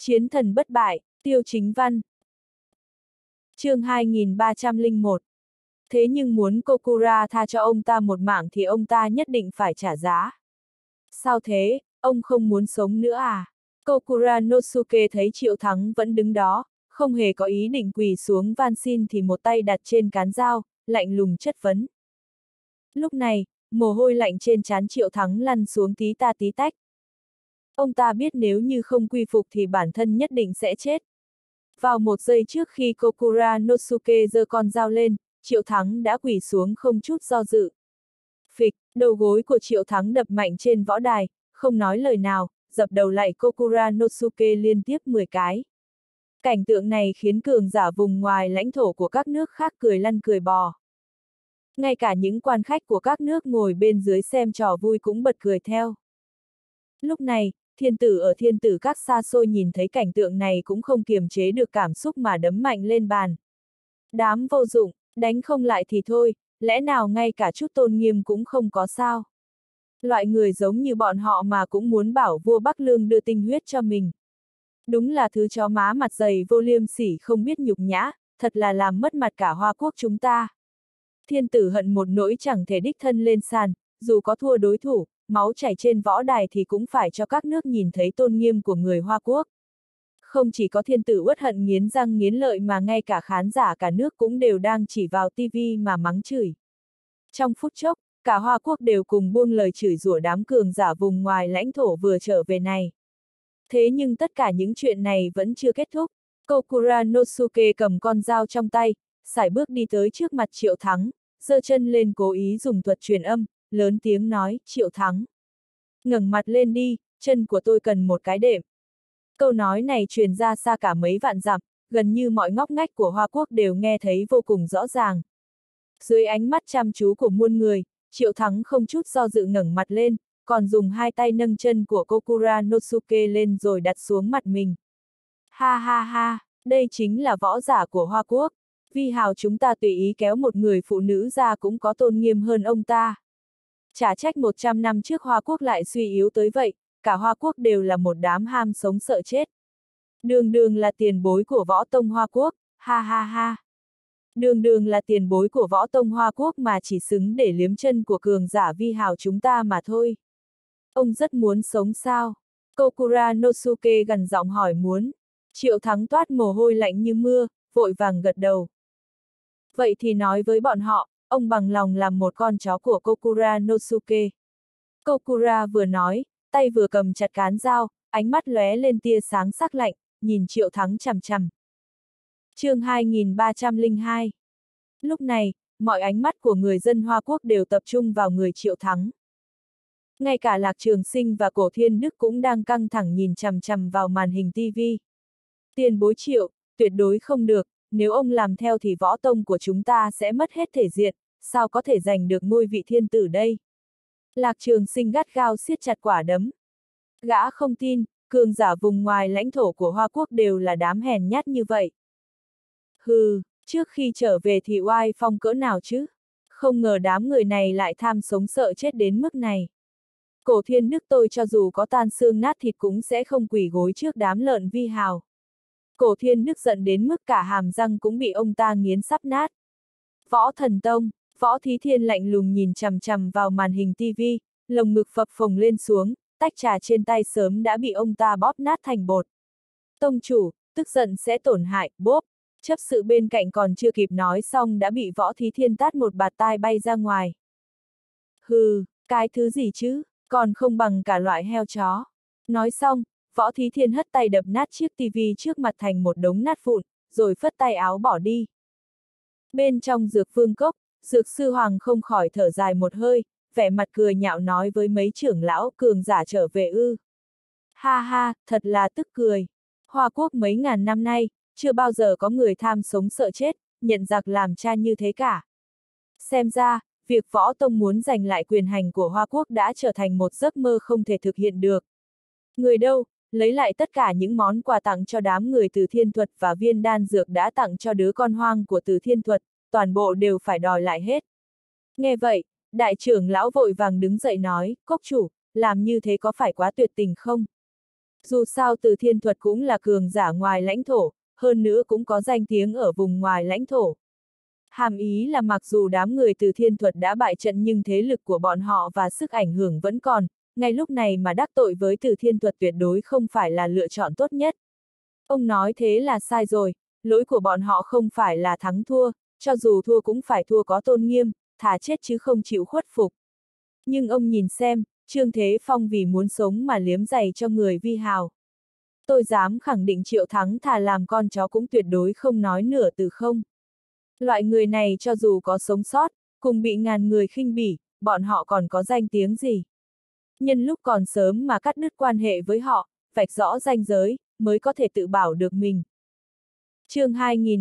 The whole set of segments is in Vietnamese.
Chiến thần bất bại, Tiêu Chính Văn. Chương 2301. Thế nhưng muốn Kokura tha cho ông ta một mạng thì ông ta nhất định phải trả giá. Sao thế, ông không muốn sống nữa à? Kokura Nosuke thấy Triệu Thắng vẫn đứng đó, không hề có ý định quỳ xuống van xin thì một tay đặt trên cán dao, lạnh lùng chất vấn. Lúc này, mồ hôi lạnh trên trán Triệu Thắng lăn xuống tí ta tí tách. Ông ta biết nếu như không quy phục thì bản thân nhất định sẽ chết. Vào một giây trước khi Kokura Nosuke giơ con dao lên, Triệu Thắng đã quỳ xuống không chút do dự. Phịch, đầu gối của Triệu Thắng đập mạnh trên võ đài, không nói lời nào, dập đầu lại Kokura Nosuke liên tiếp 10 cái. Cảnh tượng này khiến cường giả vùng ngoài lãnh thổ của các nước khác cười lăn cười bò. Ngay cả những quan khách của các nước ngồi bên dưới xem trò vui cũng bật cười theo. Lúc này, thiên tử ở thiên tử các xa xôi nhìn thấy cảnh tượng này cũng không kiềm chế được cảm xúc mà đấm mạnh lên bàn. Đám vô dụng, đánh không lại thì thôi, lẽ nào ngay cả chút tôn nghiêm cũng không có sao? Loại người giống như bọn họ mà cũng muốn bảo vua Bắc Lương đưa tinh huyết cho mình. Đúng là thứ chó má mặt dày vô liêm sỉ không biết nhục nhã, thật là làm mất mặt cả Hoa Quốc chúng ta. Thiên tử hận một nỗi chẳng thể đích thân lên sàn, dù có thua đối thủ, máu chảy trên võ đài thì cũng phải cho các nước nhìn thấy tôn nghiêm của người Hoa Quốc. Không chỉ có thiên tử uất hận nghiến răng nghiến lợi mà ngay cả khán giả cả nước cũng đều đang chỉ vào tivi mà mắng chửi. Trong phút chốc, cả Hoa Quốc đều cùng buông lời chửi rủa đám cường giả vùng ngoài lãnh thổ vừa trở về này. Thế nhưng tất cả những chuyện này vẫn chưa kết thúc. Kokura Nosuke cầm con dao trong tay, sải bước đi tới trước mặt Triệu Thắng, giơ chân lên cố ý dùng thuật truyền âm, lớn tiếng nói, Triệu Thắng. Ngẩng mặt lên đi, chân của tôi cần một cái đệm. Câu nói này truyền ra xa cả mấy vạn dặm, gần như mọi ngóc ngách của Hoa Quốc đều nghe thấy vô cùng rõ ràng. Dưới ánh mắt chăm chú của muôn người, Triệu Thắng không chút do dự ngẩng mặt lên, còn dùng hai tay nâng chân của Kokura Nosuke lên rồi đặt xuống mặt mình. Ha ha ha, đây chính là võ giả của Hoa Quốc. Vi hào chúng ta tùy ý kéo một người phụ nữ ra cũng có tôn nghiêm hơn ông ta. Chả trách 100 năm trước Hoa Quốc lại suy yếu tới vậy, cả Hoa Quốc đều là một đám ham sống sợ chết. Đường đường là tiền bối của võ tông Hoa Quốc, ha ha ha. Đường đường là tiền bối của võ tông Hoa Quốc mà chỉ xứng để liếm chân của cường giả vi hào chúng ta mà thôi. Ông rất muốn sống sao? Kokura Nosuke gằn giọng hỏi muốn. Triệu Thắng toát mồ hôi lạnh như mưa, vội vàng gật đầu. Vậy thì nói với bọn họ, ông bằng lòng làm một con chó của Kokura Nosuke. Kokura vừa nói, tay vừa cầm chặt cán dao, ánh mắt lóe lên tia sáng sắc lạnh, nhìn Triệu Thắng chằm chằm. Chương 2302. Lúc này, mọi ánh mắt của người dân Hoa Quốc đều tập trung vào người Triệu Thắng. Ngay cả Lạc Trường Sinh và Cổ Thiên Đức cũng đang căng thẳng nhìn chằm chằm vào màn hình TV. Tiền bối Triệu, tuyệt đối không được, nếu ông làm theo thì võ tông của chúng ta sẽ mất hết thể diện, sao có thể giành được ngôi vị thiên tử đây? Lạc Trường Sinh gắt gao siết chặt quả đấm. Gã không tin, cường giả vùng ngoài lãnh thổ của Hoa Quốc đều là đám hèn nhát như vậy. Hừ, trước khi trở về thì oai phong cỡ nào chứ? Không ngờ đám người này lại tham sống sợ chết đến mức này. Cổ Thiên Đức tôi cho dù có tan xương nát thịt cũng sẽ không quỳ gối trước đám lợn vi hào. Cổ Thiên Đức giận đến mức cả hàm răng cũng bị ông ta nghiến sắp nát. Võ Thần Tông, Võ Thí Thiên lạnh lùng nhìn chằm chằm vào màn hình TV, lồng ngực phập phồng lên xuống, tách trà trên tay sớm đã bị ông ta bóp nát thành bột. Tông chủ, tức giận sẽ tổn hại, bốp. Chấp sự bên cạnh còn chưa kịp nói xong đã bị Võ Thí Thiên tát một bạt tai bay ra ngoài. Hừ, cái thứ gì chứ, còn không bằng cả loại heo chó. Nói xong, Võ Thí Thiên hất tay đập nát chiếc tivi trước mặt thành một đống nát vụn, rồi phất tay áo bỏ đi. Bên trong Dược Vương Cốc, Dược Sư Hoàng không khỏi thở dài một hơi, vẻ mặt cười nhạo nói với mấy trưởng lão cường giả trở về ư. Ha ha, thật là tức cười. Hoa Quốc mấy ngàn năm nay, chưa bao giờ có người tham sống sợ chết, nhận giặc làm cha như thế cả. Xem ra, việc võ tông muốn giành lại quyền hành của Hoa Quốc đã trở thành một giấc mơ không thể thực hiện được. Người đâu, lấy lại tất cả những món quà tặng cho đám người Từ Thiên Thuật và viên đan dược đã tặng cho đứa con hoang của Từ Thiên Thuật, toàn bộ đều phải đòi lại hết. Nghe vậy, đại trưởng lão vội vàng đứng dậy nói, Cốc chủ, làm như thế có phải quá tuyệt tình không? Dù sao Từ Thiên Thuật cũng là cường giả ngoài lãnh thổ, hơn nữa cũng có danh tiếng ở vùng ngoài lãnh thổ. Hàm ý là mặc dù đám người Từ Thiên Thuật đã bại trận nhưng thế lực của bọn họ và sức ảnh hưởng vẫn còn, ngay lúc này mà đắc tội với Từ Thiên Thuật tuyệt đối không phải là lựa chọn tốt nhất. Ông nói thế là sai rồi, lỗi của bọn họ không phải là thắng thua, cho dù thua cũng phải thua có tôn nghiêm, thà chết chứ không chịu khuất phục. Nhưng ông nhìn xem, Trương Thế Phong vì muốn sống mà liếm giày cho người vi hào. Tôi dám khẳng định Triệu Thắng thà làm con chó cũng tuyệt đối không nói nửa từ không. Loại người này cho dù có sống sót, cùng bị ngàn người khinh bỉ, bọn họ còn có danh tiếng gì. Nhân lúc còn sớm mà cắt đứt quan hệ với họ, vạch rõ ranh giới, mới có thể tự bảo được mình. Chương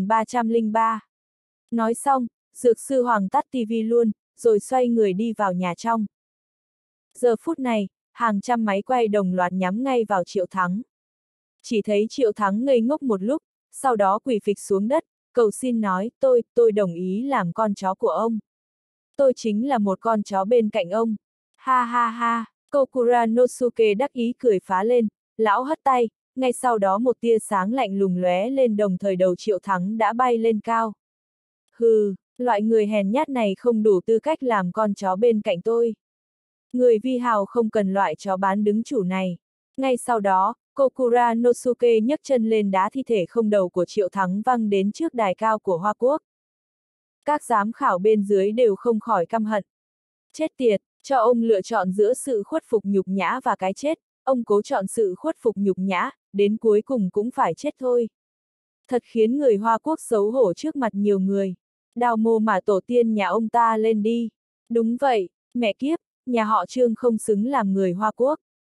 2303. Nói xong, Dược sư Hoàng tắt tivi luôn, rồi xoay người đi vào nhà trong. Giờ phút này, hàng trăm máy quay đồng loạt nhắm ngay vào Triệu Thắng. Chỉ thấy Triệu Thắng ngây ngốc một lúc, sau đó quỳ phịch xuống đất, cầu xin nói, tôi đồng ý làm con chó của ông. Tôi chính là một con chó bên cạnh ông. Ha ha ha, Kokura Nosuke đắc ý cười phá lên, lão hất tay, ngay sau đó một tia sáng lạnh lùng lóe lên đồng thời đầu Triệu Thắng đã bay lên cao. Hừ, loại người hèn nhát này không đủ tư cách làm con chó bên cạnh tôi. Người vi hào không cần loại chó bán đứng chủ này. Ngay sau đó, Kokura Nosuke nhấc chân lên đá thi thể không đầu của Triệu Thắng văng đến trước đài cao của Hoa Quốc. Các giám khảo bên dưới đều không khỏi căm hận. Chết tiệt, cho ông lựa chọn giữa sự khuất phục nhục nhã và cái chết, ông cố chọn sự khuất phục nhục nhã, đến cuối cùng cũng phải chết thôi. Thật khiến người Hoa Quốc xấu hổ trước mặt nhiều người. Đào mồ mà tổ tiên nhà ông ta lên đi. Đúng vậy, mẹ kiếp, nhà họ Trương không xứng làm người Hoa Quốc.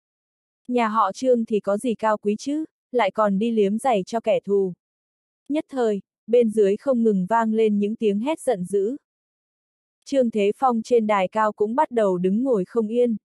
Nhà họ Trương thì có gì cao quý chứ, lại còn đi liếm giày cho kẻ thù. Nhất thời, bên dưới không ngừng vang lên những tiếng hét giận dữ. Trương Thế Phong trên đài cao cũng bắt đầu đứng ngồi không yên.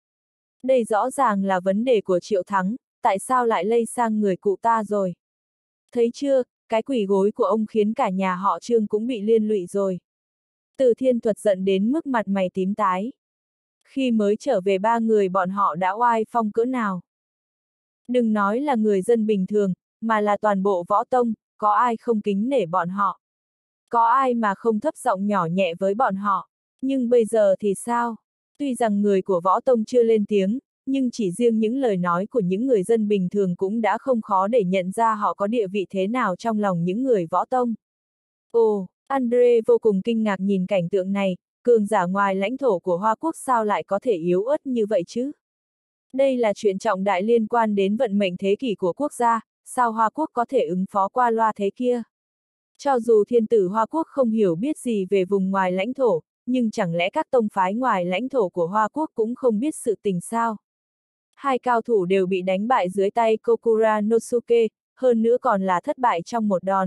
Đây rõ ràng là vấn đề của Triệu Thắng, tại sao lại lây sang người cụ ta rồi? Thấy chưa, cái quỳ gối của ông khiến cả nhà họ Trương cũng bị liên lụy rồi. Từ Thiên Thuật giận đến mức mặt mày tím tái. Khi mới trở về ba người bọn họ đã oai phong cỡ nào. Đừng nói là người dân bình thường, mà là toàn bộ võ tông, có ai không kính nể bọn họ. Có ai mà không thấp giọng nhỏ nhẹ với bọn họ. Nhưng bây giờ thì sao? Tuy rằng người của võ tông chưa lên tiếng, nhưng chỉ riêng những lời nói của những người dân bình thường cũng đã không khó để nhận ra họ có địa vị thế nào trong lòng những người võ tông. Ồ, Andre vô cùng kinh ngạc nhìn cảnh tượng này, cường giả ngoài lãnh thổ của Hoa Quốc sao lại có thể yếu ớt như vậy chứ? Đây là chuyện trọng đại liên quan đến vận mệnh thế kỷ của quốc gia, sao Hoa Quốc có thể ứng phó qua loa thế kia? Cho dù thiên tử Hoa Quốc không hiểu biết gì về vùng ngoài lãnh thổ, nhưng chẳng lẽ các tông phái ngoài lãnh thổ của Hoa Quốc cũng không biết sự tình sao? Hai cao thủ đều bị đánh bại dưới tay Kokura Nosuke, hơn nữa còn là thất bại trong một đòn.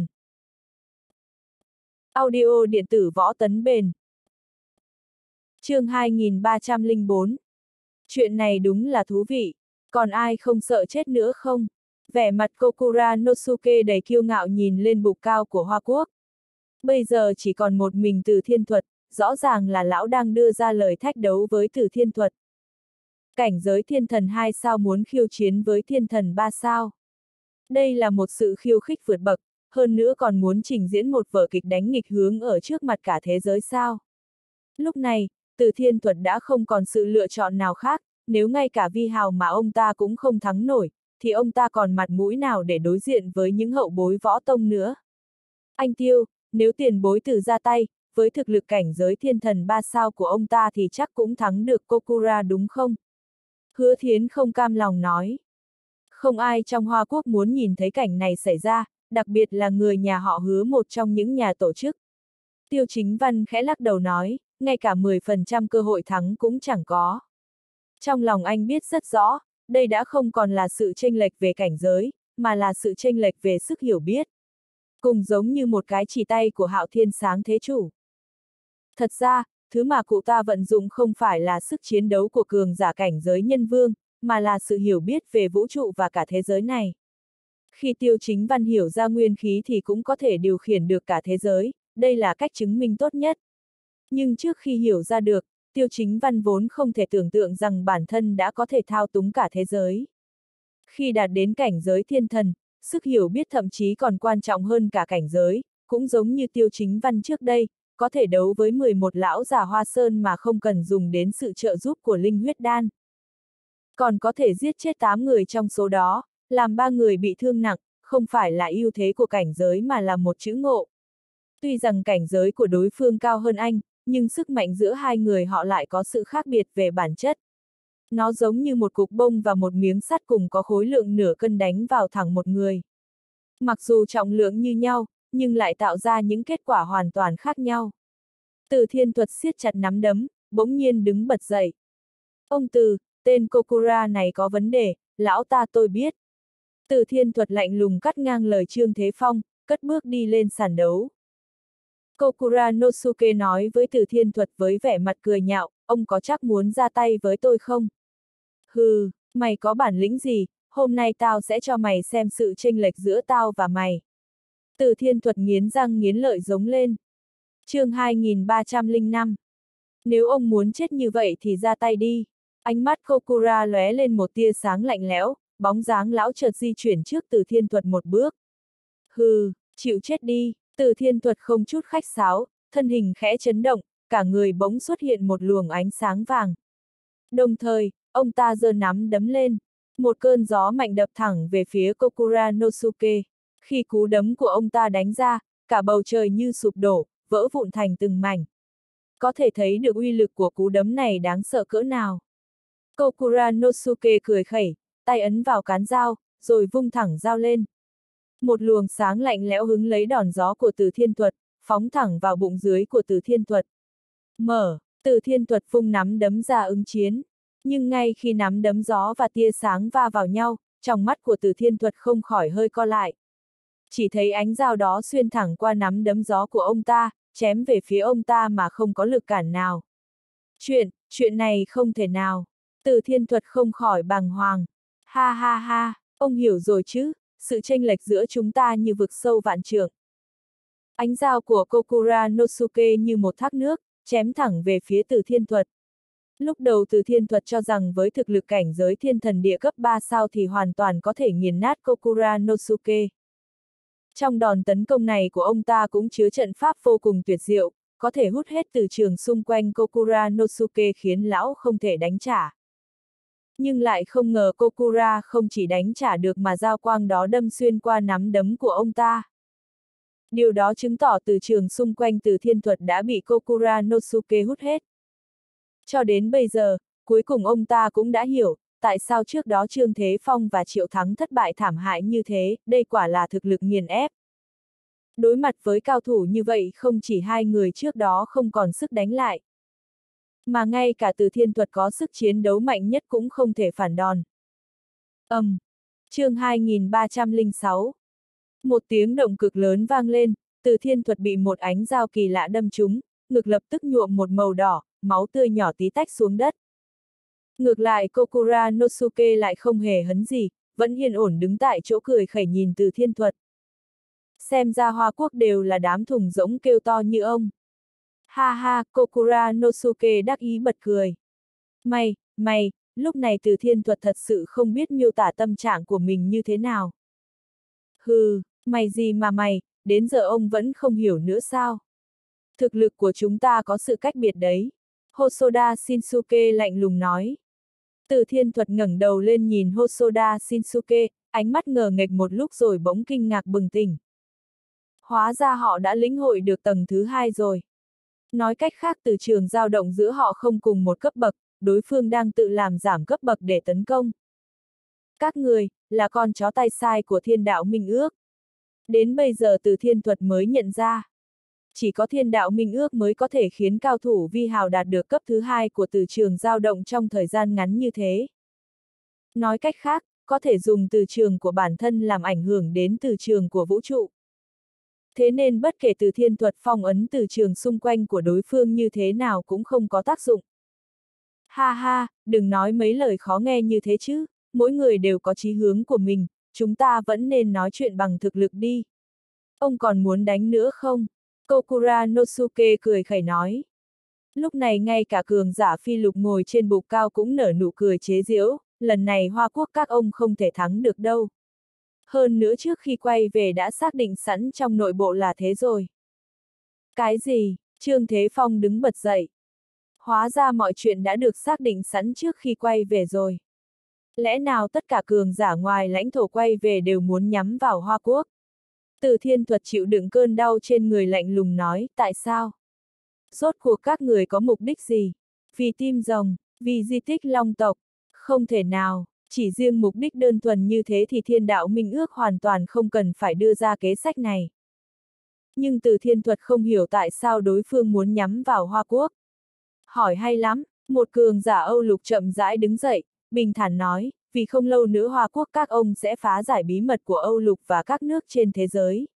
Audio điện tử võ tấn bền. Chương 2304. Chuyện này đúng là thú vị, còn ai không sợ chết nữa không? Vẻ mặt Kokura Nosuke đầy kiêu ngạo nhìn lên bục cao của Hoa Quốc. Bây giờ chỉ còn một mình Từ Thiên Thuật, rõ ràng là lão đang đưa ra lời thách đấu với Từ Thiên Thuật. Cảnh giới thiên thần 2 sao muốn khiêu chiến với thiên thần 3 sao. Đây là một sự khiêu khích vượt bậc, hơn nữa còn muốn trình diễn một vở kịch đánh nghịch hướng ở trước mặt cả thế giới sao. Lúc này, Từ Thiên Thuật đã không còn sự lựa chọn nào khác, nếu ngay cả vi hào mà ông ta cũng không thắng nổi, thì ông ta còn mặt mũi nào để đối diện với những hậu bối võ tông nữa. Anh Tiêu, nếu tiền bối Từ ra tay, với thực lực cảnh giới thiên thần 3 sao của ông ta thì chắc cũng thắng được Kokura đúng không? Hứa Thiến không cam lòng nói. Không ai trong Hoa Quốc muốn nhìn thấy cảnh này xảy ra, đặc biệt là người nhà họ Hứa một trong những nhà tổ chức. Tiêu Chính Văn khẽ lắc đầu nói, ngay cả 10% cơ hội thắng cũng chẳng có. Trong lòng anh biết rất rõ, đây đã không còn là sự chênh lệch về cảnh giới, mà là sự chênh lệch về sức hiểu biết. Cùng giống như một cái chỉ tay của Hạo Thiên Sáng Thế Chủ. Thật ra, thứ mà cụ ta vận dụng không phải là sức chiến đấu của cường giả cảnh giới nhân vương, mà là sự hiểu biết về vũ trụ và cả thế giới này. Khi Tiêu Chính Văn hiểu ra nguyên khí thì cũng có thể điều khiển được cả thế giới, đây là cách chứng minh tốt nhất. Nhưng trước khi hiểu ra được, Tiêu Chính Văn vốn không thể tưởng tượng rằng bản thân đã có thể thao túng cả thế giới. Khi đạt đến cảnh giới thiên thần, sức hiểu biết thậm chí còn quan trọng hơn cả cảnh giới, cũng giống như Tiêu Chính Văn trước đây, có thể đấu với 11 lão già Hoa Sơn mà không cần dùng đến sự trợ giúp của linh huyết đan. Còn có thể giết chết 8 người trong số đó, làm 3 người bị thương nặng, không phải là ưu thế của cảnh giới mà là một chữ ngộ. Tuy rằng cảnh giới của đối phương cao hơn anh, nhưng sức mạnh giữa hai người họ lại có sự khác biệt về bản chất. Nó giống như một cục bông và một miếng sắt cùng có khối lượng nửa cân đánh vào thẳng một người. Mặc dù trọng lượng như nhau, nhưng lại tạo ra những kết quả hoàn toàn khác nhau. Từ Thiên Thuật siết chặt nắm đấm, bỗng nhiên đứng bật dậy. Ông Từ, tên Kokura này có vấn đề, lão ta tôi biết. Từ Thiên Thuật lạnh lùng cắt ngang lời Trương Thế Phong, cất bước đi lên sàn đấu. Kokura Nosuke nói với Từ Thiên Thuật với vẻ mặt cười nhạo, ông có chắc muốn ra tay với tôi không? Hừ, mày có bản lĩnh gì, hôm nay tao sẽ cho mày xem sự chênh lệch giữa tao và mày. Từ Thiên Thuật nghiến răng nghiến lợi giống lên. Chương 2305. Nếu ông muốn chết như vậy thì ra tay đi. Ánh mắt Kokura lóe lên một tia sáng lạnh lẽo, bóng dáng lão chợt di chuyển trước Từ Thiên Thuật một bước. Hừ, chịu chết đi. Từ Thiên Thuật không chút khách sáo, thân hình khẽ chấn động, cả người bỗng xuất hiện một luồng ánh sáng vàng. Đồng thời, ông ta giơ nắm đấm lên. Một cơn gió mạnh đập thẳng về phía Kokura Nosuke. Khi cú đấm của ông ta đánh ra, cả bầu trời như sụp đổ, vỡ vụn thành từng mảnh. Có thể thấy được uy lực của cú đấm này đáng sợ cỡ nào. Kokura Nosuke cười khẩy, tay ấn vào cán dao, rồi vung thẳng dao lên. Một luồng sáng lạnh lẽo hứng lấy đòn gió của Từ Thiên Thuật, phóng thẳng vào bụng dưới của Từ Thiên Thuật. Từ Thiên Thuật vung nắm đấm ra ứng chiến. Nhưng ngay khi nắm đấm gió và tia sáng va vào nhau, trong mắt của Từ Thiên Thuật không khỏi hơi co lại. Chỉ thấy ánh dao đó xuyên thẳng qua nắm đấm gió của ông ta, chém về phía ông ta mà không có lực cản nào. Chuyện này không thể nào. Từ Thiên Thuật không khỏi bàng hoàng. Ha ha ha, ông hiểu rồi chứ, sự chênh lệch giữa chúng ta như vực sâu vạn trượng. Ánh dao của Kokura Nosuke như một thác nước, chém thẳng về phía Từ Thiên Thuật. Lúc đầu Từ Thiên Thuật cho rằng với thực lực cảnh giới thiên thần địa cấp 3 sao thì hoàn toàn có thể nghiền nát Kokura Nosuke. Trong đòn tấn công này của ông ta cũng chứa trận pháp vô cùng tuyệt diệu, có thể hút hết từ trường xung quanh Kokura Nosuke khiến lão không thể đánh trả. Nhưng lại không ngờ Kokura không chỉ đánh trả được mà dao quang đó đâm xuyên qua nắm đấm của ông ta. Điều đó chứng tỏ từ trường xung quanh Từ Thiên Thuật đã bị Kokura Nosuke hút hết. Cho đến bây giờ, cuối cùng ông ta cũng đã hiểu, tại sao trước đó Trương Thế Phong và Triệu Thắng thất bại thảm hại như thế, đây quả là thực lực nghiền ép. Đối mặt với cao thủ như vậy không chỉ hai người trước đó không còn sức đánh lại, mà ngay cả Từ Thiên Thuật có sức chiến đấu mạnh nhất cũng không thể phản đòn. Chương 2306. Một tiếng động cực lớn vang lên, Từ Thiên Thuật bị một ánh dao kỳ lạ đâm trúng, ngực lập tức nhuộm một màu đỏ, máu tươi nhỏ tí tách xuống đất. Ngược lại Kokura Nosuke lại không hề hấn gì, vẫn yên ổn đứng tại chỗ cười khẩy nhìn Từ Thiên Thuật. Xem ra Hoa Quốc đều là đám thùng rỗng kêu to như ông. Ha ha, Kokura Nosuke đắc ý bật cười. Mày, lúc này Từ Thiên Thuật thật sự không biết miêu tả tâm trạng của mình như thế nào. Hừ, mày gì mà mày, đến giờ ông vẫn không hiểu nữa sao? Thực lực của chúng ta có sự cách biệt đấy. Hosoda Shinsuke lạnh lùng nói. Từ Thiên Thuật ngẩng đầu lên nhìn Hosoda Shinsuke, ánh mắt ngờ nghệch một lúc rồi bỗng kinh ngạc bừng tỉnh. Hóa ra họ đã lĩnh hội được tầng thứ 2 rồi. Nói cách khác từ trường dao động giữa họ không cùng một cấp bậc, đối phương đang tự làm giảm cấp bậc để tấn công. Các người, là con chó tay sai của Thiên Đạo Minh Ước. Đến bây giờ Từ Thiên Thuật mới nhận ra. Chỉ có Thiên Đạo Minh Ước mới có thể khiến cao thủ vi hào đạt được cấp thứ 2 của từ trường dao động trong thời gian ngắn như thế. Nói cách khác, có thể dùng từ trường của bản thân làm ảnh hưởng đến từ trường của vũ trụ. Thế nên bất kể Từ Thiên Thuật phong ấn từ trường xung quanh của đối phương như thế nào cũng không có tác dụng. Ha ha, đừng nói mấy lời khó nghe như thế chứ, mỗi người đều có chí hướng của mình, chúng ta vẫn nên nói chuyện bằng thực lực đi. Ông còn muốn đánh nữa không? Kokura Nosuke cười khẩy nói. Lúc này ngay cả cường giả phi lục ngồi trên bục cao cũng nở nụ cười chế giễu, lần này Hoa Quốc các ông không thể thắng được đâu. Hơn nữa trước khi quay về đã xác định sẵn trong nội bộ là thế rồi. Cái gì? Trương Thế Phong đứng bật dậy. Hóa ra mọi chuyện đã được xác định sẵn trước khi quay về rồi. Lẽ nào tất cả cường giả ngoài lãnh thổ quay về đều muốn nhắm vào Hoa Quốc? Từ Thiên Thuật chịu đựng cơn đau trên người lạnh lùng nói, tại sao? Rốt cuộc các người có mục đích gì? Vì tim rồng, vì di tích Long tộc? Không thể nào, chỉ riêng mục đích đơn thuần như thế thì Thiên Đạo Minh Ước hoàn toàn không cần phải đưa ra kế sách này. Nhưng Từ Thiên Thuật không hiểu tại sao đối phương muốn nhắm vào Hoa Quốc. Hỏi hay lắm, một cường giả Âu Lục chậm rãi đứng dậy, bình thản nói, vì không lâu nữa Hoa Quốc các ông sẽ phá giải bí mật của Âu Lục và các nước trên thế giới.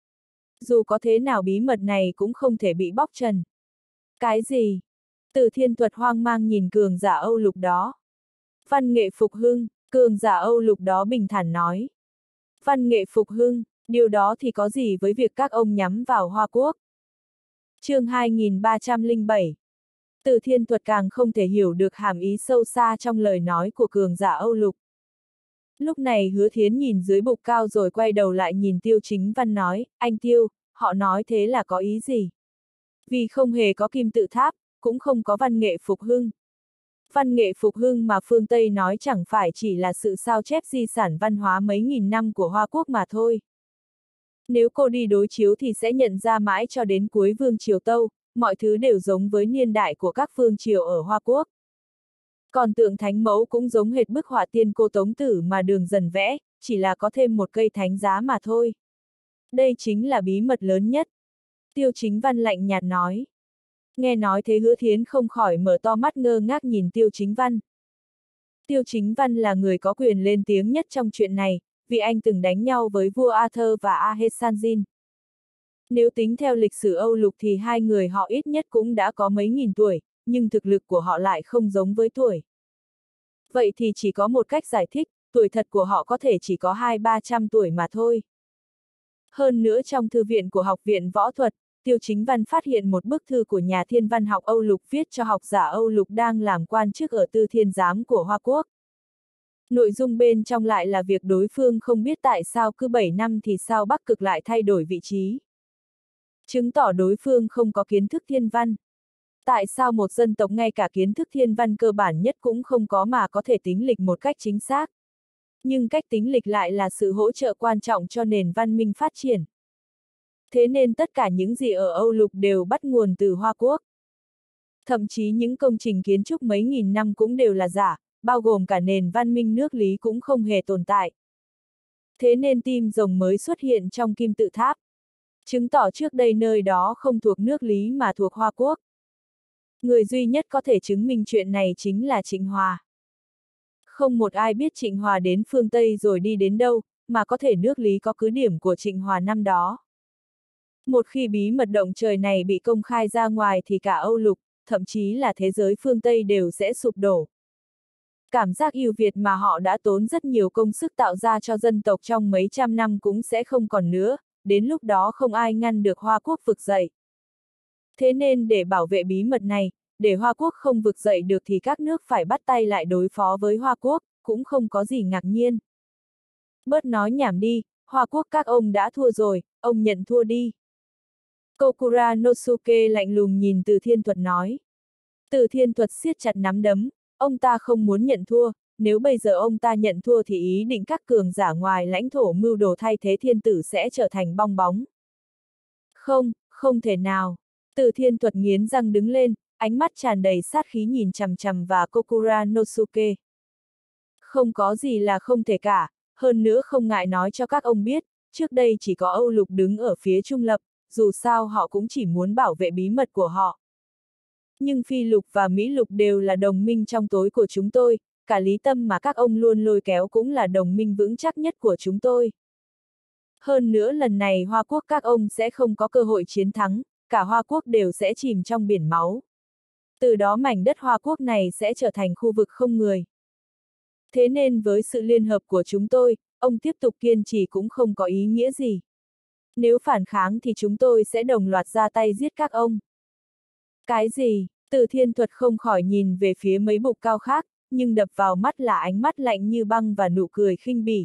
Dù có thế nào bí mật này cũng không thể bị bóc trần. Cái gì? Từ Thiên Thuật hoang mang nhìn cường giả Âu Lục đó. Văn nghệ phục hưng, cường giả Âu Lục đó bình thản nói. Văn nghệ phục hưng, điều đó thì có gì với việc các ông nhắm vào Hoa Quốc? Chương 2307. Từ Thiên Thuật càng không thể hiểu được hàm ý sâu xa trong lời nói của cường giả Âu Lục. Lúc này Hứa Thiến nhìn dưới bục cao rồi quay đầu lại nhìn Tiêu Chính Văn nói, anh Tiêu, họ nói thế là có ý gì? Vì không hề có kim tự tháp, cũng không có văn nghệ phục hưng. Văn nghệ phục hưng mà phương Tây nói chẳng phải chỉ là sự sao chép di sản văn hóa mấy nghìn năm của Hoa Quốc mà thôi. Nếu cô đi đối chiếu thì sẽ nhận ra mãi cho đến cuối Vương Triều Tâu, mọi thứ đều giống với niên đại của các vương triều ở Hoa Quốc. Còn tượng thánh mẫu cũng giống hệt bức họa tiên cô Tống Tử mà Đường Dần vẽ, chỉ là có thêm một cây thánh giá mà thôi. Đây chính là bí mật lớn nhất. Tiêu Chính Văn lạnh nhạt nói. Nghe nói thế Hứa Thiến không khỏi mở to mắt ngơ ngác nhìn Tiêu Chính Văn. Tiêu Chính Văn là người có quyền lên tiếng nhất trong chuyện này, vì anh từng đánh nhau với vua Arthur và Ahesanjin. Nếu tính theo lịch sử Âu Lục thì hai người họ ít nhất cũng đã có mấy nghìn tuổi, nhưng thực lực của họ lại không giống với tuổi. Vậy thì chỉ có một cách giải thích, tuổi thật của họ có thể chỉ có 200-300 tuổi mà thôi. Hơn nữa trong thư viện của Học viện Võ thuật, Tiêu Chính Văn phát hiện một bức thư của nhà thiên văn học Âu Lục viết cho học giả Âu Lục đang làm quan chức ở Tư Thiên Giám của Hoa Quốc. Nội dung bên trong lại là việc đối phương không biết tại sao cứ 7 năm thì sao Bắc Cực lại thay đổi vị trí. Chứng tỏ đối phương không có kiến thức thiên văn. Tại sao một dân tộc ngay cả kiến thức thiên văn cơ bản nhất cũng không có mà có thể tính lịch một cách chính xác? Nhưng cách tính lịch lại là sự hỗ trợ quan trọng cho nền văn minh phát triển. Thế nên tất cả những gì ở Âu Lục đều bắt nguồn từ Hoa Quốc. Thậm chí những công trình kiến trúc mấy nghìn năm cũng đều là giả, bao gồm cả nền văn minh nước Lý cũng không hề tồn tại. Thế nên tim rồng mới xuất hiện trong kim tự tháp. Chứng tỏ trước đây nơi đó không thuộc nước Lý mà thuộc Hoa Quốc. Người duy nhất có thể chứng minh chuyện này chính là Trịnh Hòa. Không một ai biết Trịnh Hòa đến phương Tây rồi đi đến đâu, mà có thể nước Lý có cứ điểm của Trịnh Hòa năm đó. Một khi bí mật động trời này bị công khai ra ngoài thì cả Âu Lục, thậm chí là thế giới phương Tây đều sẽ sụp đổ. Cảm giác ưu việt mà họ đã tốn rất nhiều công sức tạo ra cho dân tộc trong mấy trăm năm cũng sẽ không còn nữa, đến lúc đó không ai ngăn được Hoa Quốc vực dậy. Thế nên để bảo vệ bí mật này, để Hoa Quốc không vực dậy được thì các nước phải bắt tay lại đối phó với Hoa Quốc, cũng không có gì ngạc nhiên. Bớt nói nhảm đi, Hoa Quốc các ông đã thua rồi, ông nhận thua đi. Kokura Nosuke lạnh lùng nhìn Từ Thiên Thuật nói. Từ Thiên Thuật siết chặt nắm đấm, ông ta không muốn nhận thua, nếu bây giờ ông ta nhận thua thì ý định các cường giả ngoài lãnh thổ mưu đồ thay thế thiên tử sẽ trở thành bong bóng. Không, không thể nào. Từ Thiên Thuật nghiến răng đứng lên, ánh mắt tràn đầy sát khí nhìn chằm chằm vào Kokura Nosuke. Không có gì là không thể cả, hơn nữa không ngại nói cho các ông biết, trước đây chỉ có Âu Lục đứng ở phía trung lập, dù sao họ cũng chỉ muốn bảo vệ bí mật của họ. Nhưng Phi Lục và Mỹ Lục đều là đồng minh trong tối của chúng tôi, cả Lý Tâm mà các ông luôn lôi kéo cũng là đồng minh vững chắc nhất của chúng tôi. Hơn nữa lần này Hoa Quốc các ông sẽ không có cơ hội chiến thắng, cả Hoa Quốc đều sẽ chìm trong biển máu. Từ đó mảnh đất Hoa Quốc này sẽ trở thành khu vực không người. Thế nên với sự liên hợp của chúng tôi, ông tiếp tục kiên trì cũng không có ý nghĩa gì. Nếu phản kháng thì chúng tôi sẽ đồng loạt ra tay giết các ông. Cái gì? Từ Thiên Thuật không khỏi nhìn về phía mấy bục cao khác, nhưng đập vào mắt là ánh mắt lạnh như băng và nụ cười khinh bỉ.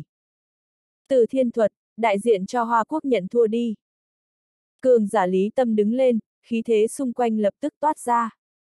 Từ Thiên Thuật, đại diện cho Hoa Quốc nhận thua đi. Cường giả Lý Tâm đứng lên, khí thế xung quanh lập tức toát ra.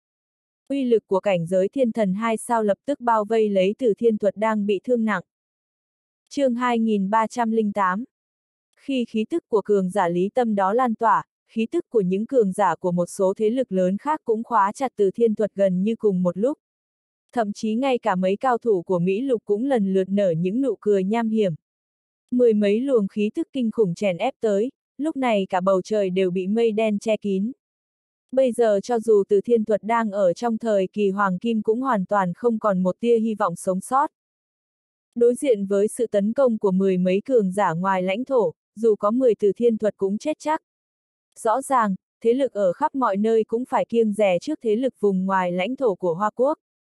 Uy lực của cảnh giới thiên thần 2 sao lập tức bao vây lấy Từ Thiên Thuật đang bị thương nặng. Chương 2308. Khi khí tức của cường giả Lý Tâm đó lan tỏa, khí tức của những cường giả của một số thế lực lớn khác cũng khóa chặt Từ Thiên Thuật gần như cùng một lúc. Thậm chí ngay cả mấy cao thủ của Mỹ Lục cũng lần lượt nở những nụ cười nham hiểm. Mười mấy luồng khí tức kinh khủng chèn ép tới, lúc này cả bầu trời đều bị mây đen che kín. Bây giờ cho dù Từ Thiên Thuật đang ở trong thời kỳ hoàng kim cũng hoàn toàn không còn một tia hy vọng sống sót. Đối diện với sự tấn công của mười mấy cường giả ngoài lãnh thổ, dù có 10 Từ Thiên Thuật cũng chết chắc. Rõ ràng, thế lực ở khắp mọi nơi cũng phải kiêng dè trước thế lực vùng ngoài lãnh thổ của Hoa Quốc.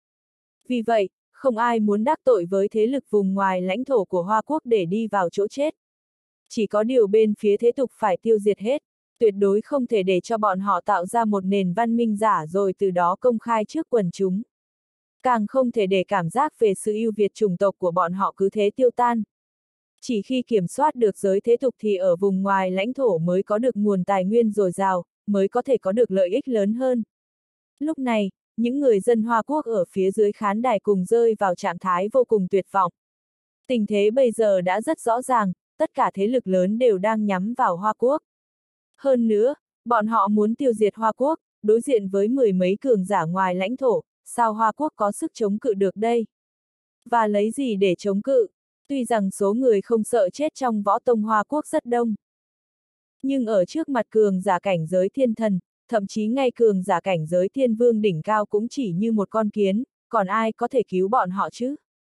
Vì vậy, không ai muốn đắc tội với thế lực vùng ngoài lãnh thổ của Hoa Quốc để đi vào chỗ chết. Chỉ có điều bên phía thế tục phải tiêu diệt hết, tuyệt đối không thể để cho bọn họ tạo ra một nền văn minh giả rồi từ đó công khai trước quần chúng. Càng không thể để cảm giác về sự ưu việt chủng tộc của bọn họ cứ thế tiêu tan. Chỉ khi kiểm soát được giới thế tục thì ở vùng ngoài lãnh thổ mới có được nguồn tài nguyên dồi dào, mới có thể có được lợi ích lớn hơn. Lúc này, những người dân Hoa Quốc ở phía dưới khán đài cùng rơi vào trạng thái vô cùng tuyệt vọng. Tình thế bây giờ đã rất rõ ràng, tất cả thế lực lớn đều đang nhắm vào Hoa Quốc. Hơn nữa, bọn họ muốn tiêu diệt Hoa Quốc, đối diện với mười mấy cường giả ngoài lãnh thổ, sao Hoa Quốc có sức chống cự được đây? Và lấy gì để chống cự? Tuy rằng số người không sợ chết trong võ tông Hoa Quốc rất đông. Nhưng ở trước mặt cường giả cảnh giới thiên thần, thậm chí ngay cường giả cảnh giới thiên vương đỉnh cao cũng chỉ như một con kiến, còn ai có thể cứu bọn họ chứ?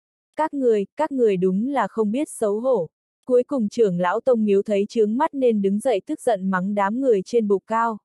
Các người đúng là không biết xấu hổ. Cuối cùng trưởng lão tông miếu thấy chướng mắt nên đứng dậy tức giận mắng đám người trên bục cao.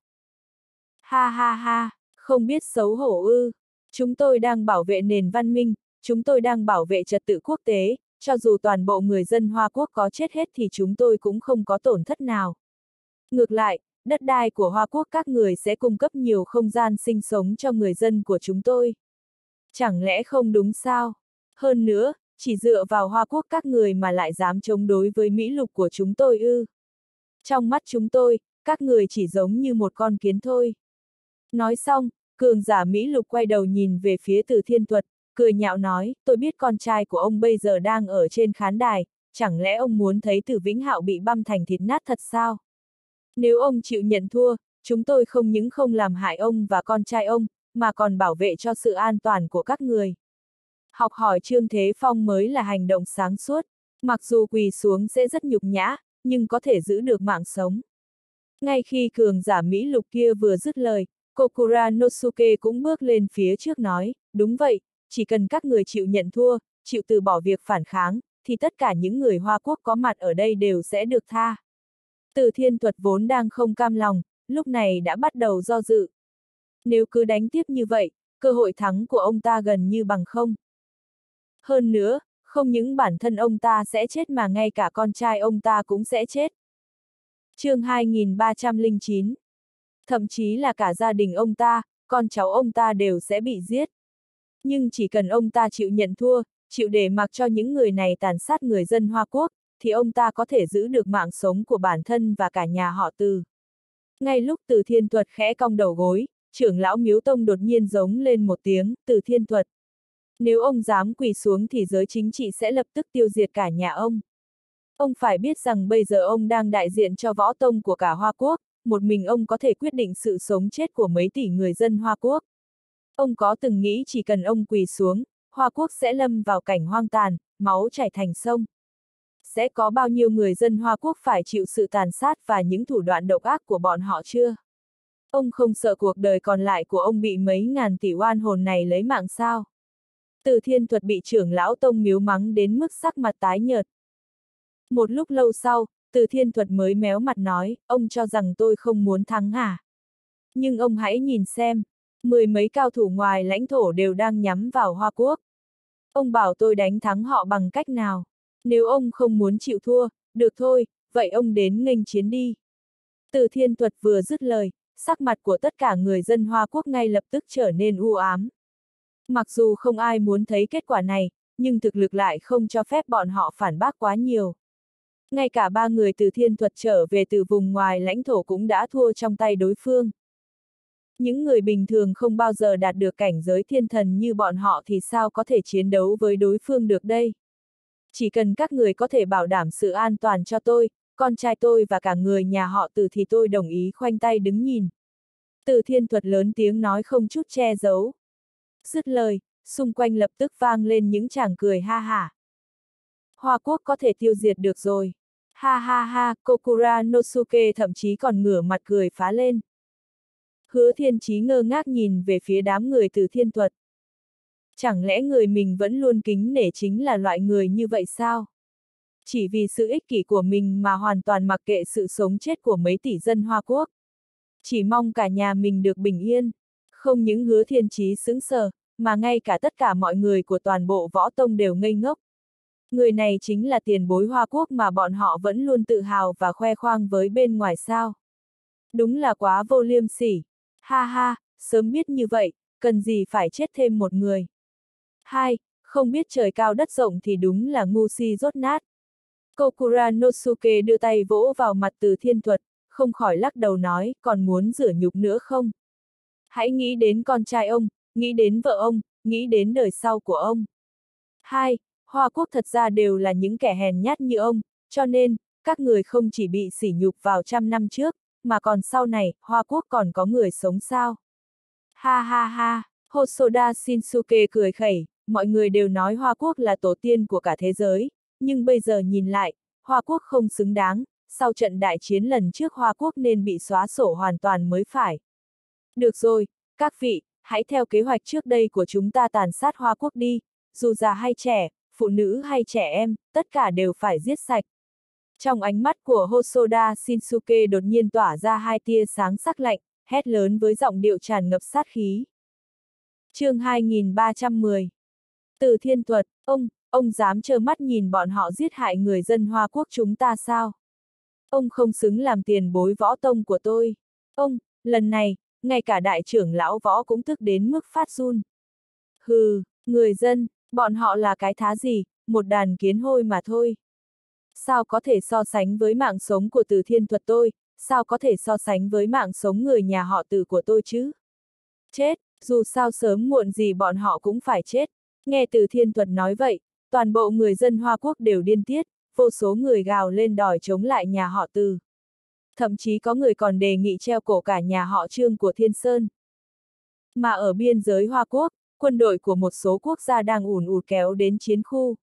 Ha ha ha, không biết xấu hổ ư. Chúng tôi đang bảo vệ nền văn minh, chúng tôi đang bảo vệ trật tự quốc tế, cho dù toàn bộ người dân Hoa Quốc có chết hết thì chúng tôi cũng không có tổn thất nào. Ngược lại, đất đai của Hoa Quốc các người sẽ cung cấp nhiều không gian sinh sống cho người dân của chúng tôi. Chẳng lẽ không đúng sao? Hơn nữa, chỉ dựa vào Hoa Quốc các người mà lại dám chống đối với Mỹ Lục của chúng tôi ư? Trong mắt chúng tôi, các người chỉ giống như một con kiến thôi. Nói xong, cường giả Mỹ Lục quay đầu nhìn về phía Từ Thiên Thuật, cười nhạo nói, tôi biết con trai của ông bây giờ đang ở trên khán đài, chẳng lẽ ông muốn thấy Từ Vĩnh Hạo bị băm thành thịt nát thật sao? Nếu ông chịu nhận thua, chúng tôi không những không làm hại ông và con trai ông, mà còn bảo vệ cho sự an toàn của các người. Học hỏi Trương Thế Phong mới là hành động sáng suốt, mặc dù quỳ xuống sẽ rất nhục nhã, nhưng có thể giữ được mạng sống. Ngay khi cường giả Mỹ Lục kia vừa dứt lời, Kokura Nosuke cũng bước lên phía trước nói, đúng vậy, chỉ cần các người chịu nhận thua, chịu từ bỏ việc phản kháng, thì tất cả những người Hoa Quốc có mặt ở đây đều sẽ được tha. Từ Thiên Thuật vốn đang không cam lòng, lúc này đã bắt đầu do dự. Nếu cứ đánh tiếp như vậy, cơ hội thắng của ông ta gần như bằng không. Hơn nữa, không những bản thân ông ta sẽ chết mà ngay cả con trai ông ta cũng sẽ chết. Chương 2309. Thậm chí là cả gia đình ông ta, con cháu ông ta đều sẽ bị giết. Nhưng chỉ cần ông ta chịu nhận thua, chịu để mặc cho những người này tàn sát người dân Hoa Quốc, thì ông ta có thể giữ được mạng sống của bản thân và cả nhà họ Từ. Ngay lúc Từ Thiên Thuật khẽ cong đầu gối, trưởng lão Miếu Tông đột nhiên giống lên một tiếng, Từ Thiên Thuật. Nếu ông dám quỳ xuống thì giới chính trị sẽ lập tức tiêu diệt cả nhà ông. Ông phải biết rằng bây giờ ông đang đại diện cho võ tông của cả Hoa Quốc, một mình ông có thể quyết định sự sống chết của mấy tỷ người dân Hoa Quốc. Ông có từng nghĩ chỉ cần ông quỳ xuống, Hoa Quốc sẽ lâm vào cảnh hoang tàn, máu chảy thành sông. Sẽ có bao nhiêu người dân Hoa Quốc phải chịu sự tàn sát và những thủ đoạn độc ác của bọn họ chưa? Ông không sợ cuộc đời còn lại của ông bị mấy ngàn tỷ oan hồn này lấy mạng sao? Từ Thiên Thuật bị trưởng lão tông miếu mắng đến mức sắc mặt tái nhợt. Một lúc lâu sau, Từ Thiên Thuật mới méo mặt nói, ông cho rằng tôi không muốn thắng à? Nhưng ông hãy nhìn xem, mười mấy cao thủ ngoài lãnh thổ đều đang nhắm vào Hoa Quốc. Ông bảo tôi đánh thắng họ bằng cách nào? Nếu ông không muốn chịu thua, được thôi, vậy ông đến nghênh chiến đi. Từ Thiên Thuật vừa dứt lời, sắc mặt của tất cả người dân Hoa Quốc ngay lập tức trở nên u ám. Mặc dù không ai muốn thấy kết quả này, nhưng thực lực lại không cho phép bọn họ phản bác quá nhiều. Ngay cả 3 người từ thiên thuật trở về từ vùng ngoài lãnh thổ cũng đã thua trong tay đối phương. Những người bình thường không bao giờ đạt được cảnh giới thiên thần như bọn họ thì sao có thể chiến đấu với đối phương được đây? Chỉ cần các người có thể bảo đảm sự an toàn cho tôi, con trai tôi và cả người nhà họ Từ thì tôi đồng ý khoanh tay đứng nhìn. Từ thiên thuật lớn tiếng nói không chút che giấu. Dứt lời, xung quanh lập tức vang lên những tràng cười ha hả. Hoa Quốc có thể tiêu diệt được rồi. Ha ha ha, Kokura Nosuke thậm chí còn ngửa mặt cười phá lên. Hứa Thiên Chí ngơ ngác nhìn về phía đám người từ thiên thuật. Chẳng lẽ người mình vẫn luôn kính nể chính là loại người như vậy sao? Chỉ vì sự ích kỷ của mình mà hoàn toàn mặc kệ sự sống chết của mấy tỷ dân Hoa Quốc. Chỉ mong cả nhà mình được bình yên. Không những Hứa Thiên Chí sững sờ, mà ngay cả tất cả mọi người của toàn bộ võ tông đều ngây ngốc. Người này chính là tiền bối Hoa Quốc mà bọn họ vẫn luôn tự hào và khoe khoang với bên ngoài sao. Đúng là quá vô liêm sỉ. Ha ha, sớm biết như vậy, cần gì phải chết thêm một người. Hai, không biết trời cao đất rộng thì đúng là ngu si rốt nát. Kokura Nosuke đưa tay vỗ vào mặt Từ Thiên Thuật, không khỏi lắc đầu nói, còn muốn rửa nhục nữa không? Hãy nghĩ đến con trai ông, nghĩ đến vợ ông, nghĩ đến đời sau của ông. Hai, Hoa Quốc thật ra đều là những kẻ hèn nhát như ông, cho nên, các người không chỉ bị sỉ nhục vào 100 năm trước, mà còn sau này, Hoa Quốc còn có người sống sao? Ha ha ha, Hosoda Shinsuke cười khẩy, mọi người đều nói Hoa Quốc là tổ tiên của cả thế giới, nhưng bây giờ nhìn lại, Hoa Quốc không xứng đáng, sau trận đại chiến lần trước Hoa Quốc nên bị xóa sổ hoàn toàn mới phải. Được rồi, các vị, hãy theo kế hoạch trước đây của chúng ta tàn sát Hoa Quốc đi, dù già hay trẻ, phụ nữ hay trẻ em, tất cả đều phải giết sạch. Trong ánh mắt của Hosoda Shinsuke đột nhiên tỏa ra hai tia sáng sắc lạnh, hét lớn với giọng điệu tràn ngập sát khí. Chương 2310. Từ Thiên Thuật, ông dám trơ mắt nhìn bọn họ giết hại người dân Hoa Quốc chúng ta sao? Ông không xứng làm tiền bối võ tông của tôi. Lần này, ngay cả đại trưởng lão võ cũng tức đến mức phát run. Hừ, người dân, bọn họ là cái thá gì, một đàn kiến hôi mà thôi. Sao có thể so sánh với mạng sống của Từ Thiên Thuật tôi, sao có thể so sánh với mạng sống người nhà họ Từ của tôi chứ? Chết, dù sao sớm muộn gì bọn họ cũng phải chết. Nghe Từ Thiên Thuật nói vậy, toàn bộ người dân Hoa Quốc đều điên tiết, vô số người gào lên đòi chống lại nhà họ Từ. Thậm chí có người còn đề nghị treo cổ cả nhà họ Trương của Thiên Sơn. Mà ở biên giới Hoa Quốc, quân đội của một số quốc gia đang ùn ùn kéo đến chiến khu.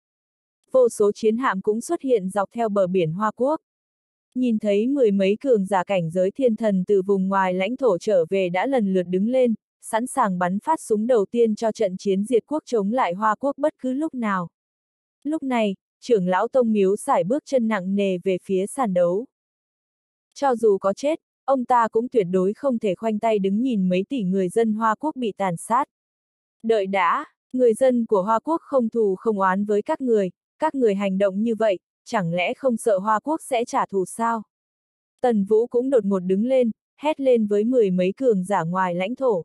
Vô số chiến hạm cũng xuất hiện dọc theo bờ biển Hoa Quốc. Nhìn thấy mười mấy cường giả cảnh giới thiên thần từ vùng ngoài lãnh thổ trở về đã lần lượt đứng lên, sẵn sàng bắn phát súng đầu tiên cho trận chiến diệt quốc chống lại Hoa Quốc bất cứ lúc nào. Lúc này, trưởng lão Tông Miếu sải bước chân nặng nề về phía sàn đấu. Cho dù có chết, ông ta cũng tuyệt đối không thể khoanh tay đứng nhìn mấy tỷ người dân Hoa Quốc bị tàn sát. Đợi đã, người dân của Hoa Quốc không thù không oán với các người hành động như vậy, chẳng lẽ không sợ Hoa Quốc sẽ trả thù sao? Tần Vũ cũng đột ngột đứng lên, hét lên với mười mấy cường giả ngoài lãnh thổ.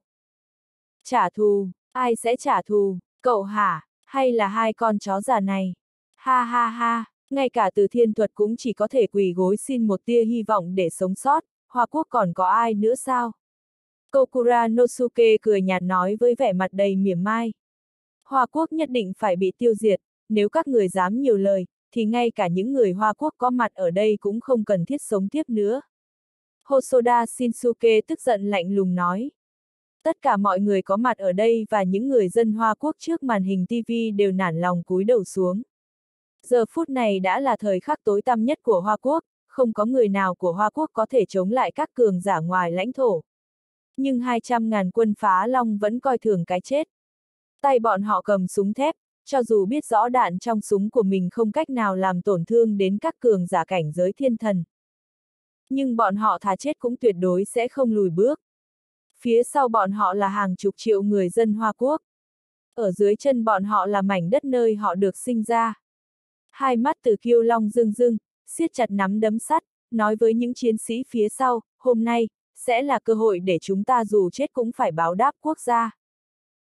Trả thù, ai sẽ trả thù, cậu hả, hay là hai con chó già này? Ha ha ha, ngay cả Từ Thiên Thuật cũng chỉ có thể quỳ gối xin một tia hy vọng để sống sót, Hoa Quốc còn có ai nữa sao? Kokura Nosuke cười nhạt nói với vẻ mặt đầy mỉa mai. Hoa Quốc nhất định phải bị tiêu diệt, nếu các người dám nhiều lời, thì ngay cả những người Hoa Quốc có mặt ở đây cũng không cần thiết sống tiếp nữa. Hosoda Shinsuke tức giận lạnh lùng nói. Tất cả mọi người có mặt ở đây và những người dân Hoa Quốc trước màn hình TV đều nản lòng cúi đầu xuống. Giờ phút này đã là thời khắc tối tăm nhất của Hoa Quốc, không có người nào của Hoa Quốc có thể chống lại các cường giả ngoài lãnh thổ. Nhưng 200.000 quân phá long vẫn coi thường cái chết. Tay bọn họ cầm súng thép, cho dù biết rõ đạn trong súng của mình không cách nào làm tổn thương đến các cường giả cảnh giới thiên thần. Nhưng bọn họ thà chết cũng tuyệt đối sẽ không lùi bước. Phía sau bọn họ là hàng chục triệu người dân Hoa Quốc. Ở dưới chân bọn họ là mảnh đất nơi họ được sinh ra. Hai mắt Từ Kiêu Long rưng rưng, siết chặt nắm đấm sắt, nói với những chiến sĩ phía sau, hôm nay, sẽ là cơ hội để chúng ta dù chết cũng phải báo đáp quốc gia.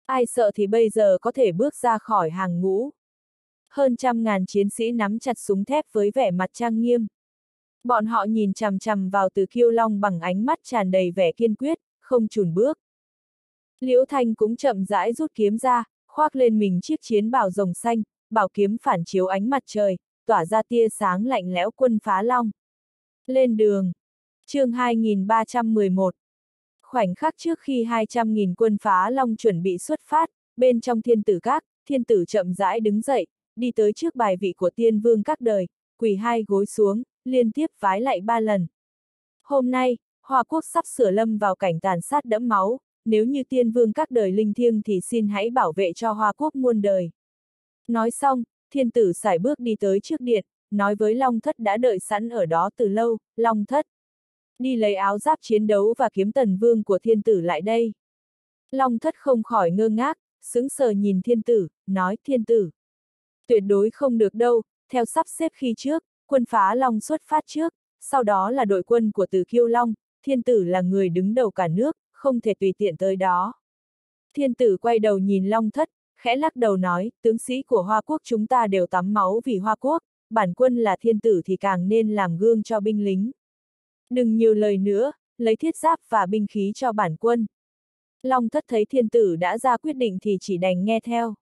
Ai sợ thì bây giờ có thể bước ra khỏi hàng ngũ. Hơn 100.000 chiến sĩ nắm chặt súng thép với vẻ mặt trang nghiêm. Bọn họ nhìn chằm chằm vào Từ Kiêu Long bằng ánh mắt tràn đầy vẻ kiên quyết, không chùn bước. Liễu Thanh cũng chậm rãi rút kiếm ra, khoác lên mình chiếc chiến bào rồng xanh, bảo kiếm phản chiếu ánh mặt trời, tỏa ra tia sáng lạnh lẽo. Quân phá long. Lên đường. Chương 2311. Khoảnh khắc trước khi 200.000 quân phá long chuẩn bị xuất phát, bên trong Thiên Tử Các, Thiên Tử chậm rãi đứng dậy, đi tới trước bài vị của Tiên Vương các đời, quỳ 2 gối xuống, liên tiếp vái lạy 3 lần. Hôm nay, Hoa Quốc sắp sửa lâm vào cảnh tàn sát đẫm máu, nếu như Tiên Vương các đời linh thiêng thì xin hãy bảo vệ cho Hoa Quốc muôn đời. Nói xong, Thiên Tử sải bước đi tới trước điện, nói với Long Thất đã đợi sẵn ở đó từ lâu: Long Thất, đi lấy áo giáp chiến đấu và kiếm Tần Vương của Thiên Tử lại đây. Long Thất không khỏi ngơ ngác, sững sờ nhìn Thiên Tử, nói: Thiên Tử, tuyệt đối không được đâu, theo sắp xếp khi trước, quân phá long xuất phát trước, sau đó là đội quân của Từ Kiêu Long, Thiên Tử là người đứng đầu cả nước, không thể tùy tiện tới đó. Thiên Tử quay đầu nhìn Long Thất, khẽ lắc đầu nói: tướng sĩ của Hoa Quốc chúng ta đều tắm máu vì Hoa Quốc, bản quân là Thiên Tử thì càng nên làm gương cho binh lính. Đừng nhiều lời nữa, lấy thiết giáp và binh khí cho bản quân. Long Thất thấy Thiên Tử đã ra quyết định thì chỉ đành nghe theo.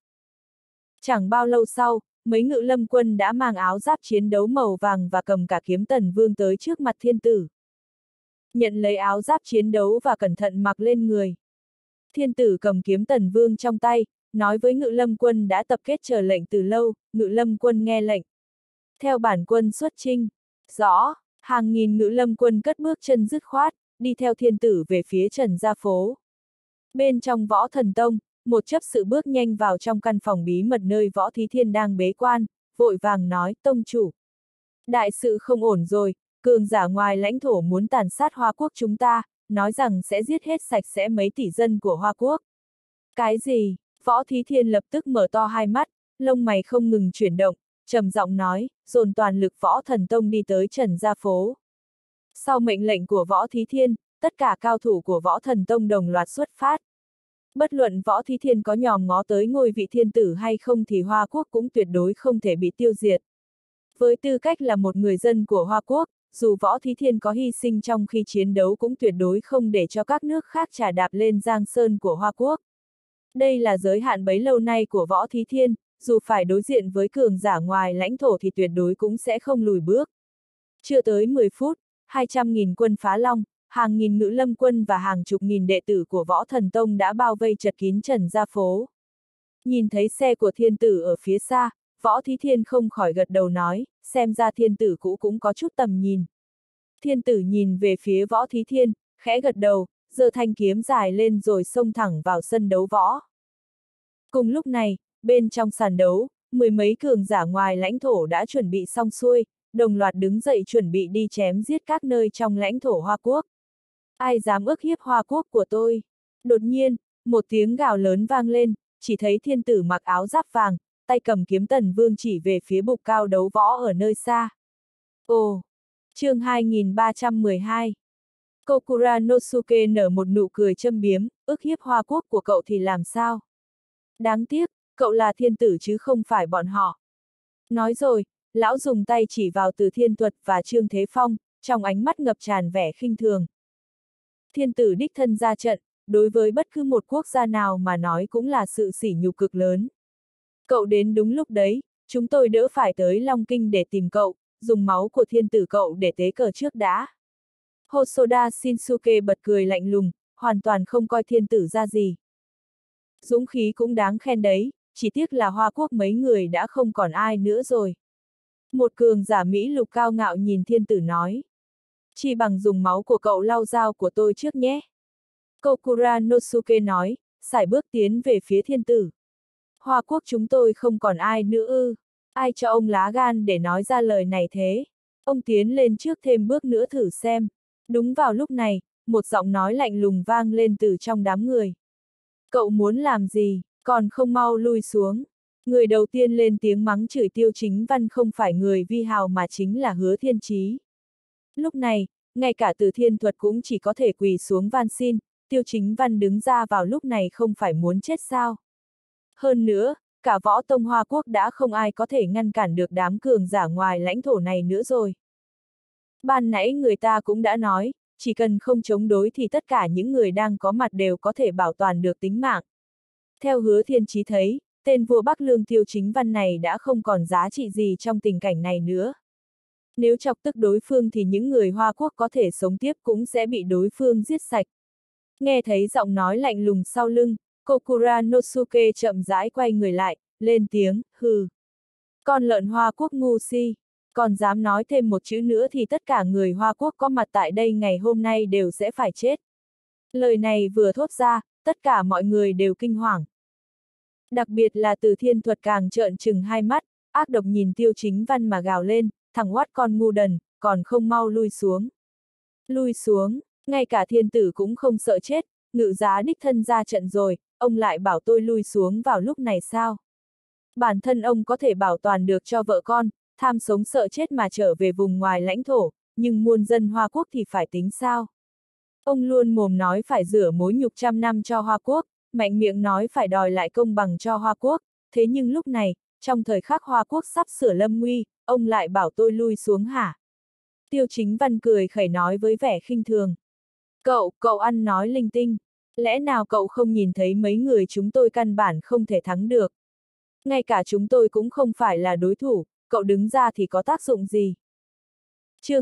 Chẳng bao lâu sau, mấy ngự lâm quân đã mang áo giáp chiến đấu màu vàng và cầm cả kiếm Tần Vương tới trước mặt Thiên Tử. Nhận lấy áo giáp chiến đấu và cẩn thận mặc lên người. Thiên Tử cầm kiếm Tần Vương trong tay, nói với ngự lâm quân đã tập kết chờ lệnh từ lâu: ngự lâm quân nghe lệnh. Theo bản quân xuất chinh. Rõ. Hàng nghìn ngự lâm quân cất bước chân dứt khoát, đi theo Thiên Tử về phía Trần Gia Phố. Bên trong Võ Thần Tông, một chấp sự bước nhanh vào trong căn phòng bí mật nơi Võ Thí Thiên đang bế quan, vội vàng nói: Tông chủ, đại sự không ổn rồi, cường giả ngoài lãnh thổ muốn tàn sát Hoa Quốc chúng ta, nói rằng sẽ giết hết sạch sẽ mấy tỷ dân của Hoa Quốc. Cái gì? Võ Thí Thiên lập tức mở to hai mắt, lông mày không ngừng chuyển động, trầm giọng nói, dồn toàn lực Võ Thần Tông đi tới Trần Gia Phố. Sau mệnh lệnh của Võ Thí Thiên, tất cả cao thủ của Võ Thần Tông đồng loạt xuất phát. Bất luận Võ Thí Thiên có nhòm ngó tới ngôi vị thiên tử hay không thì Hoa Quốc cũng tuyệt đối không thể bị tiêu diệt. Với tư cách là một người dân của Hoa Quốc, dù Võ Thí Thiên có hy sinh trong khi chiến đấu cũng tuyệt đối không để cho các nước khác trà đạp lên giang sơn của Hoa Quốc. Đây là giới hạn bấy lâu nay của Võ Thí Thiên, dù phải đối diện với cường giả ngoài lãnh thổ thì tuyệt đối cũng sẽ không lùi bước. Chưa tới 10 phút, 200.000 quân phá long, hàng nghìn ngự lâm quân và hàng chục nghìn đệ tử của Võ Thần Tông đã bao vây chật kín Trần Gia Phố. Nhìn thấy xe của Thiên Tử ở phía xa, Võ Thí Thiên không khỏi gật đầu nói, xem ra Thiên Tử cũ cũng có chút tầm nhìn. Thiên Tử nhìn về phía Võ Thí Thiên, khẽ gật đầu, giơ thanh kiếm dài lên rồi xông thẳng vào sân đấu võ. Cùng lúc này, bên trong sàn đấu, mười mấy cường giả ngoài lãnh thổ đã chuẩn bị xong xuôi, đồng loạt đứng dậy chuẩn bị đi chém giết các nơi trong lãnh thổ Hoa Quốc. Ai dám ức hiếp Hoa Quốc của tôi? Đột nhiên, một tiếng gào lớn vang lên, chỉ thấy Thiên Tử mặc áo giáp vàng, tay cầm kiếm Tần Vương chỉ về phía bục cao đấu võ ở nơi xa. Ồ! Chương 2312. Kokuranosuke nở một nụ cười châm biếm, ức hiếp Hoa Quốc của cậu thì làm sao? Đáng tiếc, cậu là Thiên Tử chứ không phải bọn họ. Nói rồi, lão dùng tay chỉ vào Từ Thiên Thuật và Trương Thế Phong, trong ánh mắt ngập tràn vẻ khinh thường. Thiên Tử đích thân ra trận, đối với bất cứ một quốc gia nào mà nói cũng là sự sỉ nhục cực lớn. Cậu đến đúng lúc đấy, chúng tôi đỡ phải tới Long Kinh để tìm cậu, dùng máu của Thiên Tử cậu để tế cờ trước đã. Hosoda Shinsuke bật cười lạnh lùng, hoàn toàn không coi Thiên Tử ra gì. Dũng khí cũng đáng khen đấy, chỉ tiếc là Hoa Quốc mấy người đã không còn ai nữa rồi. Một cường giả Mỹ lục cao ngạo nhìn Thiên Tử nói. Chỉ bằng dùng máu của cậu lau dao của tôi trước nhé. Kokuranosuke nói, sải bước tiến về phía Thiên Tử. Hoa Quốc chúng tôi không còn ai nữa ư? Ai cho ông lá gan để nói ra lời này thế? Ông tiến lên trước thêm bước nữa thử xem. Đúng vào lúc này, một giọng nói lạnh lùng vang lên từ trong đám người. Cậu muốn làm gì, còn không mau lui xuống. Người đầu tiên lên tiếng mắng chửi Tiêu Chính Văn không phải người Vi Hào mà chính là Hứa Thiên Chí. Lúc này, ngay cả Từ Thiên Thuật cũng chỉ có thể quỳ xuống van xin, Tiêu Chính Văn đứng ra vào lúc này không phải muốn chết sao? Hơn nữa, cả võ tông Hoa Quốc đã không ai có thể ngăn cản được đám cường giả ngoài lãnh thổ này nữa rồi. Ban nãy người ta cũng đã nói, chỉ cần không chống đối thì tất cả những người đang có mặt đều có thể bảo toàn được tính mạng. Theo Hứa Thiên Chí thấy, tên vua Bắc Lương Tiêu Chính Văn này đã không còn giá trị gì trong tình cảnh này nữa. Nếu chọc tức đối phương thì những người Hoa Quốc có thể sống tiếp cũng sẽ bị đối phương giết sạch. Nghe thấy giọng nói lạnh lùng sau lưng, Kokura Nosuke chậm rãi quay người lại, lên tiếng, hừ. Con lợn Hoa Quốc ngu si, còn dám nói thêm một chữ nữa thì tất cả người Hoa Quốc có mặt tại đây ngày hôm nay đều sẽ phải chết. Lời này vừa thốt ra, tất cả mọi người đều kinh hoàng. Đặc biệt là Từ Thiên Thuật càng trợn trừng hai mắt, ác độc nhìn Tiêu Chính Văn mà gào lên, thằng oát con ngu đần, còn không mau lui xuống. Lui xuống, ngay cả thiên tử cũng không sợ chết, ngự giá đích thân ra trận rồi, ông lại bảo tôi lui xuống vào lúc này sao? Bản thân ông có thể bảo toàn được cho vợ con, tham sống sợ chết mà trở về vùng ngoài lãnh thổ, nhưng muôn dân Hoa Quốc thì phải tính sao? Ông luôn mồm nói phải rửa mối nhục 100 năm cho Hoa Quốc, mạnh miệng nói phải đòi lại công bằng cho Hoa Quốc, thế nhưng lúc này, trong thời khắc Hoa Quốc sắp sửa lâm nguy, ông lại bảo tôi lui xuống hả? Tiêu Chính Văn cười khẩy nói với vẻ khinh thường. Cậu ăn nói linh tinh, lẽ nào cậu không nhìn thấy mấy người chúng tôi căn bản không thể thắng được? Ngay cả chúng tôi cũng không phải là đối thủ, cậu đứng ra thì có tác dụng gì? Chương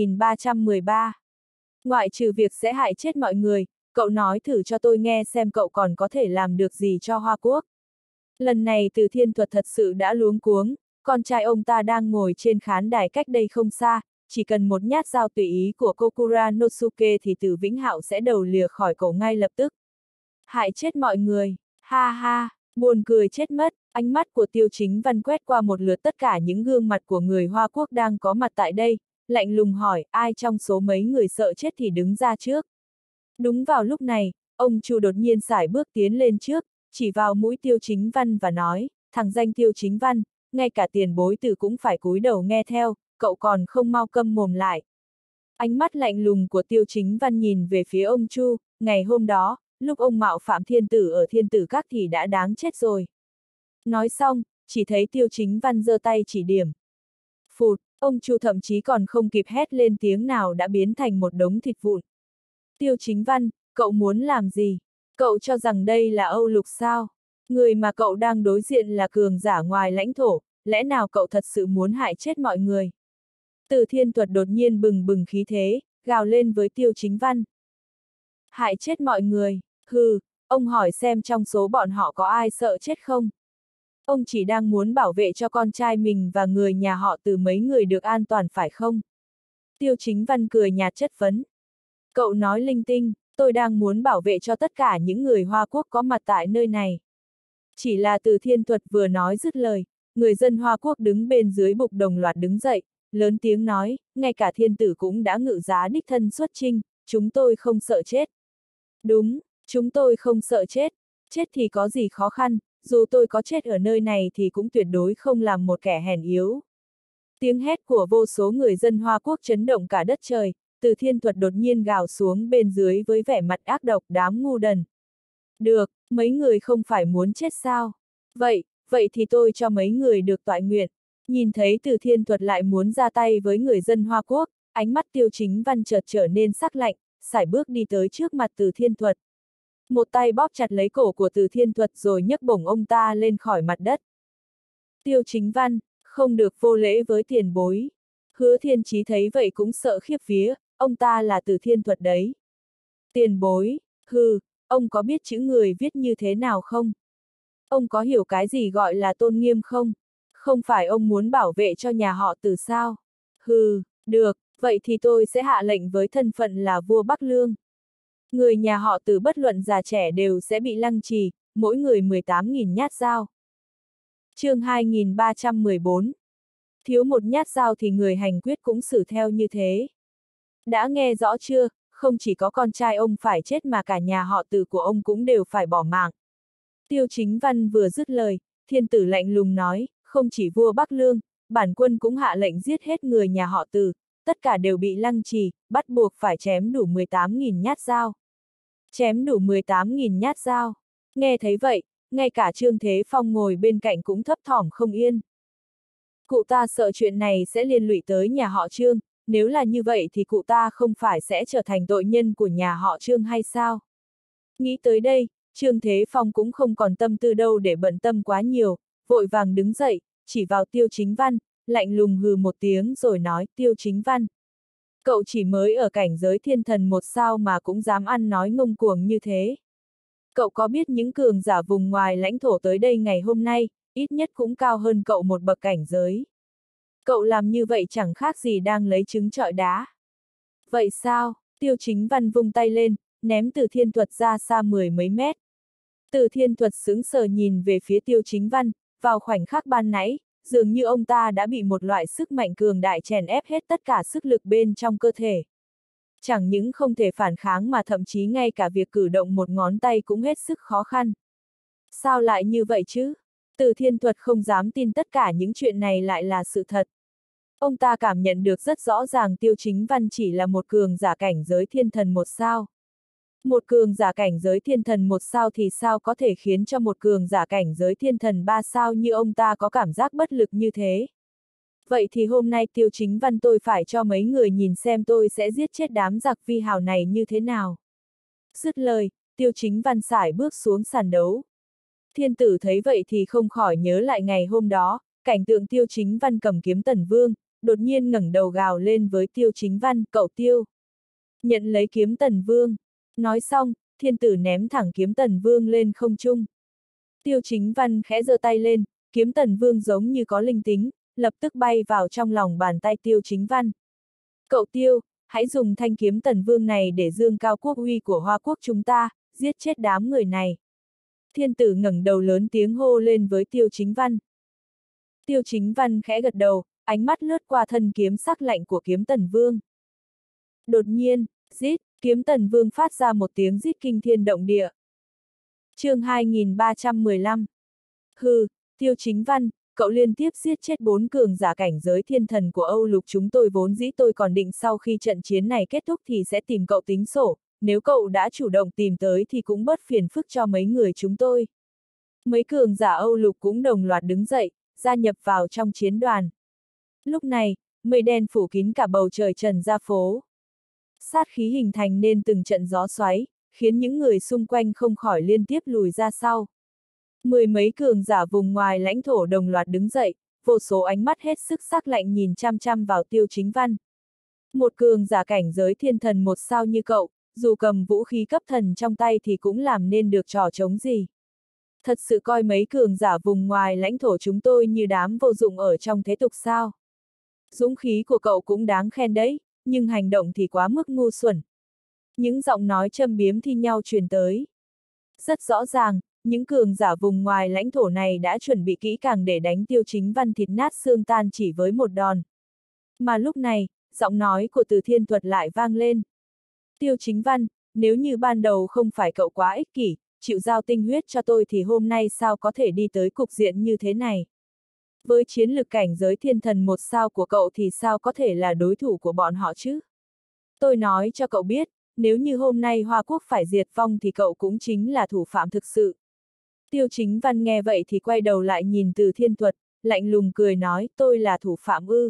2313. Ngoại trừ việc sẽ hại chết mọi người, cậu nói thử cho tôi nghe xem cậu còn có thể làm được gì cho Hoa Quốc. Lần này Từ Thiên Thuật thật sự đã luống cuống, con trai ông ta đang ngồi trên khán đài cách đây không xa, chỉ cần một nhát dao tùy ý của Kokura Nosuke thì Từ Vĩnh Hạo sẽ đầu lìa khỏi cổ ngay lập tức. Hại chết mọi người, ha ha, buồn cười chết mất, ánh mắt của Tiêu Chính Văn quét qua một lượt tất cả những gương mặt của người Hoa Quốc đang có mặt tại đây, lạnh lùng hỏi ai trong số mấy người sợ chết thì đứng ra trước. Đúng vào lúc này, ông Chu đột nhiên sải bước tiến lên trước, chỉ vào mũi Tiêu Chính Văn và nói, thằng danh Tiêu Chính Văn, ngay cả tiền bối Từ cũng phải cúi đầu nghe theo, cậu còn không mau câm mồm lại. Ánh mắt lạnh lùng của Tiêu Chính Văn nhìn về phía ông Chu, ngày hôm đó, lúc ông mạo phạm thiên tử ở Thiên Tử Các thì đã đáng chết rồi. Nói xong, chỉ thấy Tiêu Chính Văn giơ tay chỉ điểm. Phụt, ông Chu thậm chí còn không kịp hét lên tiếng nào đã biến thành một đống thịt vụn. Tiêu Chính Văn, cậu muốn làm gì? Cậu cho rằng đây là Âu Lục sao? Người mà cậu đang đối diện là cường giả ngoài lãnh thổ, lẽ nào cậu thật sự muốn hại chết mọi người? Từ Thiên Thuật đột nhiên bừng bừng khí thế, gào lên với Tiêu Chính Văn. Hại chết mọi người, hừ, ông hỏi xem trong số bọn họ có ai sợ chết không? Ông chỉ đang muốn bảo vệ cho con trai mình và người nhà họ Từ mấy người được an toàn phải không? Tiêu Chính Văn cười nhạt chất vấn. Cậu nói linh tinh, tôi đang muốn bảo vệ cho tất cả những người Hoa Quốc có mặt tại nơi này. Chỉ là Từ Thiên Thuật vừa nói dứt lời, người dân Hoa Quốc đứng bên dưới bục đồng loạt đứng dậy, lớn tiếng nói, ngay cả thiên tử cũng đã ngự giá đích thân xuất chinh, chúng tôi không sợ chết. Đúng, chúng tôi không sợ chết, chết thì có gì khó khăn, dù tôi có chết ở nơi này thì cũng tuyệt đối không làm một kẻ hèn yếu. Tiếng hét của vô số người dân Hoa Quốc chấn động cả đất trời, Từ Thiên Thuật đột nhiên gào xuống bên dưới với vẻ mặt ác độc đám ngu đần. Được, mấy người không phải muốn chết sao? Vậy thì tôi cho mấy người được toại nguyện. Nhìn thấy Từ Thiên Thuật lại muốn ra tay với người dân Hoa Quốc, ánh mắt Tiêu Chính Văn chợt trở nên sắc lạnh, sải bước đi tới trước mặt Từ Thiên Thuật. Một tay bóp chặt lấy cổ của Từ Thiên Thuật rồi nhấc bổng ông ta lên khỏi mặt đất. Tiêu Chính Văn, không được vô lễ với tiền bối. Hứa Thiên Chí thấy vậy cũng sợ khiếp vía, ông ta là Từ Thiên Thuật đấy. Tiền bối, hừ, ông có biết chữ người viết như thế nào không? Ông có hiểu cái gì gọi là tôn nghiêm không? Không phải ông muốn bảo vệ cho nhà họ Từ sao? Hừ, được, vậy thì tôi sẽ hạ lệnh với thân phận là vua Bắc Lương. Người nhà họ Từ bất luận già trẻ đều sẽ bị lăng trì, mỗi người 18.000 nhát dao. Chương 2314. Thiếu một nhát dao thì người hành quyết cũng xử theo như thế. Đã nghe rõ chưa, không chỉ có con trai ông phải chết mà cả nhà họ Từ của ông cũng đều phải bỏ mạng. Tiêu Chính Văn vừa dứt lời, thiên tử lạnh lùng nói, không chỉ vua Bắc Lương, bản quân cũng hạ lệnh giết hết người nhà họ Từ, tất cả đều bị lăng trì, bắt buộc phải chém đủ 18.000 nhát dao. chém đủ 18.000 nhát dao. Nghe thấy vậy, ngay cả Trương Thế Phong ngồi bên cạnh cũng thấp thỏm không yên. Cụ ta sợ chuyện này sẽ liên lụy tới nhà họ Trương, nếu là như vậy thì cụ ta không phải sẽ trở thành tội nhân của nhà họ Trương hay sao? Nghĩ tới đây, Trương Thế Phong cũng không còn tâm tư đâu để bận tâm quá nhiều, vội vàng đứng dậy, chỉ vào Tiêu Chính Văn, lạnh lùng hừ một tiếng rồi nói, Tiêu Chính Văn. Cậu chỉ mới ở cảnh giới thiên thần một sao mà cũng dám ăn nói ngông cuồng như thế. Cậu có biết những cường giả vùng ngoài lãnh thổ tới đây ngày hôm nay, ít nhất cũng cao hơn cậu một bậc cảnh giới. Cậu làm như vậy chẳng khác gì đang lấy trứng trọi đá. Vậy sao? Tiêu Chính Văn vung tay lên, ném Từ Thiên Thuật ra xa 10 mấy mét. Từ Thiên Thuật sững sờ nhìn về phía Tiêu Chính Văn, vào khoảnh khắc ban nãy, dường như ông ta đã bị một loại sức mạnh cường đại chèn ép hết tất cả sức lực bên trong cơ thể. Chẳng những không thể phản kháng mà thậm chí ngay cả việc cử động một ngón tay cũng hết sức khó khăn. Sao lại như vậy chứ? Từ Thiên Thuật không dám tin tất cả những chuyện này lại là sự thật. Ông ta cảm nhận được rất rõ ràng Tiêu Chính Văn chỉ là một cường giả cảnh giới thiên thần một sao. Một cường giả cảnh giới thiên thần một sao thì sao có thể khiến cho một cường giả cảnh giới thiên thần ba sao như ông ta có cảm giác bất lực như thế? Vậy thì hôm nay Tiêu Chính Văn tôi phải cho mấy người nhìn xem tôi sẽ giết chết đám giặc vi hào này như thế nào. Dứt lời, Tiêu Chính Văn sải bước xuống sàn đấu. Thiên tử thấy vậy thì không khỏi nhớ lại ngày hôm đó, cảnh tượng Tiêu Chính Văn cầm kiếm Tần Vương, đột nhiên ngẩng đầu gào lên với Tiêu Chính Văn, cậu Tiêu. Nhận lấy kiếm Tần Vương. Nói xong, thiên tử ném thẳng kiếm Tần Vương lên không trung. Tiêu Chính Văn khẽ giơ tay lên, kiếm Tần Vương giống như có linh tính, lập tức bay vào trong lòng bàn tay Tiêu Chính Văn. Cậu Tiêu, hãy dùng thanh kiếm Tần Vương này để dương cao quốc uy của Hoa Quốc chúng ta, giết chết đám người này. Thiên tử ngẩng đầu lớn tiếng hô lên với Tiêu Chính Văn. Tiêu Chính Văn khẽ gật đầu, ánh mắt lướt qua thân kiếm sắc lạnh của kiếm Tần Vương. Đột nhiên, rít, kiếm Tần Vương phát ra một tiếng rít kinh thiên động địa. Chương 2315. Hừ, Tiêu Chính Văn, cậu liên tiếp giết chết 4 cường giả cảnh giới thiên thần của Âu Lục chúng tôi, vốn dĩ tôi còn định sau khi trận chiến này kết thúc thì sẽ tìm cậu tính sổ, nếu cậu đã chủ động tìm tới thì cũng bớt phiền phức cho mấy người chúng tôi. Mấy cường giả Âu Lục cũng đồng loạt đứng dậy, gia nhập vào trong chiến đoàn. Lúc này, mây đen phủ kín cả bầu trời trần ra phố. Sát khí hình thành nên từng trận gió xoáy, khiến những người xung quanh không khỏi liên tiếp lùi ra sau. Mười mấy cường giả vùng ngoài lãnh thổ đồng loạt đứng dậy, vô số ánh mắt hết sức sắc lạnh nhìn chăm chăm vào Tiêu Chính Văn. Một cường giả cảnh giới thiên thần một sao như cậu, dù cầm vũ khí cấp thần trong tay thì cũng làm nên được trò trống gì. Thật sự coi mấy cường giả vùng ngoài lãnh thổ chúng tôi như đám vô dụng ở trong thế tục sao? Dũng khí của cậu cũng đáng khen đấy, nhưng hành động thì quá mức ngu xuẩn. Những giọng nói châm biếm thi nhau truyền tới. Rất rõ ràng, những cường giả vùng ngoài lãnh thổ này đã chuẩn bị kỹ càng để đánh Tiêu Chính Văn thịt nát xương tan chỉ với một đòn. Mà lúc này, giọng nói của Từ Thiên Thuật lại vang lên. Tiêu Chính Văn, nếu như ban đầu không phải cậu quá ích kỷ, chịu giao tinh huyết cho tôi thì hôm nay sao có thể đi tới cục diện như thế này. Với chiến lực cảnh giới thiên thần một sao của cậu thì sao có thể là đối thủ của bọn họ chứ? Tôi nói cho cậu biết, nếu như hôm nay Hoa Quốc phải diệt vong thì cậu cũng chính là thủ phạm thực sự. Tiêu Chính Văn nghe vậy thì quay đầu lại nhìn Từ Thiên Thuật, lạnh lùng cười nói, tôi là thủ phạm ư?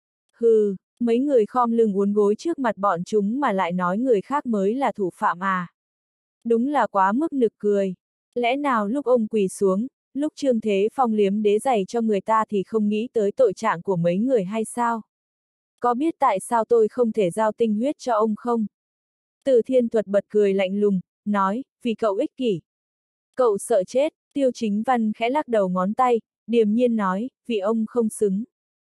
Hừ, mấy người khom lưng uốn gối trước mặt bọn chúng mà lại nói người khác mới là thủ phạm à? Đúng là quá mức nực cười. Lẽ nào lúc ông quỳ xuống, lúc Trương Thế Phong liếm đế giày cho người ta thì không nghĩ tới tội trạng của mấy người hay sao? Có biết tại sao tôi không thể giao tinh huyết cho ông không? Từ Thiên Thuật bật cười lạnh lùng, nói, vì cậu ích kỷ. Cậu sợ chết, Tiêu Chính Văn khẽ lắc đầu ngón tay, điềm nhiên nói, vì ông không xứng.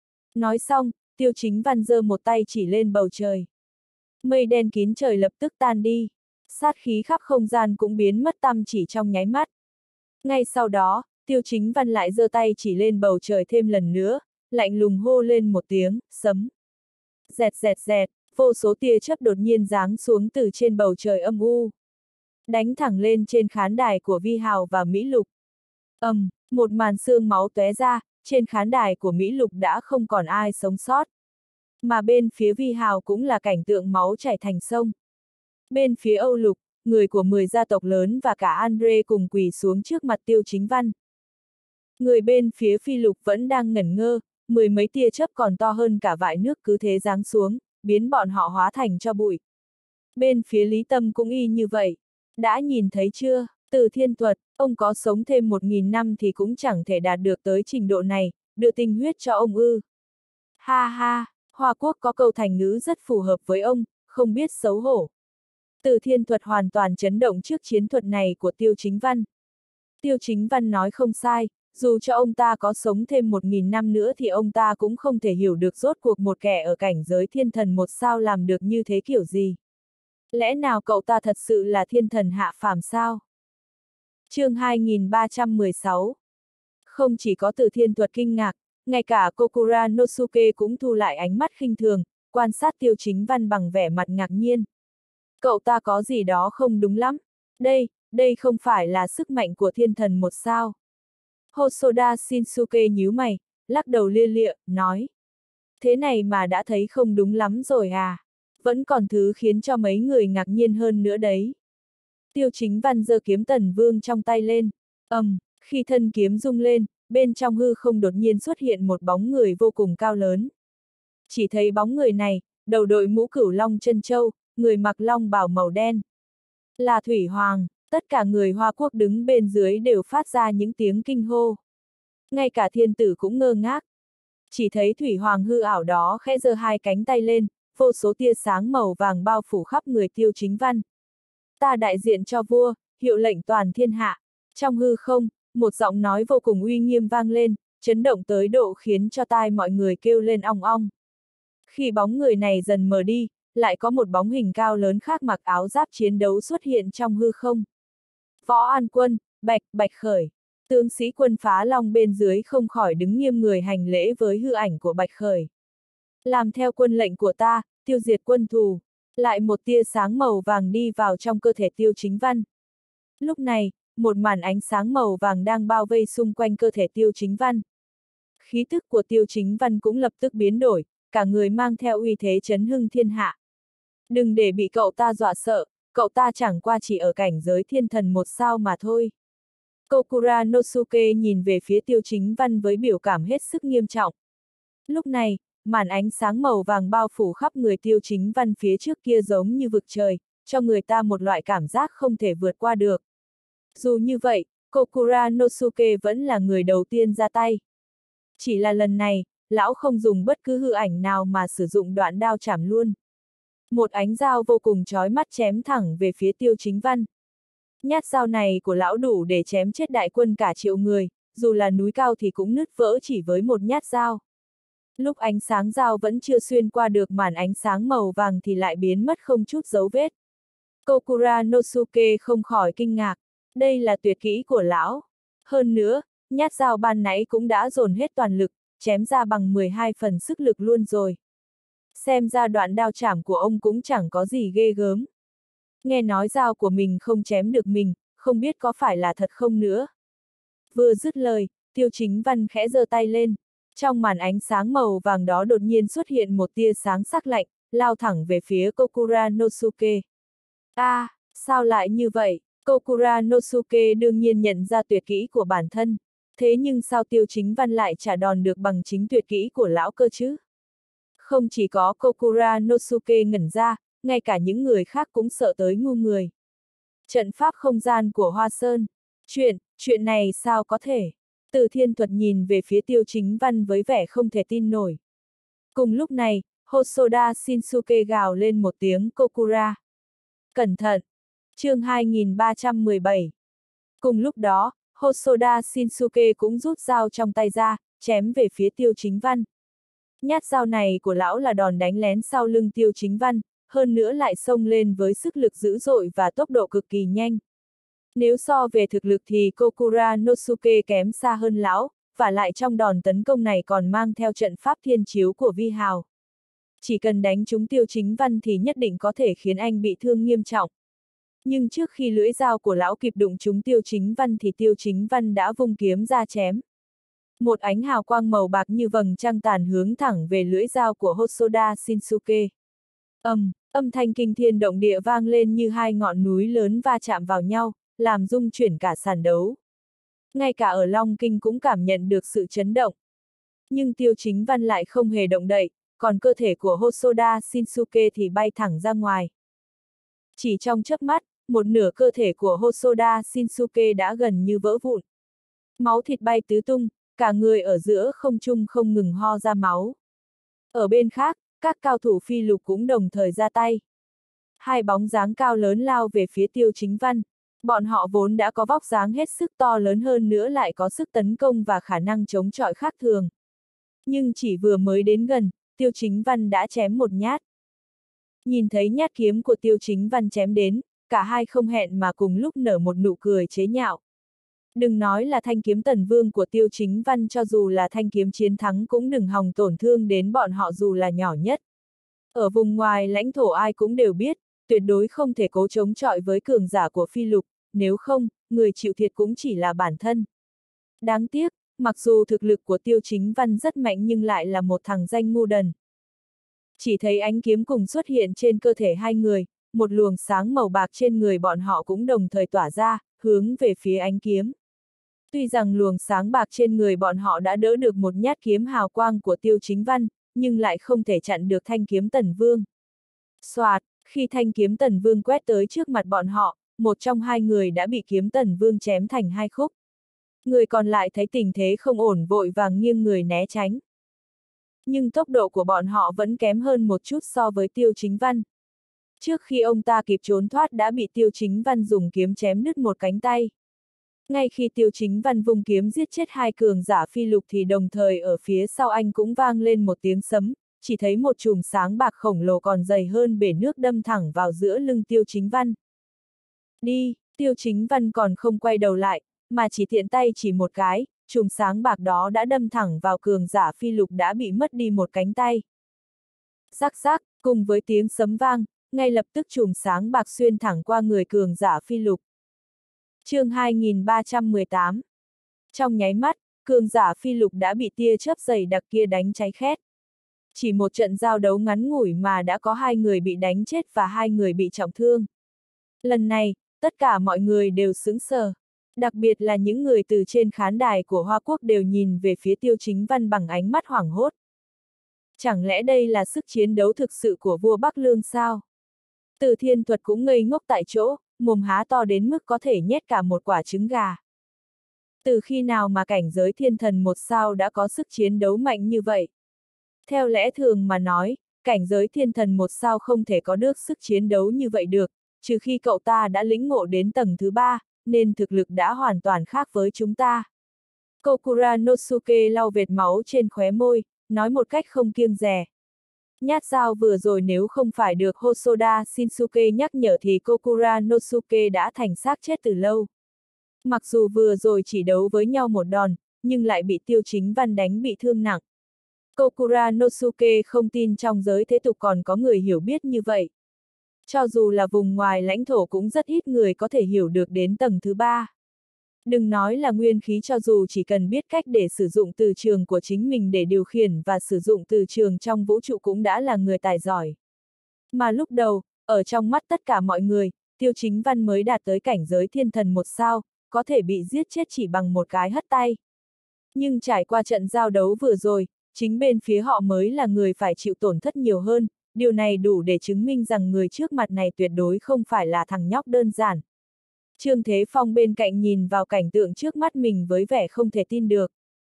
Nói xong, Tiêu Chính Văn giơ một tay chỉ lên bầu trời. Mây đen kín trời lập tức tan đi, sát khí khắp không gian cũng biến mất tăm chỉ trong nháy mắt. Ngay sau đó, Tiêu Chính Văn lại giơ tay chỉ lên bầu trời thêm lần nữa, lạnh lùng hô lên một tiếng, sấm. Dẹt dẹt dẹt, vô số tia chớp đột nhiên giáng xuống từ trên bầu trời âm u. Đánh thẳng lên trên khán đài của Vi Hào và Mỹ Lục. Một màn xương máu tóe ra, trên khán đài của Mỹ Lục đã không còn ai sống sót. Mà bên phía Vi Hào cũng là cảnh tượng máu chảy thành sông. Bên phía Âu Lục, người của 10 gia tộc lớn và cả Andre cùng quỳ xuống trước mặt Tiêu Chính Văn. Người bên phía Phi Lục vẫn đang ngẩn ngơ, 10 mấy tia chớp còn to hơn cả vại nước cứ thế giáng xuống, biến bọn họ hóa thành tro bụi. Bên phía Lý Tâm cũng y như vậy. Đã nhìn thấy chưa, Từ Thiên Thuật, ông có sống thêm 1000 năm thì cũng chẳng thể đạt được tới trình độ này, đưa tinh huyết cho ông ư. Ha ha, Hoa Quốc có câu thành ngữ rất phù hợp với ông, không biết xấu hổ. Từ Thiên Thuật hoàn toàn chấn động trước chiến thuật này của Tiêu Chính Văn. Tiêu Chính Văn nói không sai, dù cho ông ta có sống thêm 1000 năm nữa thì ông ta cũng không thể hiểu được rốt cuộc một kẻ ở cảnh giới thiên thần một sao làm được như thế kiểu gì. Lẽ nào cậu ta thật sự là thiên thần hạ phàm sao? Chương 2316. Không chỉ có Từ Thiên Thuật kinh ngạc, ngay cả Kokura Nosuke cũng thu lại ánh mắt khinh thường, quan sát Tiêu Chính Văn bằng vẻ mặt ngạc nhiên. Cậu ta có gì đó không đúng lắm. Đây không phải là sức mạnh của thiên thần một sao. Hosoda Shinsuke nhíu mày, lắc đầu lia lịa, nói. Thế này mà đã thấy không đúng lắm rồi à? Vẫn còn thứ khiến cho mấy người ngạc nhiên hơn nữa đấy. Tiêu Chính Văn giơ kiếm Tần Vương trong tay lên. Khi thân kiếm rung lên, bên trong hư không đột nhiên xuất hiện một bóng người vô cùng cao lớn. Chỉ thấy bóng người này, đầu đội mũ cửu long chân châu, người mặc long bào màu đen. Là Thủy Hoàng, tất cả người Hoa Quốc đứng bên dưới đều phát ra những tiếng kinh hô. Ngay cả thiên tử cũng ngơ ngác. Chỉ thấy Thủy Hoàng hư ảo đó khẽ giơ hai cánh tay lên, vô số tia sáng màu vàng bao phủ khắp người Tiêu Chính Văn. Ta đại diện cho vua, hiệu lệnh toàn thiên hạ. Trong hư không, một giọng nói vô cùng uy nghiêm vang lên, chấn động tới độ khiến cho tai mọi người kêu lên ong ong. Khi bóng người này dần mờ đi, lại có một bóng hình cao lớn khác mặc áo giáp chiến đấu xuất hiện trong hư không. Võ An Quân, Bạch Khởi. Tướng sĩ quân Phá Long bên dưới không khỏi đứng nghiêm người hành lễ với hư ảnh của Bạch Khởi. Làm theo quân lệnh của ta, tiêu diệt quân thù. Lại một tia sáng màu vàng đi vào trong cơ thể Tiêu Chính Văn. Lúc này, một màn ánh sáng màu vàng đang bao vây xung quanh cơ thể Tiêu Chính Văn. Khí tức của Tiêu Chính Văn cũng lập tức biến đổi, cả người mang theo uy thế chấn hưng thiên hạ. Đừng để bị cậu ta dọa sợ, cậu ta chẳng qua chỉ ở cảnh giới thiên thần một sao mà thôi. Kokura Nosuke nhìn về phía Tiêu Chính Văn với biểu cảm hết sức nghiêm trọng. Lúc này, màn ánh sáng màu vàng bao phủ khắp người Tiêu Chính Văn phía trước kia giống như vực trời, cho người ta một loại cảm giác không thể vượt qua được. Dù như vậy, Kokura Nosuke vẫn là người đầu tiên ra tay. Chỉ là lần này, lão không dùng bất cứ hư ảnh nào mà sử dụng đoạn đao chảm luôn. Một ánh dao vô cùng chói mắt chém thẳng về phía Tiêu Chính Văn. Nhát dao này của lão đủ để chém chết đại quân cả triệu người, dù là núi cao thì cũng nứt vỡ chỉ với một nhát dao. Lúc ánh sáng dao vẫn chưa xuyên qua được màn ánh sáng màu vàng thì lại biến mất không chút dấu vết. Kokura Nosuke không khỏi kinh ngạc, đây là tuyệt kỹ của lão. Hơn nữa, nhát dao ban nãy cũng đã dồn hết toàn lực, chém ra bằng 12 phần sức lực luôn rồi. Xem ra đoạn đao chảm của ông cũng chẳng có gì ghê gớm. Nghe nói dao của mình không chém được mình, không biết có phải là thật không nữa. Vừa dứt lời, Tiêu Chính Văn khẽ giơ tay lên. Trong màn ánh sáng màu vàng đó đột nhiên xuất hiện một tia sáng sắc lạnh, lao thẳng về phía Kokura Nosuke. Sao lại như vậy? Kokura Nosuke đương nhiên nhận ra tuyệt kỹ của bản thân. Thế nhưng sao Tiêu Chính Văn lại trả đòn được bằng chính tuyệt kỹ của lão cơ chứ? Không chỉ có Kokura Nosuke ngẩn ra, ngay cả những người khác cũng sợ tới ngu người. Trận pháp không gian của Hoa Sơn. Chuyện này sao có thể? Từ Thiên Thuật nhìn về phía Tiêu Chính Văn với vẻ không thể tin nổi. Cùng lúc này, Hosoda Shinsuke gào lên một tiếng Kokura. Cẩn thận! Chương 2317. Cùng lúc đó, Hosoda Shinsuke cũng rút dao trong tay ra, chém về phía Tiêu Chính Văn. Nhát dao này của lão là đòn đánh lén sau lưng Tiêu Chính Văn, hơn nữa lại xông lên với sức lực dữ dội và tốc độ cực kỳ nhanh. Nếu so về thực lực thì Kokura Nosuke kém xa hơn lão, và lại trong đòn tấn công này còn mang theo trận pháp thiên chiếu của Vi Hào. Chỉ cần đánh trúng Tiêu Chính Văn thì nhất định có thể khiến anh bị thương nghiêm trọng. Nhưng trước khi lưỡi dao của lão kịp đụng trúng Tiêu Chính Văn thì Tiêu Chính Văn đã vung kiếm ra chém. Một ánh hào quang màu bạc như vầng trăng tàn hướng thẳng về lưỡi dao của Hosoda Shinsuke. Âm thanh kinh thiên động địa vang lên như hai ngọn núi lớn va chạm vào nhau, làm rung chuyển cả sàn đấu. Ngay cả ở Long Kinh cũng cảm nhận được sự chấn động. Nhưng Tiêu Chính Văn lại không hề động đậy, còn cơ thể của Hosoda Shinsuke thì bay thẳng ra ngoài. Chỉ trong chớp mắt, một nửa cơ thể của Hosoda Shinsuke đã gần như vỡ vụn. Máu thịt bay tứ tung, cả người ở giữa không trung không ngừng ho ra máu. Ở bên khác, các cao thủ phi lục cũng đồng thời ra tay. Hai bóng dáng cao lớn lao về phía Tiêu Chính Văn. Bọn họ vốn đã có vóc dáng hết sức to lớn hơn nữa lại có sức tấn công và khả năng chống chọi khác thường. Nhưng chỉ vừa mới đến gần, Tiêu Chính Văn đã chém một nhát. Nhìn thấy nhát kiếm của Tiêu Chính Văn chém đến, cả hai không hẹn mà cùng lúc nở một nụ cười chế nhạo. Đừng nói là thanh kiếm tần vương của Tiêu Chính Văn, cho dù là thanh kiếm chiến thắng cũng đừng hòng tổn thương đến bọn họ dù là nhỏ nhất. Ở vùng ngoài lãnh thổ ai cũng đều biết, tuyệt đối không thể cố chống chọi với cường giả của phi lục, nếu không, người chịu thiệt cũng chỉ là bản thân. Đáng tiếc, mặc dù thực lực của Tiêu Chính Văn rất mạnh nhưng lại là một thằng danh ngu đần. Chỉ thấy ánh kiếm cùng xuất hiện trên cơ thể hai người, một luồng sáng màu bạc trên người bọn họ cũng đồng thời tỏa ra, hướng về phía ánh kiếm. Tuy rằng luồng sáng bạc trên người bọn họ đã đỡ được một nhát kiếm hào quang của Tiêu Chính Văn, nhưng lại không thể chặn được thanh kiếm Tần Vương. Soạt, khi thanh kiếm Tần Vương quét tới trước mặt bọn họ, một trong hai người đã bị kiếm Tần Vương chém thành hai khúc. Người còn lại thấy tình thế không ổn vội vàng nghiêng người né tránh. Nhưng tốc độ của bọn họ vẫn kém hơn một chút so với Tiêu Chính Văn. Trước khi ông ta kịp trốn thoát đã bị Tiêu Chính Văn dùng kiếm chém đứt một cánh tay. Ngay khi Tiêu Chính Văn vung kiếm giết chết hai cường giả phi lục thì đồng thời ở phía sau anh cũng vang lên một tiếng sấm, chỉ thấy một chùm sáng bạc khổng lồ còn dày hơn bể nước đâm thẳng vào giữa lưng Tiêu Chính Văn. Đi, Tiêu Chính Văn còn không quay đầu lại, mà chỉ tiện tay chỉ một cái, chùm sáng bạc đó đã đâm thẳng vào cường giả phi lục đã bị mất đi một cánh tay. Rắc rắc, cùng với tiếng sấm vang, ngay lập tức chùm sáng bạc xuyên thẳng qua người cường giả phi lục. Chương 2318. Trong nháy mắt, cường giả phi lục đã bị tia chớp dày đặc kia đánh cháy khét. Chỉ một trận giao đấu ngắn ngủi mà đã có hai người bị đánh chết và hai người bị trọng thương. Lần này, tất cả mọi người đều sững sờ. Đặc biệt là những người từ trên khán đài của Hoa Quốc đều nhìn về phía Tiêu Chính Văn bằng ánh mắt hoảng hốt. Chẳng lẽ đây là sức chiến đấu thực sự của vua Bắc Lương sao? Từ Thiên Thuật cũng ngây ngốc tại chỗ, mồm há to đến mức có thể nhét cả một quả trứng gà. Từ khi nào mà cảnh giới thiên thần một sao đã có sức chiến đấu mạnh như vậy? Theo lẽ thường mà nói, cảnh giới thiên thần một sao không thể có được sức chiến đấu như vậy được, trừ khi cậu ta đã lĩnh ngộ đến tầng thứ 3, nên thực lực đã hoàn toàn khác với chúng ta. Kokura Nosuke lau vệt máu trên khóe môi, nói một cách không kiêng dè. Nhát dao vừa rồi nếu không phải được Hosoda Shinsuke nhắc nhở thì Kokura Nosuke đã thành xác chết từ lâu. Mặc dù vừa rồi chỉ đấu với nhau một đòn, nhưng lại bị Tiêu Chính Văn đánh bị thương nặng. Kokura Nosuke không tin trong giới thế tục còn có người hiểu biết như vậy. Cho dù là vùng ngoài lãnh thổ cũng rất ít người có thể hiểu được đến tầng thứ 3. Đừng nói là nguyên khí, cho dù chỉ cần biết cách để sử dụng từ trường của chính mình để điều khiển và sử dụng từ trường trong vũ trụ cũng đã là người tài giỏi. Mà lúc đầu, ở trong mắt tất cả mọi người, Tiêu Chính Văn mới đạt tới cảnh giới thiên thần một sao, có thể bị giết chết chỉ bằng một cái hất tay. Nhưng trải qua trận giao đấu vừa rồi, chính bên phía họ mới là người phải chịu tổn thất nhiều hơn, điều này đủ để chứng minh rằng người trước mặt này tuyệt đối không phải là thằng nhóc đơn giản. Trương Thế Phong bên cạnh nhìn vào cảnh tượng trước mắt mình với vẻ không thể tin được.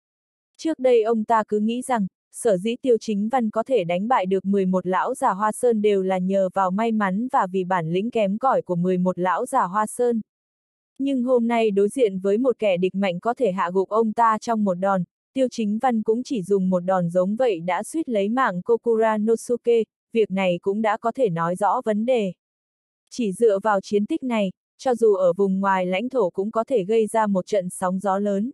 Trước đây ông ta cứ nghĩ rằng, sở dĩ Tiêu Chính Văn có thể đánh bại được 11 lão già Hoa Sơn đều là nhờ vào may mắn và vì bản lĩnh kém cỏi của 11 lão già Hoa Sơn. Nhưng hôm nay đối diện với một kẻ địch mạnh có thể hạ gục ông ta trong một đòn, Tiêu Chính Văn cũng chỉ dùng một đòn giống vậy đã suýt lấy mạng Kokura Nosuke, việc này cũng đã có thể nói rõ vấn đề. Chỉ dựa vào chiến tích này, cho dù ở vùng ngoài lãnh thổ cũng có thể gây ra một trận sóng gió lớn.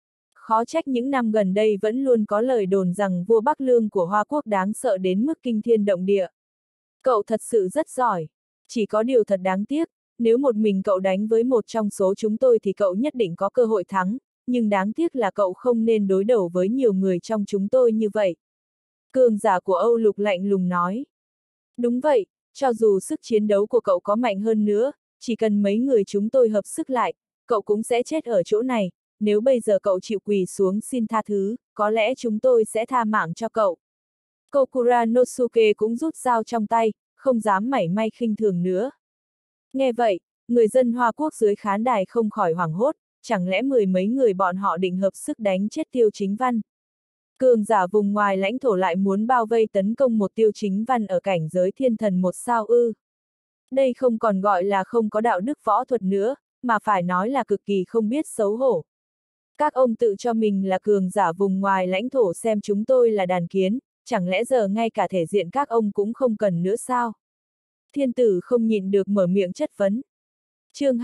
Khó trách những năm gần đây vẫn luôn có lời đồn rằng vua Bắc Lương của Hoa Quốc đáng sợ đến mức kinh thiên động địa. Cậu thật sự rất giỏi. Chỉ có điều thật đáng tiếc, nếu một mình cậu đánh với một trong số chúng tôi thì cậu nhất định có cơ hội thắng, nhưng đáng tiếc là cậu không nên đối đầu với nhiều người trong chúng tôi như vậy. Cường giả của Âu Lục lạnh lùng nói. Đúng vậy, Cho dù sức chiến đấu của cậu có mạnh hơn nữa, chỉ cần mấy người chúng tôi hợp sức lại, cậu cũng sẽ chết ở chỗ này, nếu bây giờ cậu chịu quỳ xuống xin tha thứ, có lẽ chúng tôi sẽ tha mạng cho cậu. Kokura Nosuke cũng rút dao trong tay, không dám mảy may khinh thường nữa. Nghe vậy, người dân Hoa Quốc dưới khán đài không khỏi hoảng hốt, chẳng lẽ mười mấy người bọn họ định hợp sức đánh chết Tiêu Chính Văn. Cường giả vùng ngoài lãnh thổ lại muốn bao vây tấn công một Tiêu Chính Văn ở cảnh giới thiên thần một sao ư. Đây không còn gọi là không có đạo đức võ thuật nữa, mà phải nói là cực kỳ không biết xấu hổ. Các ông tự cho mình là cường giả vùng ngoài lãnh thổ xem chúng tôi là đàn kiến, chẳng lẽ giờ ngay cả thể diện các ông cũng không cần nữa sao? Thiên tử không nhịn được mở miệng chất vấn. Chương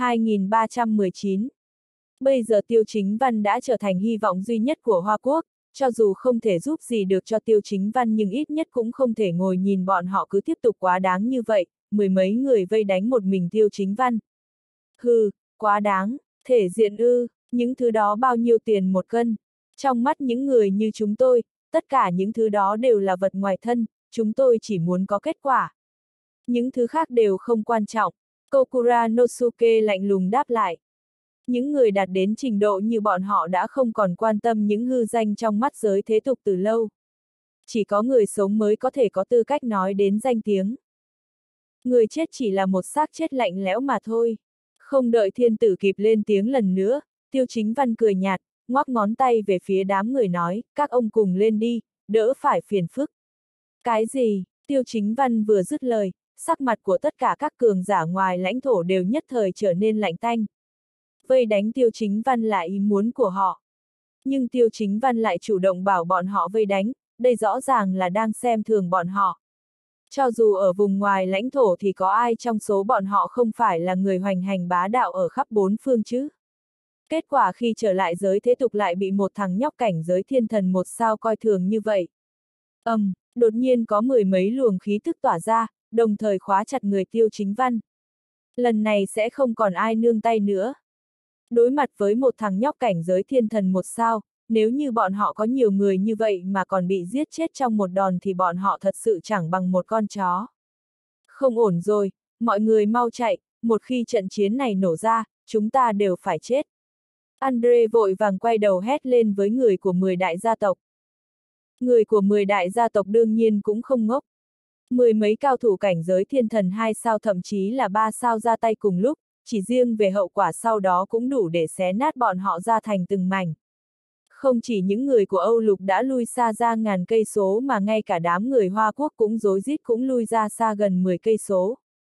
2319. Bây giờ Tiêu Chính Văn đã trở thành hy vọng duy nhất của Hoa Quốc, cho dù không thể giúp gì được cho Tiêu Chính Văn nhưng ít nhất cũng không thể ngồi nhìn bọn họ cứ tiếp tục quá đáng như vậy, mười mấy người vây đánh một mình Tiêu Chính Văn. Hừ, quá đáng, thể diện ư, những thứ đó bao nhiêu tiền một cân? Trong mắt những người như chúng tôi, tất cả những thứ đó đều là vật ngoài thân, chúng tôi chỉ muốn có kết quả. Những thứ khác đều không quan trọng, Kokura Nosuke lạnh lùng đáp lại. Những người đạt đến trình độ như bọn họ đã không còn quan tâm những hư danh trong mắt giới thế tục từ lâu. Chỉ có người sống mới có thể có tư cách nói đến danh tiếng. Người chết chỉ là một xác chết lạnh lẽo mà thôi. Không đợi thiên tử kịp lên tiếng lần nữa, Tiêu Chính Văn cười nhạt, ngoắc ngón tay về phía đám người nói, các ông cùng lên đi, đỡ phải phiền phức. Cái gì? Tiêu Chính Văn vừa dứt lời, sắc mặt của tất cả các cường giả ngoài lãnh thổ đều nhất thời trở nên lạnh tanh. Vây đánh Tiêu Chính Văn là ý muốn của họ. Nhưng Tiêu Chính Văn lại chủ động bảo bọn họ vây đánh, đây rõ ràng là đang xem thường bọn họ. Cho dù ở vùng ngoài lãnh thổ thì có ai trong số bọn họ không phải là người hoành hành bá đạo ở khắp bốn phương chứ? Kết quả khi trở lại giới thế tục lại bị một thằng nhóc cảnh giới thiên thần một sao coi thường như vậy. Đột nhiên có mười mấy luồng khí tức tỏa ra, đồng thời khóa chặt người Tiêu Chính Văn. Lần này sẽ không còn ai nương tay nữa. Đối mặt với một thằng nhóc cảnh giới thiên thần một sao, nếu như bọn họ có nhiều người như vậy mà còn bị giết chết trong một đòn thì bọn họ thật sự chẳng bằng một con chó. Không ổn rồi, mọi người mau chạy, một khi trận chiến này nổ ra, chúng ta đều phải chết. Andre vội vàng quay đầu hét lên với người của 10 đại gia tộc. Người của 10 đại gia tộc đương nhiên cũng không ngốc. Mười mấy cao thủ cảnh giới thiên thần 2 sao thậm chí là 3 sao ra tay cùng lúc, chỉ riêng về hậu quả sau đó cũng đủ để xé nát bọn họ ra thành từng mảnh. Không chỉ những người của Âu Lục đã lui xa ra ngàn cây số mà ngay cả đám người Hoa Quốc cũng rối rít cũng lui ra xa gần 10 cây số.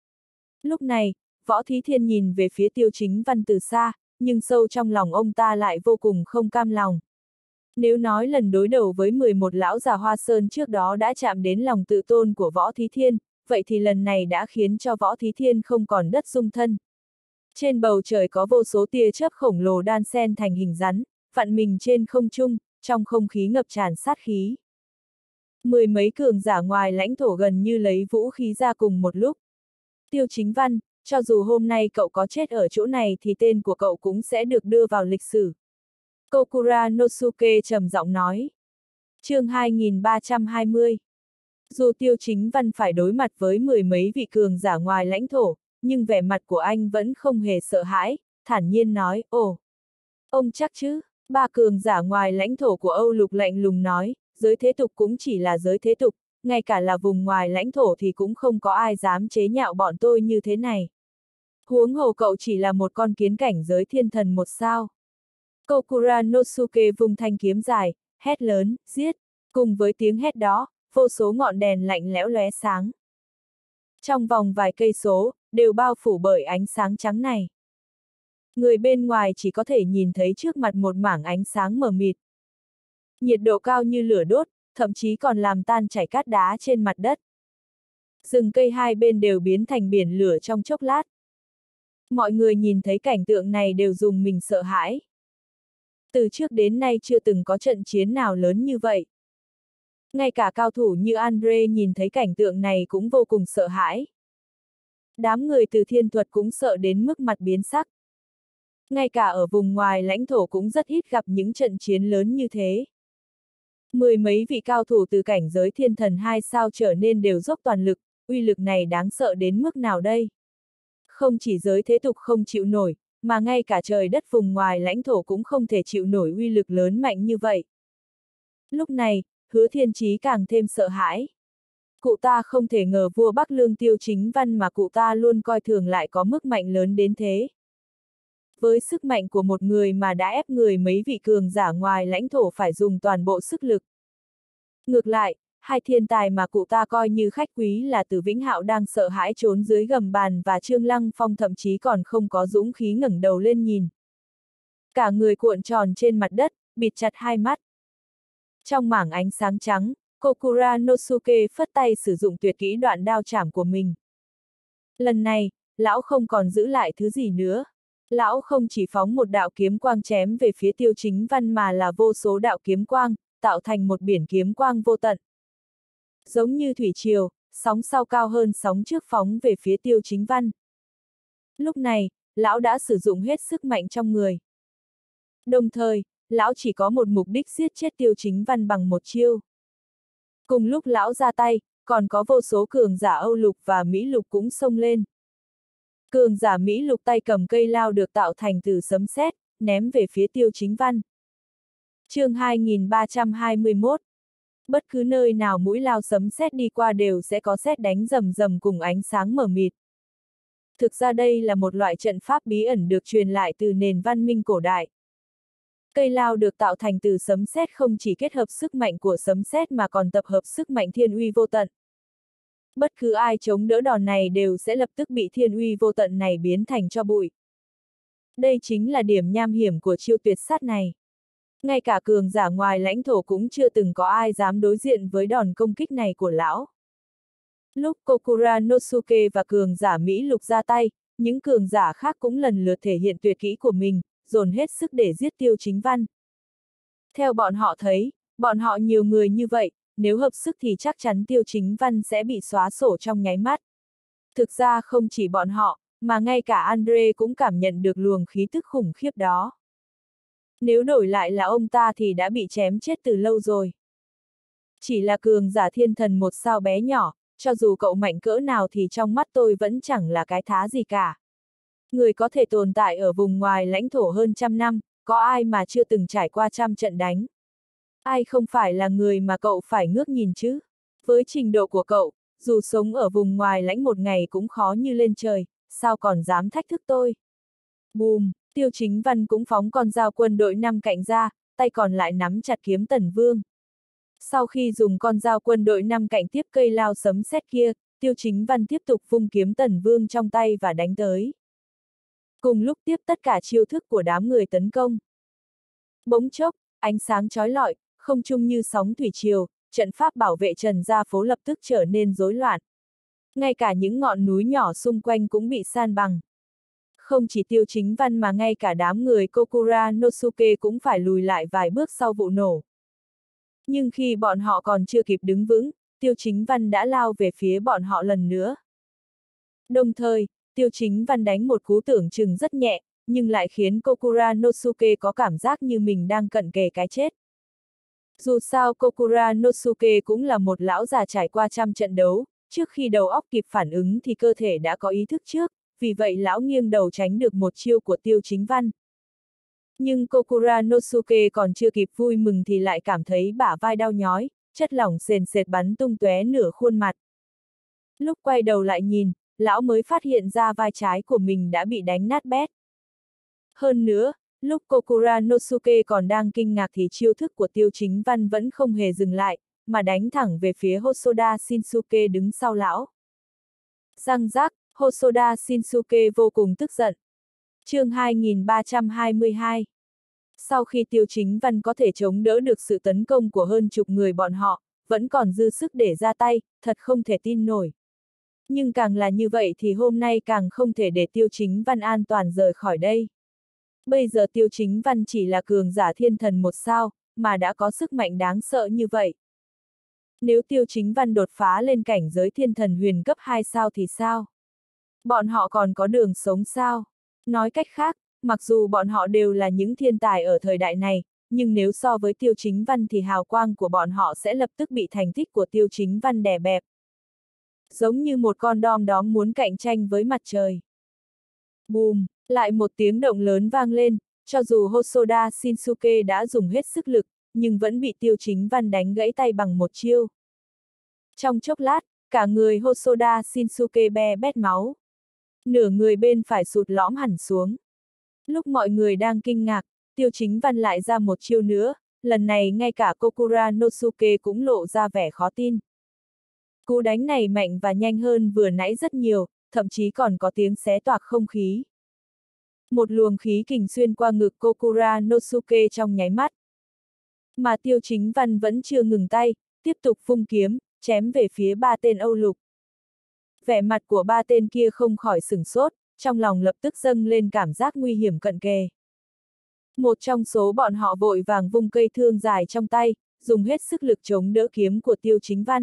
Lúc này, Võ Thí Thiên nhìn về phía Tiêu Chính Văn từ xa, nhưng sâu trong lòng ông ta lại vô cùng không cam lòng. Nếu nói lần đối đầu với 11 lão già Hoa Sơn trước đó đã chạm đến lòng tự tôn của Võ Thí Thiên, vậy thì lần này đã khiến cho Võ Thí Thiên không còn đất dung thân. Trên bầu trời có vô số tia chớp khổng lồ đan xen thành hình rắn, vặn mình trên không trung, trong không khí ngập tràn sát khí. Mười mấy cường giả ngoài lãnh thổ gần như lấy vũ khí ra cùng một lúc. Tiêu Chính Văn, cho dù hôm nay cậu có chết ở chỗ này thì tên của cậu cũng sẽ được đưa vào lịch sử. Kokura Nosuke trầm giọng nói. Chương 2320. Dù Tiêu Chính Văn phải đối mặt với mười mấy vị cường giả ngoài lãnh thổ, nhưng vẻ mặt của anh vẫn không hề sợ hãi, thản nhiên nói, ồ. Ông chắc chứ? Ba cường giả ngoài lãnh thổ của Âu Lục lạnh lùng nói, giới thế tục cũng chỉ là giới thế tục, ngay cả là vùng ngoài lãnh thổ thì cũng không có ai dám chế nhạo bọn tôi như thế này. Huống hồ cậu chỉ là một con kiến cảnh giới thiên thần một sao. Kokura Nosuke vung thanh kiếm dài, hét lớn, giết. Cùng với tiếng hét đó, vô số ngọn đèn lạnh lẽo lóe sáng. Trong vòng vài cây số, đều bao phủ bởi ánh sáng trắng này. Người bên ngoài chỉ có thể nhìn thấy trước mặt một mảng ánh sáng mờ mịt. Nhiệt độ cao như lửa đốt, thậm chí còn làm tan chảy cát đá trên mặt đất. Rừng cây hai bên đều biến thành biển lửa trong chốc lát. Mọi người nhìn thấy cảnh tượng này đều rùng mình sợ hãi. Từ trước đến nay chưa từng có trận chiến nào lớn như vậy. Ngay cả cao thủ như Andre nhìn thấy cảnh tượng này cũng vô cùng sợ hãi. Đám người từ thiên thuật cũng sợ đến mức mặt biến sắc. Ngay cả ở vùng ngoài lãnh thổ cũng rất ít gặp những trận chiến lớn như thế. Mười mấy vị cao thủ từ cảnh giới thiên thần 2 sao trở nên đều dốc toàn lực, uy lực này đáng sợ đến mức nào đây? Không chỉ giới thế tục không chịu nổi, mà ngay cả trời đất vùng ngoài lãnh thổ cũng không thể chịu nổi uy lực lớn mạnh như vậy. Lúc này, Hứa Thiên Chí càng thêm sợ hãi. Cụ ta không thể ngờ vua Bắc Lương Tiêu Chính Văn mà cụ ta luôn coi thường lại có mức mạnh lớn đến thế. Với sức mạnh của một người mà đã ép người mấy vị cường giả ngoài lãnh thổ phải dùng toàn bộ sức lực. Ngược lại, hai thiên tài mà cụ ta coi như khách quý là Từ Vĩnh Hạo đang sợ hãi trốn dưới gầm bàn và Trương Lăng Phong thậm chí còn không có dũng khí ngẩng đầu lên nhìn. Cả người cuộn tròn trên mặt đất, bịt chặt hai mắt. Trong mảng ánh sáng trắng, Kokura Nosuke phất tay sử dụng tuyệt kỹ đoạn đao chảm của mình. Lần này, lão không còn giữ lại thứ gì nữa. Lão không chỉ phóng một đạo kiếm quang chém về phía Tiêu Chính Văn mà là vô số đạo kiếm quang, tạo thành một biển kiếm quang vô tận. Giống như thủy triều, sóng sau cao hơn sóng trước phóng về phía Tiêu Chính Văn. Lúc này, lão đã sử dụng hết sức mạnh trong người. Đồng thời, lão chỉ có một mục đích giết chết Tiêu Chính Văn bằng một chiêu. Cùng lúc lão ra tay, còn có vô số cường giả Âu Lục và Mỹ Lục cũng xông lên. Cường giả Mỹ Lục tay cầm cây lao được tạo thành từ sấm sét, ném về phía Tiêu Chính Văn. Chương 2321. Bất cứ nơi nào mũi lao sấm sét đi qua đều sẽ có sét đánh rầm rầm cùng ánh sáng mờ mịt. Thực ra đây là một loại trận pháp bí ẩn được truyền lại từ nền văn minh cổ đại. Cây lao được tạo thành từ sấm sét không chỉ kết hợp sức mạnh của sấm sét mà còn tập hợp sức mạnh thiên uy vô tận. Bất cứ ai chống đỡ đòn này đều sẽ lập tức bị thiên uy vô tận này biến thành tro bụi. Đây chính là điểm nham hiểm của chiêu tuyệt sát này. Ngay cả cường giả ngoài lãnh thổ cũng chưa từng có ai dám đối diện với đòn công kích này của lão. Lúc Kokura Nosuke và cường giả Mỹ Lục ra tay, những cường giả khác cũng lần lượt thể hiện tuyệt kỹ của mình, dồn hết sức để giết Tiêu Chính Văn. Theo bọn họ thấy, bọn họ nhiều người như vậy, nếu hợp sức thì chắc chắn Tiêu Chính Văn sẽ bị xóa sổ trong nháy mắt. Thực ra không chỉ bọn họ, mà ngay cả Andre cũng cảm nhận được luồng khí tức khủng khiếp đó. Nếu đổi lại là ông ta thì đã bị chém chết từ lâu rồi. Chỉ là cường giả thiên thần một sao bé nhỏ, cho dù cậu mạnh cỡ nào thì trong mắt tôi vẫn chẳng là cái thá gì cả. Người có thể tồn tại ở vùng ngoài lãnh thổ hơn 100 năm, có ai mà chưa từng trải qua 100 trận đánh. Ai không phải là người mà cậu phải ngước nhìn chứ? Với trình độ của cậu, dù sống ở vùng ngoài lãnh một ngày cũng khó như lên trời, sao còn dám thách thức tôi? Bùm, Tiêu Chính Văn cũng phóng con dao quân đội 5 cạnh ra, tay còn lại nắm chặt kiếm Tần Vương. Sau khi dùng con dao quân đội 5 cạnh tiếp cây lao sấm sét kia, Tiêu Chính Văn tiếp tục vung kiếm Tần Vương trong tay và đánh tới. Cùng lúc tiếp tất cả chiêu thức của đám người tấn công. Bỗng chốc, ánh sáng chói lọi, không trung như sóng thủy triều, trận pháp bảo vệ Trần Gia Phố lập tức trở nên rối loạn. Ngay cả những ngọn núi nhỏ xung quanh cũng bị san bằng. Không chỉ Tiêu Chính Văn mà ngay cả đám người Kokura Nosuke cũng phải lùi lại vài bước sau vụ nổ. Nhưng khi bọn họ còn chưa kịp đứng vững, Tiêu Chính Văn đã lao về phía bọn họ lần nữa. Đồng thời, Tiêu Chính Văn đánh một cú tưởng chừng rất nhẹ, nhưng lại khiến Kokura Nosuke có cảm giác như mình đang cận kề cái chết. Dù sao Kokura Nosuke cũng là một lão già trải qua 100 trận đấu, trước khi đầu óc kịp phản ứng thì cơ thể đã có ý thức trước, vì vậy lão nghiêng đầu tránh được một chiêu của Tiêu Chính Văn. Nhưng Kokura Nosuke còn chưa kịp vui mừng thì lại cảm thấy bả vai đau nhói, chất lỏng sền sệt bắn tung tóe nửa khuôn mặt. Lúc quay đầu lại nhìn, lão mới phát hiện ra vai trái của mình đã bị đánh nát bét. Hơn nữa, lúc Kokura Nosuke còn đang kinh ngạc thì chiêu thức của Tiêu Chính Văn vẫn không hề dừng lại, mà đánh thẳng về phía Hosoda Shinsuke đứng sau lão. Răng rác, Hosoda Shinsuke vô cùng tức giận. Chương 2322. Sau khi Tiêu Chính Văn có thể chống đỡ được sự tấn công của hơn chục người bọn họ, vẫn còn dư sức để ra tay, thật không thể tin nổi. Nhưng càng là như vậy thì hôm nay càng không thể để Tiêu Chính Văn an toàn rời khỏi đây. Bây giờ Tiêu Chính Văn chỉ là cường giả thiên thần một sao, mà đã có sức mạnh đáng sợ như vậy. Nếu Tiêu Chính Văn đột phá lên cảnh giới thiên thần huyền cấp 2 sao thì sao? Bọn họ còn có đường sống sao? Nói cách khác, mặc dù bọn họ đều là những thiên tài ở thời đại này, nhưng nếu so với Tiêu Chính Văn thì hào quang của bọn họ sẽ lập tức bị thành tích của Tiêu Chính Văn đè bẹp. giống như một con đom đóm muốn cạnh tranh với mặt trời. Bùm, lại một tiếng động lớn vang lên, cho dù Hosoda Shinsuke đã dùng hết sức lực, nhưng vẫn bị Tiêu Chính Văn đánh gãy tay bằng một chiêu. Trong chốc lát, cả người Hosoda Shinsuke be bét máu. Nửa người bên phải sụt lõm hẳn xuống. Lúc mọi người đang kinh ngạc, Tiêu Chính Văn lại ra một chiêu nữa, lần này ngay cả Kokura Nosuke cũng lộ ra vẻ khó tin. Cú đánh này mạnh và nhanh hơn vừa nãy rất nhiều, thậm chí còn có tiếng xé toạc không khí. Một luồng khí kình xuyên qua ngực Kokura Nosuke trong nháy mắt. Mà Tiêu Chính Văn vẫn chưa ngừng tay, tiếp tục vung kiếm, chém về phía ba tên Âu Lục. Vẻ mặt của ba tên kia không khỏi sửng sốt, trong lòng lập tức dâng lên cảm giác nguy hiểm cận kề. Một trong số bọn họ vội vàng vung cây thương dài trong tay, dùng hết sức lực chống đỡ kiếm của Tiêu Chính Văn.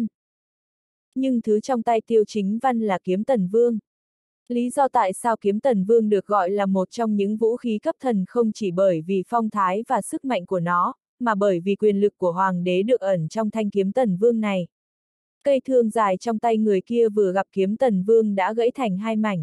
Nhưng thứ trong tay Tiêu Chính Văn là kiếm Tần Vương. Lý do tại sao kiếm Tần Vương được gọi là một trong những vũ khí cấp thần không chỉ bởi vì phong thái và sức mạnh của nó, mà bởi vì quyền lực của Hoàng đế được ẩn trong thanh kiếm Tần Vương này. Cây thương dài trong tay người kia vừa gặp kiếm Tần Vương đã gãy thành hai mảnh.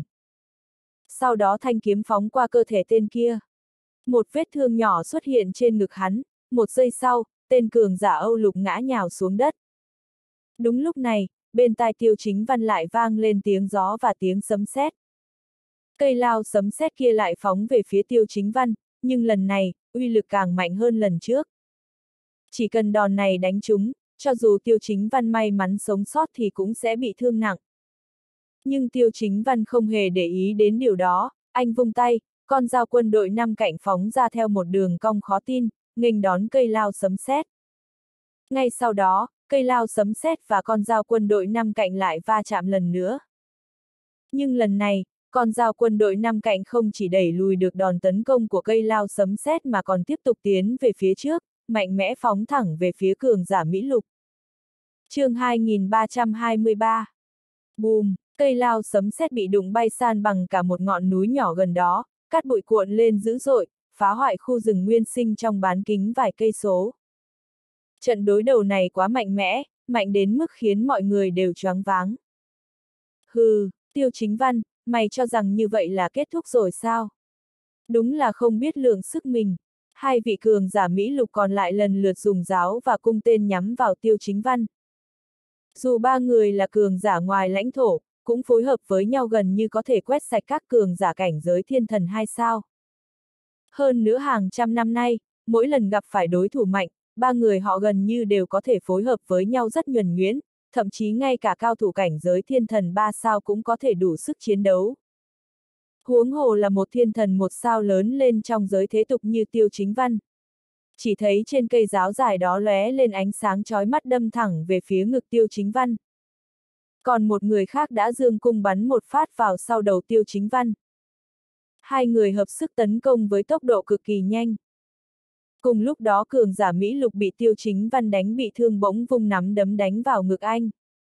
Sau đó thanh kiếm phóng qua cơ thể tên kia. Một vết thương nhỏ xuất hiện trên ngực hắn, một giây sau, tên cường giả Âu Lục ngã nhào xuống đất. Đúng lúc này, bên tai Tiêu Chính Văn lại vang lên tiếng gió và tiếng sấm sét. Cây lao sấm sét kia lại phóng về phía Tiêu Chính Văn, nhưng lần này, uy lực càng mạnh hơn lần trước. Chỉ cần đòn này đánh trúng, cho dù Tiêu Chính Văn may mắn sống sót thì cũng sẽ bị thương nặng. Nhưng Tiêu Chính Văn không hề để ý đến điều đó, anh vung tay, con dao quân đội 5 cạnh phóng ra theo một đường cong khó tin, nghênh đón cây lao sấm sét. Ngay sau đó, cây lao sấm sét và con dao quân đội 5 cạnh lại va chạm lần nữa. Nhưng lần này, con dao quân đội 5 cạnh không chỉ đẩy lùi được đòn tấn công của cây lao sấm sét mà còn tiếp tục tiến về phía trước, mạnh mẽ phóng thẳng về phía cường giả Mỹ Lục. Chương 2323. Bùm, cây lao sấm sét bị đụng bay san bằng cả một ngọn núi nhỏ gần đó, cát bụi cuộn lên dữ dội, phá hoại khu rừng nguyên sinh trong bán kính vài cây số. Trận đối đầu này quá mạnh mẽ, mạnh đến mức khiến mọi người đều choáng váng. Hừ, Tiêu Chính Văn, mày cho rằng như vậy là kết thúc rồi sao? Đúng là không biết lượng sức mình. Hai vị cường giả Mỹ Lục còn lại lần lượt dùng giáo và cung tên nhắm vào Tiêu Chính Văn. Dù ba người là cường giả ngoài lãnh thổ, cũng phối hợp với nhau gần như có thể quét sạch các cường giả cảnh giới thiên thần 2 sao. Hơn nữa hàng trăm năm nay, mỗi lần gặp phải đối thủ mạnh, ba người họ gần như đều có thể phối hợp với nhau rất nhuần nhuyễn, thậm chí ngay cả cao thủ cảnh giới thiên thần 3 sao cũng có thể đủ sức chiến đấu. Huống hồ là một thiên thần 1 sao lớn lên trong giới thế tục như Tiêu Chính Văn. Chỉ thấy trên cây giáo dài đó lóe lên ánh sáng chói mắt đâm thẳng về phía ngực Tiêu Chính Văn. Còn một người khác đã giương cung bắn một phát vào sau đầu Tiêu Chính Văn. Hai người hợp sức tấn công với tốc độ cực kỳ nhanh. Cùng lúc đó cường giả Mỹ Lục bị Tiêu Chính Văn đánh bị thương bỗng vung nắm đấm đánh vào ngực anh.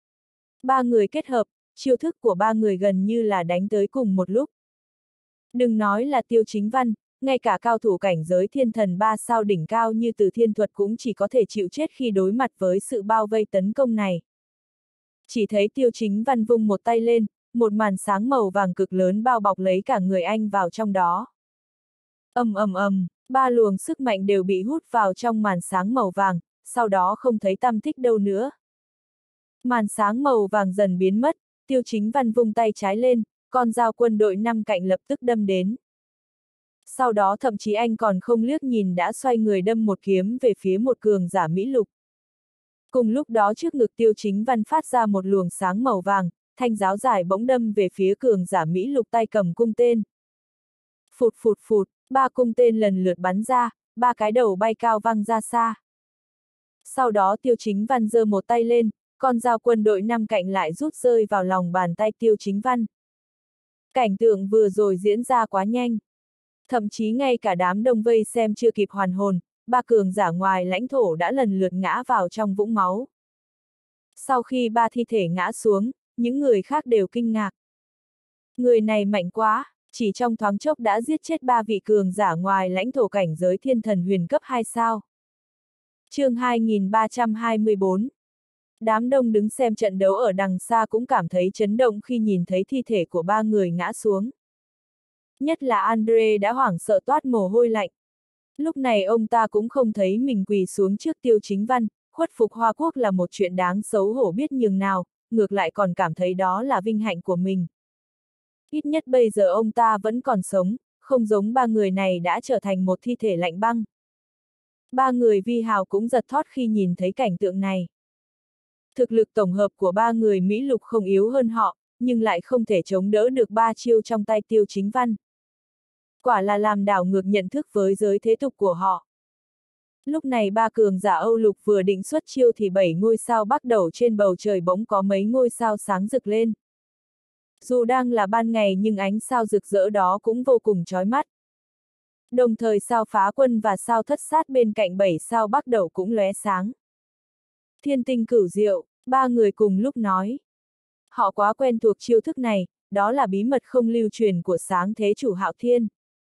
Ba người kết hợp, chiêu thức của ba người gần như là đánh tới cùng một lúc. Đừng nói là Tiêu Chính Văn, ngay cả cao thủ cảnh giới thiên thần 3 sao đỉnh cao như Từ Thiên Thuật cũng chỉ có thể chịu chết khi đối mặt với sự bao vây tấn công này. Chỉ thấy Tiêu Chính Văn vung một tay lên, một màn sáng màu vàng cực lớn bao bọc lấy cả người anh vào trong đó. Ầm ầm ầm, ba luồng sức mạnh đều bị hút vào trong màn sáng màu vàng, sau đó không thấy tăm tích đâu nữa. Màn sáng màu vàng dần biến mất, Tiêu Chính Văn vung tay trái lên, con dao quân đội 5 cạnh lập tức đâm đến. Sau đó thậm chí anh còn không liếc nhìn đã xoay người đâm một kiếm về phía một cường giả Mỹ Lục. Cùng lúc đó trước ngực Tiêu Chính Văn phát ra một luồng sáng màu vàng, thanh giáo dài bỗng đâm về phía cường giả Mỹ Lục tay cầm cung tên. Phụt phụt phụt, ba cung tên lần lượt bắn ra, ba cái đầu bay cao văng ra xa. Sau đó Tiêu Chính Văn giơ một tay lên, con dao quân đội 5 cạnh lại rút rơi vào lòng bàn tay Tiêu Chính Văn. Cảnh tượng vừa rồi diễn ra quá nhanh. Thậm chí ngay cả đám đông vây xem chưa kịp hoàn hồn, ba cường giả ngoài lãnh thổ đã lần lượt ngã vào trong vũng máu. Sau khi ba thi thể ngã xuống, những người khác đều kinh ngạc. Người này mạnh quá, chỉ trong thoáng chốc đã giết chết ba vị cường giả ngoài lãnh thổ cảnh giới thiên thần huyền cấp 2 sao. Chương 2324. Đám đông đứng xem trận đấu ở đằng xa cũng cảm thấy chấn động khi nhìn thấy thi thể của ba người ngã xuống. Nhất là Andre đã hoảng sợ toát mồ hôi lạnh. Lúc này ông ta cũng không thấy mình quỳ xuống trước Tiêu Chính Văn, khuất phục Hoa Quốc là một chuyện đáng xấu hổ biết nhường nào, ngược lại còn cảm thấy đó là vinh hạnh của mình. Ít nhất bây giờ ông ta vẫn còn sống, không giống ba người này đã trở thành một thi thể lạnh băng. Ba người Vi Hào cũng giật thót khi nhìn thấy cảnh tượng này. Thực lực tổng hợp của ba người Mỹ Lục không yếu hơn họ, nhưng lại không thể chống đỡ được ba chiêu trong tay Tiêu Chính Văn. Quả là làm đảo ngược nhận thức với giới thế tục của họ. Lúc này ba cường giả Âu Lục vừa định xuất chiêu thì 7 ngôi sao bắt đầu trên bầu trời bỗng có mấy ngôi sao sáng rực lên. Dù đang là ban ngày nhưng ánh sao rực rỡ đó cũng vô cùng chói mắt. Đồng thời sao Phá Quân và sao Thất Sát bên cạnh 7 sao bắt đầu cũng lóe sáng. Thiên tinh cửu diệu, ba người cùng lúc nói. Họ quá quen thuộc chiêu thức này, đó là bí mật không lưu truyền của sáng thế chủ Hạo Thiên.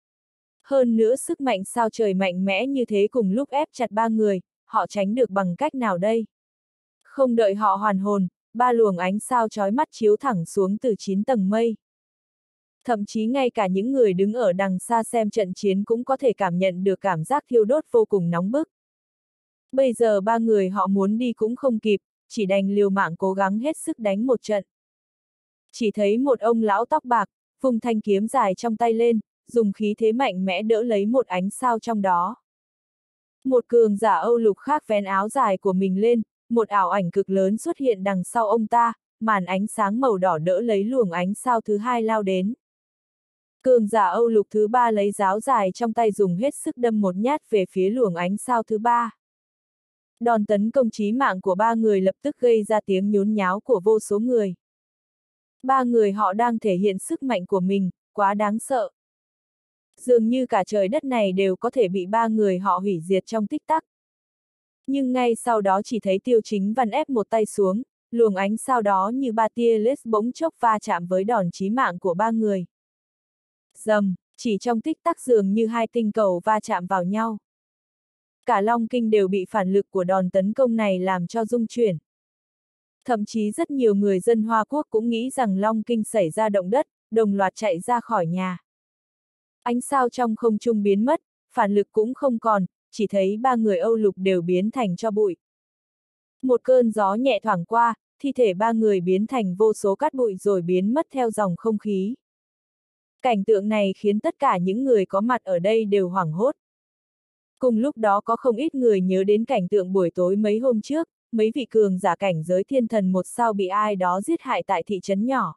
Hơn nữa sức mạnh sao trời mạnh mẽ như thế cùng lúc ép chặt ba người, họ tránh được bằng cách nào đây? Không đợi họ hoàn hồn, ba luồng ánh sao chói mắt chiếu thẳng xuống từ 9 tầng mây. Thậm chí ngay cả những người đứng ở đằng xa xem trận chiến cũng có thể cảm nhận được cảm giác thiêu đốt vô cùng nóng bức. Bây giờ ba người họ muốn đi cũng không kịp, chỉ đành liều mạng cố gắng hết sức đánh một trận. Chỉ thấy một ông lão tóc bạc, vùng thanh kiếm dài trong tay lên, dùng khí thế mạnh mẽ đỡ lấy một ánh sao trong đó. Một cường giả Âu Lục khác vén áo dài của mình lên, một ảo ảnh cực lớn xuất hiện đằng sau ông ta, màn ánh sáng màu đỏ đỡ lấy luồng ánh sao thứ hai lao đến. Cường giả Âu Lục thứ ba lấy giáo dài trong tay dùng hết sức đâm một nhát về phía luồng ánh sao thứ ba. Đòn tấn công chí mạng của ba người lập tức gây ra tiếng nhốn nháo của vô số người. Ba người họ đang thể hiện sức mạnh của mình, quá đáng sợ. Dường như cả trời đất này đều có thể bị ba người họ hủy diệt trong tích tắc. Nhưng ngay sau đó chỉ thấy Tiêu Chính Văn ép một tay xuống, luồng ánh sao đó như ba tia laser bỗng chốc va chạm với đòn chí mạng của ba người. Rầm, chỉ trong tích tắc dường như hai tinh cầu va chạm vào nhau. Cả Long Kinh đều bị phản lực của đòn tấn công này làm cho rung chuyển. Thậm chí rất nhiều người dân Hoa Quốc cũng nghĩ rằng Long Kinh xảy ra động đất, đồng loạt chạy ra khỏi nhà. Ánh sao trong không trung biến mất, phản lực cũng không còn, chỉ thấy ba người Âu Lục đều biến thành tro bụi. Một cơn gió nhẹ thoảng qua, thi thể ba người biến thành vô số cát bụi rồi biến mất theo dòng không khí. Cảnh tượng này khiến tất cả những người có mặt ở đây đều hoảng hốt. Cùng lúc đó có không ít người nhớ đến cảnh tượng buổi tối mấy hôm trước, mấy vị cường giả cảnh giới thiên thần một sao bị ai đó giết hại tại thị trấn nhỏ.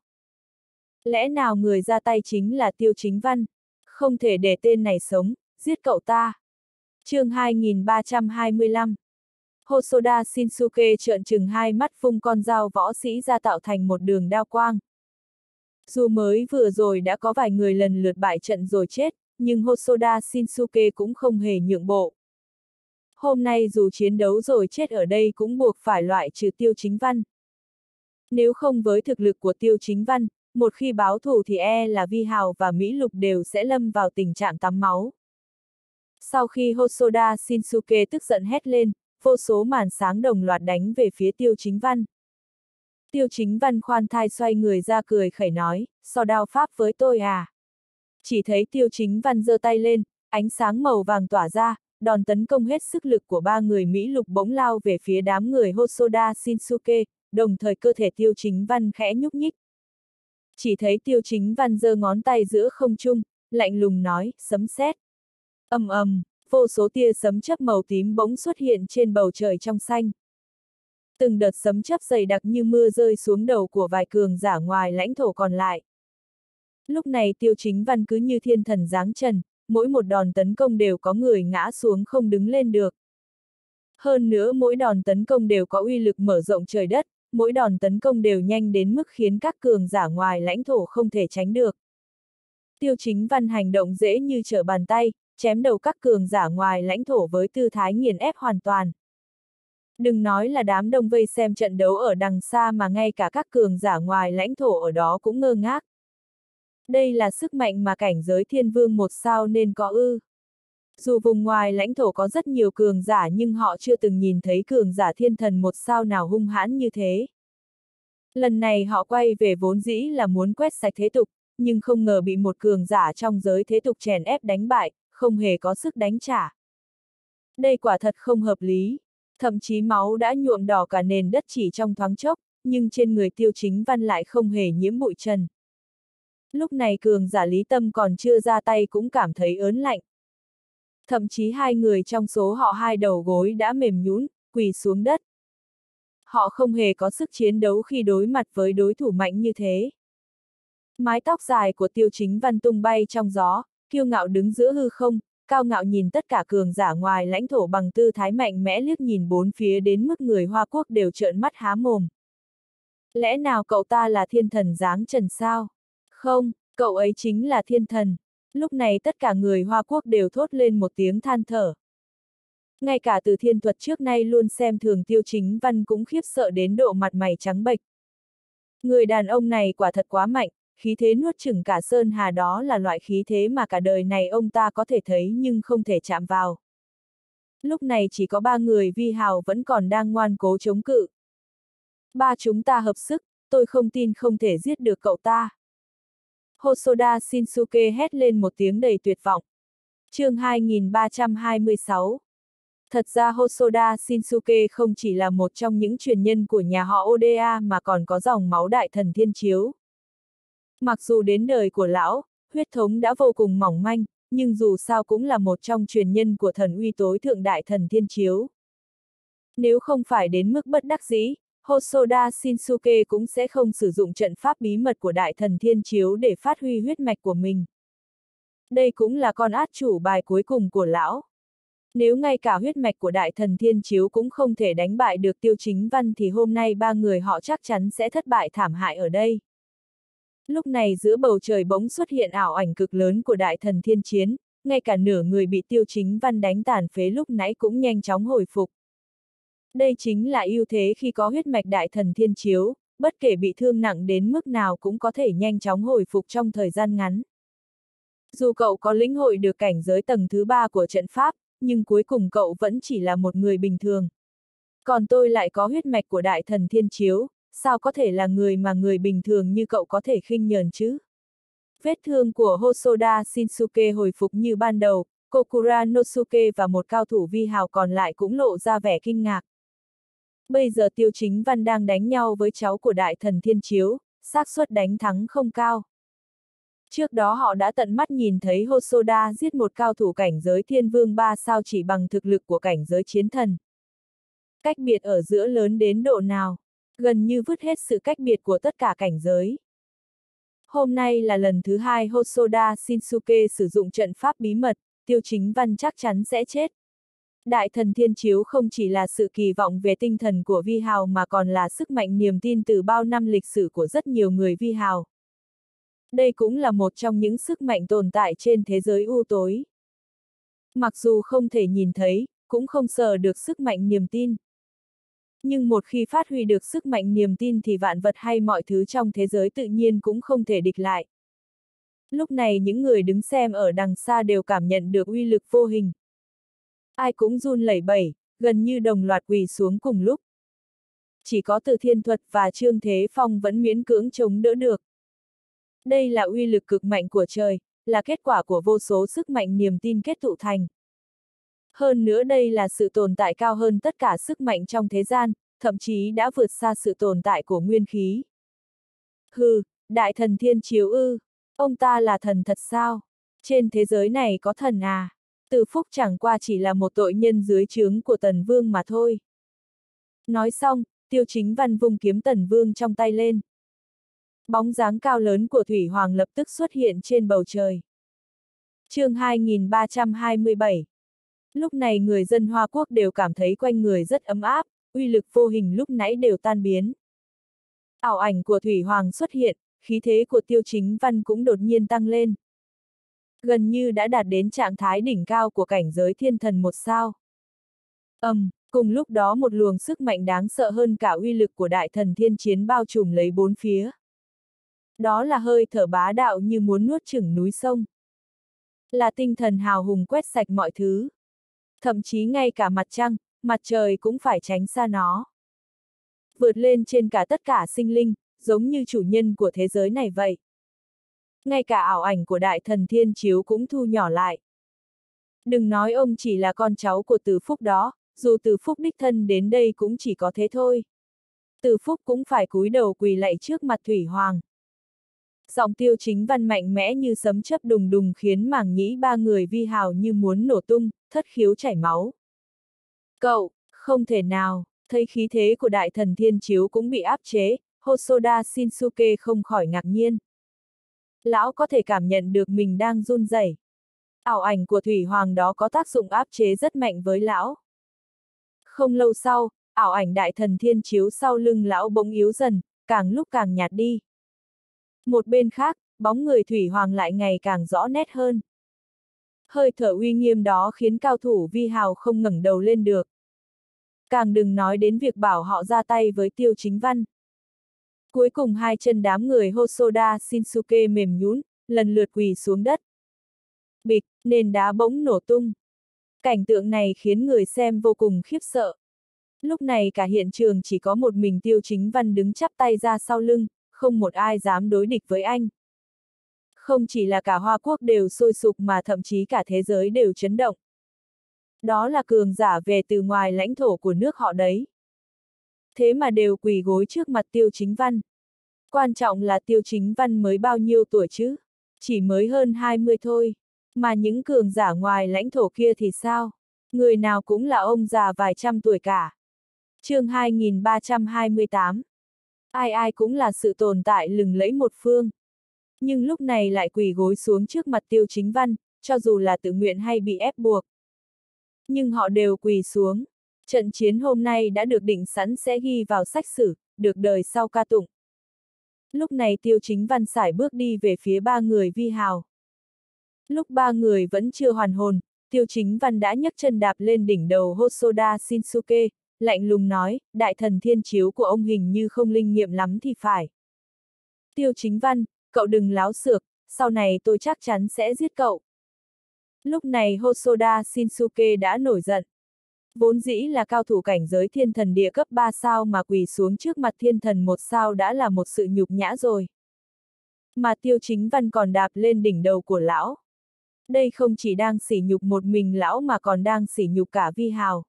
Lẽ nào người ra tay chính là Tiêu Chính Văn? Không thể để tên này sống, giết cậu ta. Chương 2325. Hosoda Shinsuke trợn trừng hai mắt vung con dao võ sĩ ra tạo thành một đường đao quang. Dù mới vừa rồi đã có vài người lần lượt bại trận rồi chết, nhưng Hosoda Shinsuke cũng không hề nhượng bộ. Hôm nay dù chiến đấu rồi chết ở đây cũng buộc phải loại trừ Tiêu Chính Văn. Nếu không với thực lực của Tiêu Chính Văn, một khi báo thù thì là Vi Hào và Mỹ Lục đều sẽ lâm vào tình trạng tắm máu. Sau khi Hosoda Shinsuke tức giận hét lên, vô số màn sáng đồng loạt đánh về phía Tiêu Chính Văn. Tiêu Chính Văn khoan thai xoay người ra cười khẩy nói, so đao pháp với tôi à? Chỉ thấy Tiêu Chính Văn giơ tay lên, ánh sáng màu vàng tỏa ra, đòn tấn công hết sức lực của ba người Mỹ Lục bỗng lao về phía đám người Hosoda Shinsuke, đồng thời cơ thể Tiêu Chính Văn khẽ nhúc nhích. Chỉ thấy Tiêu Chính Văn giơ ngón tay giữa không trung, lạnh lùng nói, sấm sét. Ầm ầm, vô số tia sấm chớp màu tím bỗng xuất hiện trên bầu trời trong xanh. Từng đợt sấm chớp dày đặc như mưa rơi xuống đầu của vài cường giả ngoài lãnh thổ còn lại. Lúc này Tiêu Chính Văn cứ như thiên thần giáng trần, mỗi một đòn tấn công đều có người ngã xuống không đứng lên được. Hơn nữa mỗi đòn tấn công đều có uy lực mở rộng trời đất, mỗi đòn tấn công đều nhanh đến mức khiến các cường giả ngoài lãnh thổ không thể tránh được. Tiêu Chính Văn hành động dễ như trở bàn tay, chém đầu các cường giả ngoài lãnh thổ với tư thái nghiền ép hoàn toàn. Đừng nói là đám đông vây xem trận đấu ở đằng xa mà ngay cả các cường giả ngoài lãnh thổ ở đó cũng ngơ ngác. Đây là sức mạnh mà cảnh giới thiên vương một sao nên có ư. Dù vùng ngoài lãnh thổ có rất nhiều cường giả nhưng họ chưa từng nhìn thấy cường giả thiên thần một sao nào hung hãn như thế. Lần này họ quay về vốn dĩ là muốn quét sạch thế tục, nhưng không ngờ bị một cường giả trong giới thế tục chèn ép đánh bại, không hề có sức đánh trả. Đây quả thật không hợp lý, thậm chí máu đã nhuộm đỏ cả nền đất chỉ trong thoáng chốc, nhưng trên người Tiêu Chính Văn lại không hề nhiễm bụi trần. Lúc này cường giả Lý Tâm còn chưa ra tay cũng cảm thấy ớn lạnh. Thậm chí hai người trong số họ hai đầu gối đã mềm nhũn, quỳ xuống đất. Họ không hề có sức chiến đấu khi đối mặt với đối thủ mạnh như thế. Mái tóc dài của Tiêu Chính Văn tung bay trong gió, kiêu ngạo đứng giữa hư không, cao ngạo nhìn tất cả cường giả ngoài lãnh thổ bằng tư thái mạnh mẽ liếc nhìn bốn phía đến mức người Hoa Quốc đều trợn mắt há mồm. Lẽ nào cậu ta là thiên thần dáng trần sao? Không, cậu ấy chính là thiên thần. Lúc này tất cả người Hoa Quốc đều thốt lên một tiếng than thở. Ngay cả Từ Thiên Thuật trước nay luôn xem thường Tiêu Chính Văn cũng khiếp sợ đến độ mặt mày trắng bệch. Người đàn ông này quả thật quá mạnh, khí thế nuốt chửng cả sơn hà, đó là loại khí thế mà cả đời này ông ta có thể thấy nhưng không thể chạm vào. Lúc này chỉ có ba người vi hào vẫn còn đang ngoan cố chống cự. Ba chúng ta hợp sức, tôi không tin không thể giết được cậu ta. Hosoda Shinsuke hét lên một tiếng đầy tuyệt vọng. Chương 2326. Thật ra Hosoda Shinsuke không chỉ là một trong những truyền nhân của nhà họ Oda mà còn có dòng máu đại thần thiên chiếu. Mặc dù đến đời của lão, huyết thống đã vô cùng mỏng manh, nhưng dù sao cũng là một trong truyền nhân của thần uy tối thượng đại thần thiên chiếu. Nếu không phải đến mức bất đắc dĩ, Hosoda Shinsuke cũng sẽ không sử dụng trận pháp bí mật của đại thần thiên chiếu để phát huy huyết mạch của mình. Đây cũng là con át chủ bài cuối cùng của lão. Nếu ngay cả huyết mạch của đại thần thiên chiếu cũng không thể đánh bại được Tiêu Chính Văn thì hôm nay ba người họ chắc chắn sẽ thất bại thảm hại ở đây. Lúc này giữa bầu trời bỗng xuất hiện ảo ảnh cực lớn của đại thần thiên chiến, ngay cả nửa người bị Tiêu Chính Văn đánh tàn phế lúc nãy cũng nhanh chóng hồi phục. Đây chính là ưu thế khi có huyết mạch đại thần thiên chiếu, bất kể bị thương nặng đến mức nào cũng có thể nhanh chóng hồi phục trong thời gian ngắn. Dù cậu có lĩnh hội được cảnh giới tầng thứ 3 của trận pháp, nhưng cuối cùng cậu vẫn chỉ là một người bình thường. Còn tôi lại có huyết mạch của đại thần thiên chiếu, sao có thể là người mà người bình thường như cậu có thể khinh nhờn chứ? Vết thương của Hosoda Shinsuke hồi phục như ban đầu, Kokura Nosuke và một cao thủ vi hào còn lại cũng lộ ra vẻ kinh ngạc. Bây giờ Tiêu Chính Văn đang đánh nhau với cháu của đại thần thiên chiếu, xác suất đánh thắng không cao. Trước đó họ đã tận mắt nhìn thấy Hosoda giết một cao thủ cảnh giới thiên vương 3 sao chỉ bằng thực lực của cảnh giới chiến thần. Cách biệt ở giữa lớn đến độ nào, gần như vứt hết sự cách biệt của tất cả cảnh giới. Hôm nay là lần thứ hai Hosoda Shinsuke sử dụng trận pháp bí mật, Tiêu Chính Văn chắc chắn sẽ chết. Đại thần thiên chiếu không chỉ là sự kỳ vọng về tinh thần của vi hào mà còn là sức mạnh niềm tin từ bao năm lịch sử của rất nhiều người vi hào. Đây cũng là một trong những sức mạnh tồn tại trên thế giới u tối. Mặc dù không thể nhìn thấy, cũng không sờ được sức mạnh niềm tin. Nhưng một khi phát huy được sức mạnh niềm tin thì vạn vật hay mọi thứ trong thế giới tự nhiên cũng không thể địch lại. Lúc này những người đứng xem ở đằng xa đều cảm nhận được uy lực vô hình. Ai cũng run lẩy bẩy, gần như đồng loạt quỳ xuống cùng lúc. Chỉ có Từ Thiên Thuật và Trương Thế Phong vẫn miễn cưỡng chống đỡ được. Đây là uy lực cực mạnh của trời, là kết quả của vô số sức mạnh niềm tin kết tụ thành. Hơn nữa đây là sự tồn tại cao hơn tất cả sức mạnh trong thế gian, thậm chí đã vượt xa sự tồn tại của nguyên khí. Hừ, đại thần thiên chiếu ư, ông ta là thần thật sao? Trên thế giới này có thần à? Từ Phúc chẳng qua chỉ là một tội nhân dưới trướng của Tần Vương mà thôi. Nói xong, Tiêu Chính Văn vung kiếm Tần Vương trong tay lên. Bóng dáng cao lớn của Thủy Hoàng lập tức xuất hiện trên bầu trời. Chương 2327. Lúc này người dân Hoa Quốc đều cảm thấy quanh người rất ấm áp, uy lực vô hình lúc nãy đều tan biến. Ảo ảnh của Thủy Hoàng xuất hiện, khí thế của Tiêu Chính Văn cũng đột nhiên tăng lên. Gần như đã đạt đến trạng thái đỉnh cao của cảnh giới thiên thần một sao. Cùng lúc đó một luồng sức mạnh đáng sợ hơn cả uy lực của đại thần thiên chiến bao trùm lấy bốn phía. Đó là hơi thở bá đạo như muốn nuốt chửng núi sông. Là tinh thần hào hùng quét sạch mọi thứ. Thậm chí ngay cả mặt trăng, mặt trời cũng phải tránh xa nó. Vượt lên trên cả tất cả sinh linh, giống như chủ nhân của thế giới này vậy. Ngay cả ảo ảnh của đại thần thiên chiếu cũng thu nhỏ lại. Đừng nói ông chỉ là con cháu của Từ Phúc đó, dù Từ Phúc đích thân đến đây cũng chỉ có thế thôi. Từ Phúc cũng phải cúi đầu quỳ lạy trước mặt Thủy Hoàng. Giọng Tiêu Chính Văn mạnh mẽ như sấm chớp đùng đùng khiến màng nhĩ ba người Vi Hào như muốn nổ tung, thất khiếu chảy máu. Cậu, không thể nào, thấy khí thế của đại thần thiên chiếu cũng bị áp chế, Hosoda Shinsuke không khỏi ngạc nhiên. Lão có thể cảm nhận được mình đang run rẩy. Ảo ảnh của Thủy Hoàng đó có tác dụng áp chế rất mạnh với lão. Không lâu sau, ảo ảnh đại thần thiên chiếu sau lưng lão bỗng yếu dần, càng lúc càng nhạt đi. Một bên khác, bóng người Thủy Hoàng lại ngày càng rõ nét hơn. Hơi thở uy nghiêm đó khiến cao thủ Vi Hào không ngẩng đầu lên được. Càng đừng nói đến việc bảo họ ra tay với Tiêu Chính Văn. Cuối cùng hai chân đám người Hosoda Shinsuke mềm nhũn, lần lượt quỳ xuống đất. Bịch, nền đá bỗng nổ tung. Cảnh tượng này khiến người xem vô cùng khiếp sợ. Lúc này cả hiện trường chỉ có một mình Tiêu Chính Văn đứng chắp tay ra sau lưng, không một ai dám đối địch với anh. Không chỉ là cả Hoa Quốc đều sôi sục mà thậm chí cả thế giới đều chấn động. Đó là cường giả về từ ngoài lãnh thổ của nước họ đấy. Thế mà đều quỳ gối trước mặt Tiêu Chính Văn. Quan trọng là Tiêu Chính Văn mới bao nhiêu tuổi chứ? Chỉ mới hơn 20 thôi. Mà những cường giả ngoài lãnh thổ kia thì sao? Người nào cũng là ông già vài trăm tuổi cả. Chương 2328. Ai ai cũng là sự tồn tại lừng lẫy một phương. Nhưng lúc này lại quỳ gối xuống trước mặt Tiêu Chính Văn, cho dù là tự nguyện hay bị ép buộc. Nhưng họ đều quỳ xuống. Trận chiến hôm nay đã được định sẵn sẽ ghi vào sách sử, được đời sau ca tụng. Lúc này Tiêu Chính Văn sải bước đi về phía ba người Vi Hào. Lúc ba người vẫn chưa hoàn hồn, Tiêu Chính Văn đã nhấc chân đạp lên đỉnh đầu Hosoda Shinsuke, lạnh lùng nói, đại thần thiên chiếu của ông hình như không linh nghiệm lắm thì phải. Tiêu Chính Văn, cậu đừng láo xược, sau này tôi chắc chắn sẽ giết cậu. Lúc này Hosoda Shinsuke đã nổi giận. Vốn dĩ là cao thủ cảnh giới thiên thần địa cấp 3 sao mà quỳ xuống trước mặt thiên thần 1 sao đã là một sự nhục nhã rồi. Mà Tiêu Chính Văn còn đạp lên đỉnh đầu của lão. Đây không chỉ đang sỉ nhục một mình lão mà còn đang sỉ nhục cả Vi Hào.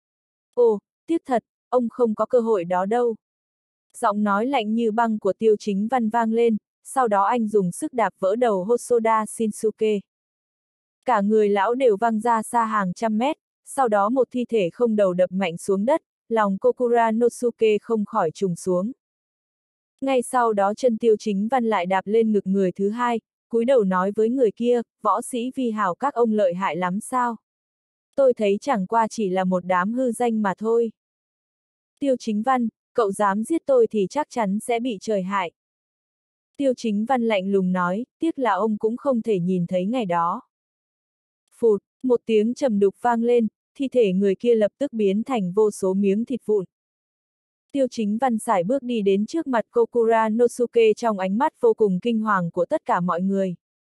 Ồ, tiếc thật, ông không có cơ hội đó đâu. Giọng nói lạnh như băng của Tiêu Chính Văn vang lên, sau đó anh dùng sức đạp vỡ đầu Hosoda Shinsuke. Cả người lão đều văng ra xa hàng trăm mét, sau đó một thi thể không đầu đập mạnh xuống đất, lòng Kokura Nosuke không khỏi trùng xuống. Ngay sau đó chân Tiêu Chính Văn lại đạp lên ngực người thứ hai, cúi đầu nói với người kia, võ sĩ Vi Hào các ông lợi hại lắm sao? Tôi thấy chẳng qua chỉ là một đám hư danh mà thôi. Tiêu Chính Văn, cậu dám giết tôi thì chắc chắn sẽ bị trời hại. Tiêu Chính Văn lạnh lùng nói, tiếc là ông cũng không thể nhìn thấy ngày đó. Phụt, một tiếng trầm đục vang lên, thi thể người kia lập tức biến thành vô số miếng thịt vụn. Tiêu Chính Văn sải bước đi đến trước mặt Kokura Nosuke trong ánh mắt vô cùng kinh hoàng của tất cả mọi người.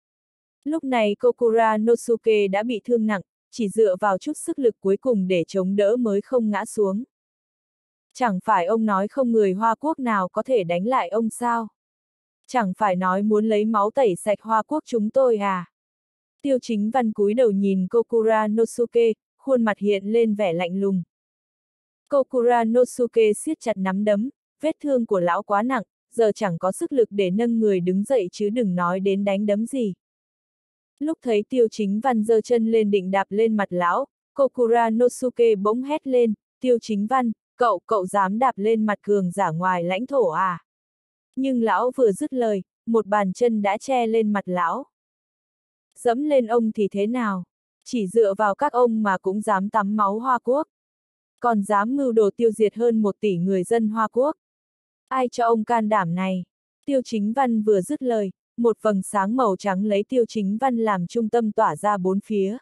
Lúc này Kokura Nosuke đã bị thương nặng, chỉ dựa vào chút sức lực cuối cùng để chống đỡ mới không ngã xuống. Chẳng phải ông nói không người Hoa Quốc nào có thể đánh lại ông sao? Chẳng phải nói muốn lấy máu tẩy sạch Hoa Quốc chúng tôi à? Tiêu Chính Văn cúi đầu nhìn Kokura Nosuke, khuôn mặt hiện lên vẻ lạnh lùng. Kokura Nosuke siết chặt nắm đấm, vết thương của lão quá nặng, giờ chẳng có sức lực để nâng người đứng dậy chứ đừng nói đến đánh đấm gì. Lúc thấy Tiêu Chính Văn giơ chân lên định đạp lên mặt lão, Kokura Nosuke bỗng hét lên, Tiêu Chính Văn, cậu dám đạp lên mặt cường giả ngoài lãnh thổ à? Nhưng lão vừa dứt lời, một bàn chân đã che lên mặt lão. Dẫm lên ông thì thế nào? Chỉ dựa vào các ông mà cũng dám tắm máu Hoa Quốc. Còn dám mưu đồ tiêu diệt hơn 1 tỷ người dân Hoa Quốc. Ai cho ông can đảm này? Tiêu Chính Văn vừa dứt lời, một vầng sáng màu trắng lấy Tiêu Chính Văn làm trung tâm tỏa ra bốn phía.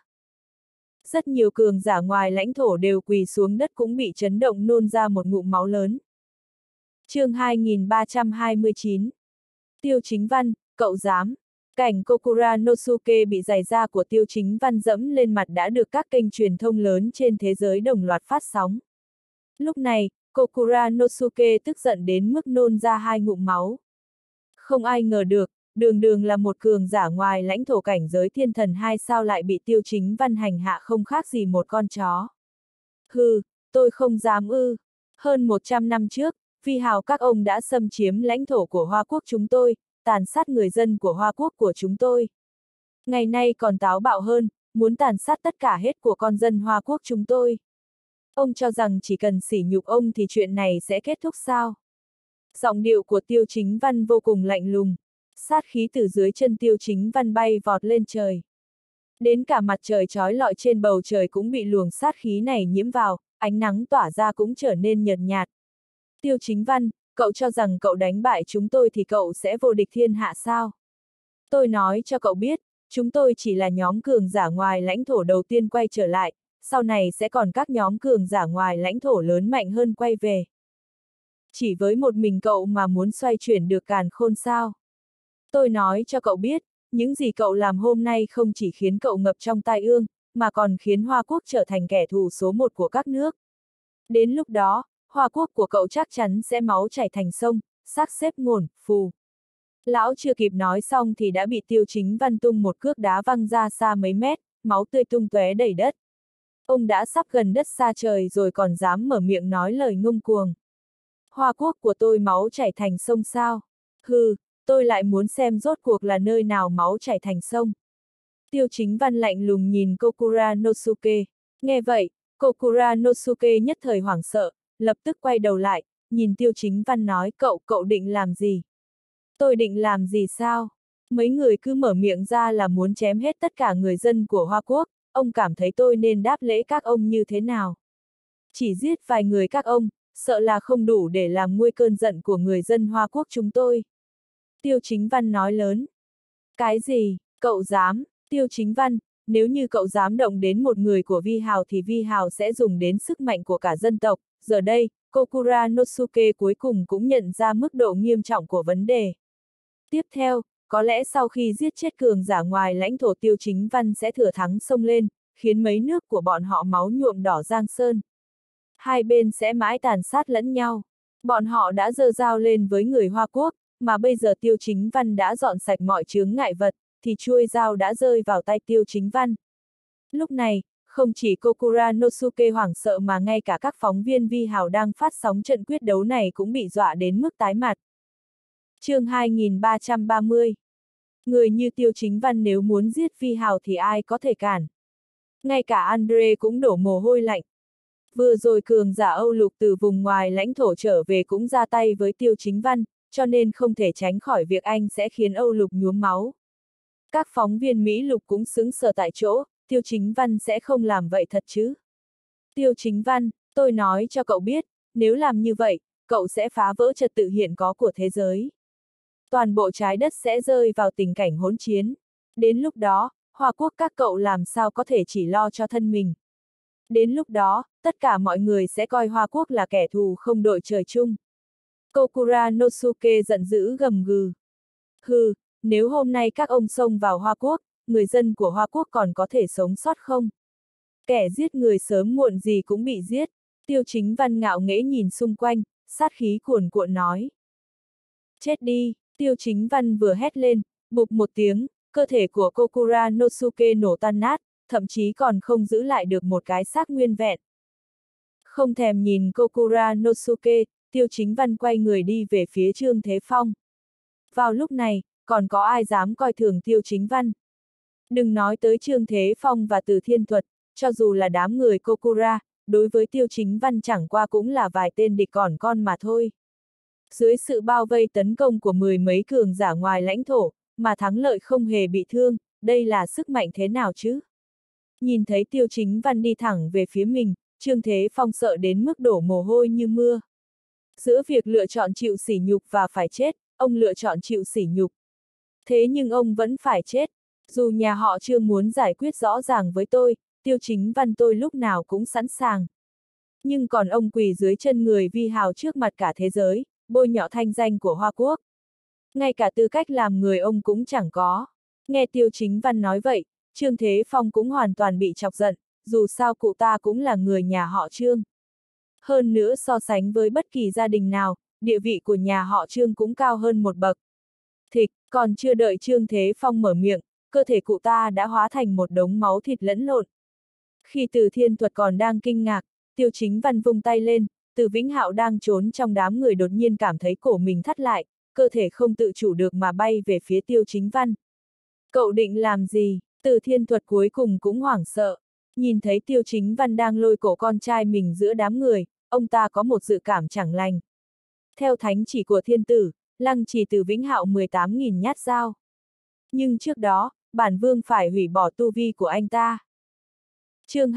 Rất nhiều cường giả ngoài lãnh thổ đều quỳ xuống đất cũng bị chấn động nôn ra một ngụm máu lớn. Chương 2329. Tiêu Chính Văn, cậu dám. Cảnh Kokuranosuke bị giày da của Tiêu Chính Văn dẫm lên mặt đã được các kênh truyền thông lớn trên thế giới đồng loạt phát sóng. Lúc này, Kokuranosuke tức giận đến mức nôn ra 2 ngụm máu. Không ai ngờ được, đường đường là một cường giả ngoài lãnh thổ cảnh giới thiên thần 2 sao lại bị Tiêu Chính Văn hành hạ không khác gì một con chó. Hừ, tôi không dám ư. Hơn 100 năm trước, vi hào các ông đã xâm chiếm lãnh thổ của Hoa Quốc chúng tôi, tàn sát người dân của Hoa Quốc của chúng tôi. Ngày nay còn táo bạo hơn, muốn tàn sát tất cả hết của con dân Hoa Quốc chúng tôi. Ông cho rằng chỉ cần sỉ nhục ông thì chuyện này sẽ kết thúc sao? Giọng điệu của Tiêu Chính Văn vô cùng lạnh lùng, sát khí từ dưới chân Tiêu Chính Văn bay vọt lên trời. Đến cả mặt trời chói lọi trên bầu trời cũng bị luồng sát khí này nhiễm vào, ánh nắng tỏa ra cũng trở nên nhợt nhạt. Tiêu Chính Văn, cậu cho rằng cậu đánh bại chúng tôi thì cậu sẽ vô địch thiên hạ sao? Tôi nói cho cậu biết, chúng tôi chỉ là nhóm cường giả ngoài lãnh thổ đầu tiên quay trở lại, sau này sẽ còn các nhóm cường giả ngoài lãnh thổ lớn mạnh hơn quay về. Chỉ với một mình cậu mà muốn xoay chuyển được càn khôn sao? Tôi nói cho cậu biết, những gì cậu làm hôm nay không chỉ khiến cậu ngập trong tai ương, mà còn khiến Hoa Quốc trở thành kẻ thù số 1 của các nước. Đến lúc đó, Hoa Quốc của cậu chắc chắn sẽ máu chảy thành sông, xác xếp ngổn, phù. Lão chưa kịp nói xong thì đã bị Tiêu Chính Văn tung một cước đá văng ra xa mấy mét, máu tươi tung tóe đầy đất. Ông đã sắp gần đất xa trời rồi còn dám mở miệng nói lời ngông cuồng. Hoa Quốc của tôi máu chảy thành sông sao? Hừ, tôi lại muốn xem rốt cuộc là nơi nào máu chảy thành sông. Tiêu Chính Văn lạnh lùng nhìn Kokuranosuke. Nghe vậy, Kokuranosuke nhất thời hoảng sợ, lập tức quay đầu lại, nhìn Tiêu Chính Văn nói cậu định làm gì? Tôi định làm gì sao? Mấy người cứ mở miệng ra là muốn chém hết tất cả người dân của Hoa Quốc, ông cảm thấy tôi nên đáp lễ các ông như thế nào? Chỉ giết vài người các ông, sợ là không đủ để làm nguôi cơn giận của người dân Hoa Quốc chúng tôi. Tiêu Chính Văn nói lớn. Cái gì, cậu dám? Tiêu Chính Văn, nếu như cậu dám động đến một người của Vi Hào thì Vi Hào sẽ dùng đến sức mạnh của cả dân tộc. Giờ đây, Kokuranosuke cuối cùng cũng nhận ra mức độ nghiêm trọng của vấn đề. Tiếp theo, có lẽ sau khi giết chết cường giả ngoài lãnh thổ Tiêu Chính Văn sẽ thừa thắng xông lên, khiến mấy nước của bọn họ máu nhuộm đỏ Giang Sơn. Hai bên sẽ mãi tàn sát lẫn nhau. Bọn họ đã giơ dao lên với người Hoa Quốc, mà bây giờ Tiêu Chính Văn đã dọn sạch mọi chướng ngại vật, thì chuôi dao đã rơi vào tay Tiêu Chính Văn. Lúc này, không chỉ Kokuranosuke hoảng sợ mà ngay cả các phóng viên Vi Hào đang phát sóng trận quyết đấu này cũng bị dọa đến mức tái mặt. Chương 2330. Người như Tiêu Chính Văn nếu muốn giết Vi Hào thì ai có thể cản. Ngay cả Andre cũng đổ mồ hôi lạnh. Vừa rồi cường giả Âu Lục từ vùng ngoài lãnh thổ trở về cũng ra tay với Tiêu Chính Văn, cho nên không thể tránh khỏi việc anh sẽ khiến Âu Lục nhuốm máu. Các phóng viên Mỹ Lục cũng sững sờ tại chỗ, Tiêu Chính Văn sẽ không làm vậy thật chứ? Tiêu Chính Văn, tôi nói cho cậu biết, nếu làm như vậy, cậu sẽ phá vỡ trật tự hiện có của thế giới. Toàn bộ trái đất sẽ rơi vào tình cảnh hỗn chiến. Đến lúc đó, Hoa Quốc các cậu làm sao có thể chỉ lo cho thân mình. Đến lúc đó, tất cả mọi người sẽ coi Hoa Quốc là kẻ thù không đội trời chung. Kokuranosuke giận dữ gầm gừ. Hừ, nếu hôm nay các ông xông vào Hoa Quốc, người dân của Hoa Quốc còn có thể sống sót không? Kẻ giết người sớm muộn gì cũng bị giết. Tiêu Chính Văn ngạo nghễ nhìn xung quanh, sát khí cuồn cuộn nói. Chết đi, Tiêu Chính Văn vừa hét lên, bụp một tiếng, cơ thể của Kokuranosuke nổ tan nát, thậm chí còn không giữ lại được một cái xác nguyên vẹn. Không thèm nhìn Kokuranosuke, Tiêu Chính Văn quay người đi về phía Trương Thế Phong. Vào lúc này, còn có ai dám coi thường Tiêu Chính Văn? Đừng nói tới Trương Thế Phong và Từ Thiên Thuật, cho dù là đám người Kokura, đối với Tiêu Chính Văn chẳng qua cũng là vài tên địch còn con mà thôi. Dưới sự bao vây tấn công của 10 mấy cường giả ngoài lãnh thổ, mà thắng lợi không hề bị thương, đây là sức mạnh thế nào chứ? Nhìn thấy Tiêu Chính Văn đi thẳng về phía mình, Trương Thế Phong sợ đến mức đổ mồ hôi như mưa. Giữa việc lựa chọn chịu sỉ nhục và phải chết, ông lựa chọn chịu sỉ nhục. Thế nhưng ông vẫn phải chết. Dù nhà họ Trương muốn giải quyết rõ ràng với tôi, Tiêu Chính Văn tôi lúc nào cũng sẵn sàng. Nhưng còn ông quỳ dưới chân người Vi Hào trước mặt cả thế giới, bôi nhọ thanh danh của Hoa Quốc. Ngay cả tư cách làm người ông cũng chẳng có. Nghe Tiêu Chính Văn nói vậy, Trương Thế Phong cũng hoàn toàn bị chọc giận, dù sao cụ ta cũng là người nhà họ Trương. Hơn nữa so sánh với bất kỳ gia đình nào, địa vị của nhà họ Trương cũng cao hơn một bậc. Thịt, còn chưa đợi Trương Thế Phong mở miệng, cơ thể cụ ta đã hóa thành một đống máu thịt lẫn lộn. Khi Từ Thiên Thuật còn đang kinh ngạc, Tiêu Chính Văn vung tay lên, Từ Vĩnh Hạo đang trốn trong đám người đột nhiên cảm thấy cổ mình thắt lại, cơ thể không tự chủ được mà bay về phía Tiêu Chính Văn. Cậu định làm gì? Từ Thiên Thuật cuối cùng cũng hoảng sợ. Nhìn thấy Tiêu Chính Văn đang lôi cổ con trai mình giữa đám người, ông ta có một dự cảm chẳng lành. Theo thánh chỉ của thiên tử, lăng trì Từ Vĩnh Hạo 18.000 nhát dao. Nhưng trước đó, bản vương phải hủy bỏ tu vi của anh ta. Chương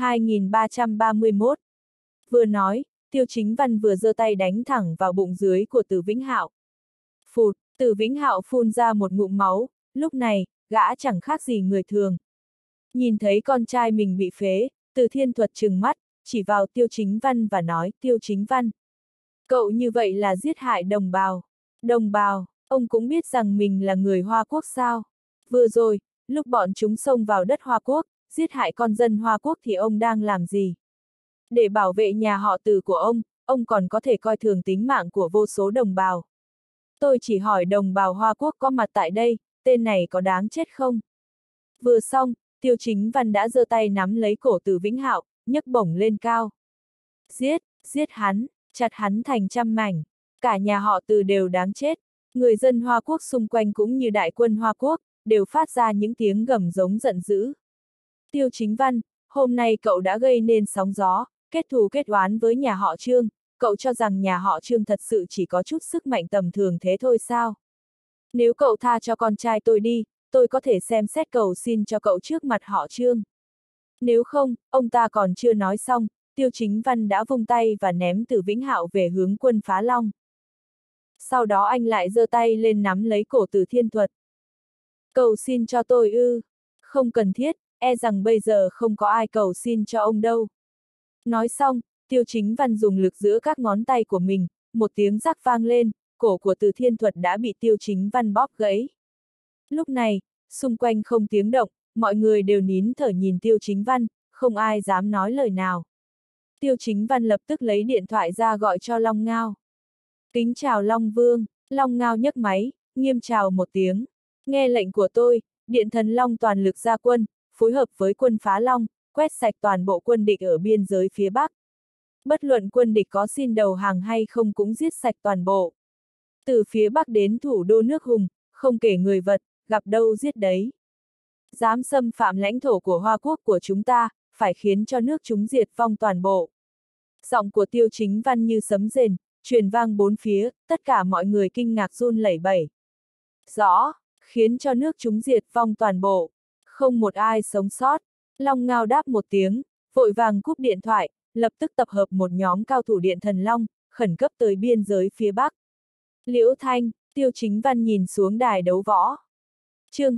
2331. Vừa nói, Tiêu Chính Văn vừa giơ tay đánh thẳng vào bụng dưới của Từ Vĩnh Hạo. Phụt, Từ Vĩnh Hạo phun ra một ngụm máu, lúc này, gã chẳng khác gì người thường. Nhìn thấy con trai mình bị phế, Từ Thiên Thuật trừng mắt, chỉ vào Tiêu Chính Văn và nói, Tiêu Chính Văn. Cậu như vậy là giết hại đồng bào. Đồng bào, ông cũng biết rằng mình là người Hoa Quốc sao? Vừa rồi, lúc bọn chúng xông vào đất Hoa Quốc, giết hại con dân Hoa Quốc thì ông đang làm gì? Để bảo vệ nhà họ Từ của ông còn có thể coi thường tính mạng của vô số đồng bào. Tôi chỉ hỏi đồng bào Hoa Quốc có mặt tại đây, tên này có đáng chết không? Vừa xong, Tiêu Chính Văn đã giơ tay nắm lấy cổ Từ Vĩnh Hạo, nhấc bổng lên cao. Giết hắn, chặt hắn thành trăm mảnh. Cả nhà họ Từ đều đáng chết. Người dân Hoa Quốc xung quanh cũng như đại quân Hoa Quốc, đều phát ra những tiếng gầm giống giận dữ. Tiêu Chính Văn, hôm nay cậu đã gây nên sóng gió, kết thù kết oán với nhà họ Trương, cậu cho rằng nhà họ Trương thật sự chỉ có chút sức mạnh tầm thường thế thôi sao? Nếu cậu tha cho con trai tôi đi, tôi có thể xem xét cầu xin cho cậu trước mặt họ Trương. Nếu không, ông ta còn chưa nói xong, Tiêu Chính Văn đã vung tay và ném Từ Vĩnh Hạo về hướng Quân Phá Long. Sau đó anh lại giơ tay lên nắm lấy cổ Từ Thiên Thuật. Cầu xin cho tôi ư? Không cần thiết, e rằng bây giờ không có ai cầu xin cho ông đâu. Nói xong, Tiêu Chính Văn dùng lực giữa các ngón tay của mình, một tiếng rắc vang lên, cổ của Từ Thiên Thuật đã bị Tiêu Chính Văn bóp gãy. Lúc này, xung quanh không tiếng động, mọi người đều nín thở nhìn Tiêu Chính Văn, không ai dám nói lời nào. Tiêu Chính Văn lập tức lấy điện thoại ra gọi cho Long Ngao. Kính chào Long Vương, Long Ngao nhấc máy, nghiêm chào một tiếng. Nghe lệnh của tôi, Điện Thần Long toàn lực ra quân, phối hợp với quân Phá Long, quét sạch toàn bộ quân địch ở biên giới phía Bắc. Bất luận quân địch có xin đầu hàng hay không cũng giết sạch toàn bộ. Từ phía Bắc đến thủ đô nước Hùng, không kể người vật, gặp đâu giết đấy. Dám xâm phạm lãnh thổ của Hoa Quốc của chúng ta, phải khiến cho nước chúng diệt vong toàn bộ. Giọng của Tiêu Chính Văn như sấm rền, truyền vang bốn phía, tất cả mọi người kinh ngạc run lẩy bẩy. Rõ, khiến cho nước chúng diệt vong toàn bộ, không một ai sống sót. Long Ngao đáp một tiếng, vội vàng cúp điện thoại, lập tức tập hợp một nhóm cao thủ Điện Thần Long, khẩn cấp tới biên giới phía Bắc. Liễu Thanh, Tiêu Chính Văn nhìn xuống đài đấu võ. Chương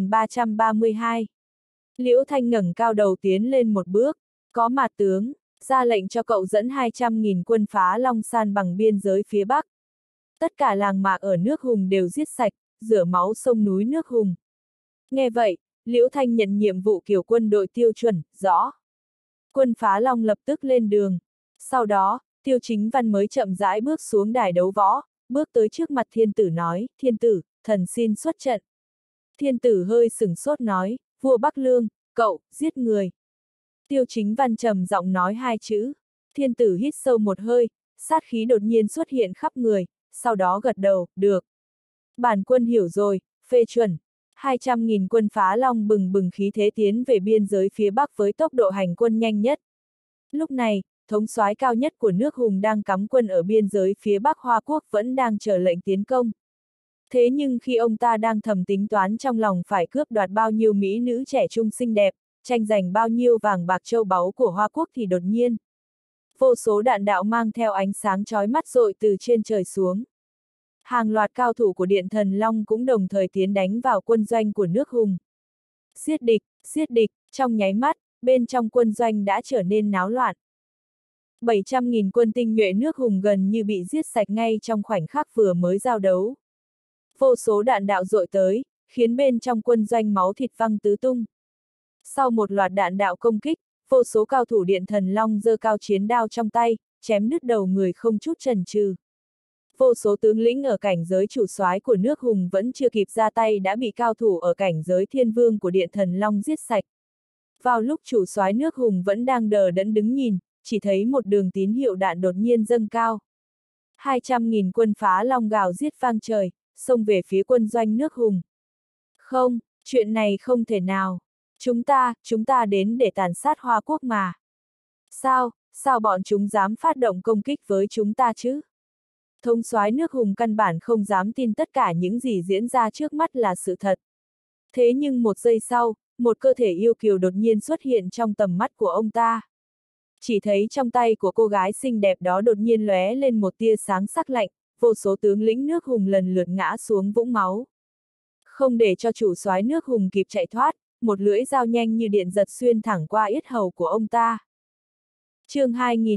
2332. Liễu Thanh ngẩng cao đầu tiến lên một bước, có mặt tướng, ra lệnh cho cậu dẫn 200.000 quân Phá Long san bằng biên giới phía Bắc. Tất cả làng mạc ở nước Hùng đều giết sạch, rửa máu sông núi nước Hùng. Nghe vậy, Liễu Thanh nhận nhiệm vụ kiểu quân đội tiêu chuẩn, rõ. Quân Phá Long lập tức lên đường. Sau đó, Tiêu Chính Văn mới chậm rãi bước xuống đài đấu võ, bước tới trước mặt thiên tử nói, thiên tử, thần xin xuất trận. Thiên tử hơi sửng sốt nói, vua Bắc Lương, cậu, giết người. Tiêu Chính Văn trầm giọng nói hai chữ. Thiên tử hít sâu một hơi, sát khí đột nhiên xuất hiện khắp người, sau đó gật đầu, được. Bản quân hiểu rồi, phê chuẩn. 200.000 quân Phá Long bừng bừng khí thế tiến về biên giới phía Bắc với tốc độ hành quân nhanh nhất. Lúc này, thống soái cao nhất của nước Hùng đang cắm quân ở biên giới phía Bắc Hoa Quốc vẫn đang chờ lệnh tiến công. Thế nhưng khi ông ta đang thầm tính toán trong lòng phải cướp đoạt bao nhiêu mỹ nữ trẻ trung xinh đẹp, tranh giành bao nhiêu vàng bạc châu báu của Hoa Quốc thì đột nhiên. Vô số đạn đạo mang theo ánh sáng chói mắt rội từ trên trời xuống. Hàng loạt cao thủ của Điện Thần Long cũng đồng thời tiến đánh vào quân doanh của nước Hùng. Giết địch, trong nháy mắt, bên trong quân doanh đã trở nên náo loạn. 700.000 quân tinh nhuệ nước Hùng gần như bị giết sạch ngay trong khoảnh khắc vừa mới giao đấu. Vô số đạn đạo dội tới, khiến bên trong quân doanh máu thịt văng tứ tung. Sau một loạt đạn đạo công kích, vô số cao thủ Điện Thần Long giơ cao chiến đao trong tay, chém đứt đầu người không chút chần chừ. Vô số tướng lĩnh ở cảnh giới chủ soái của nước Hùng vẫn chưa kịp ra tay đã bị cao thủ ở cảnh giới thiên vương của Điện Thần Long giết sạch. Vào lúc chủ soái nước Hùng vẫn đang đờ đẫn đứng nhìn, chỉ thấy một đường tín hiệu đạn đột nhiên dâng cao. 200.000 quân phá long gào giết vang trời, xông về phía quân doanh nước Hùng. Không, chuyện này không thể nào. Chúng ta đến để tàn sát Hoa Quốc mà. Sao bọn chúng dám phát động công kích với chúng ta chứ? Thống soái nước Hùng căn bản không dám tin tất cả những gì diễn ra trước mắt là sự thật. Thế nhưng một giây sau, một cơ thể yêu kiều đột nhiên xuất hiện trong tầm mắt của ông ta. Chỉ thấy trong tay của cô gái xinh đẹp đó đột nhiên lóe lên một tia sáng sắc lạnh, vô số tướng lĩnh nước Hùng lần lượt ngã xuống vũng máu. Không để cho chủ soái nước Hùng kịp chạy thoát, một lưỡi dao nhanh như điện giật xuyên thẳng qua yết hầu của ông ta. Chương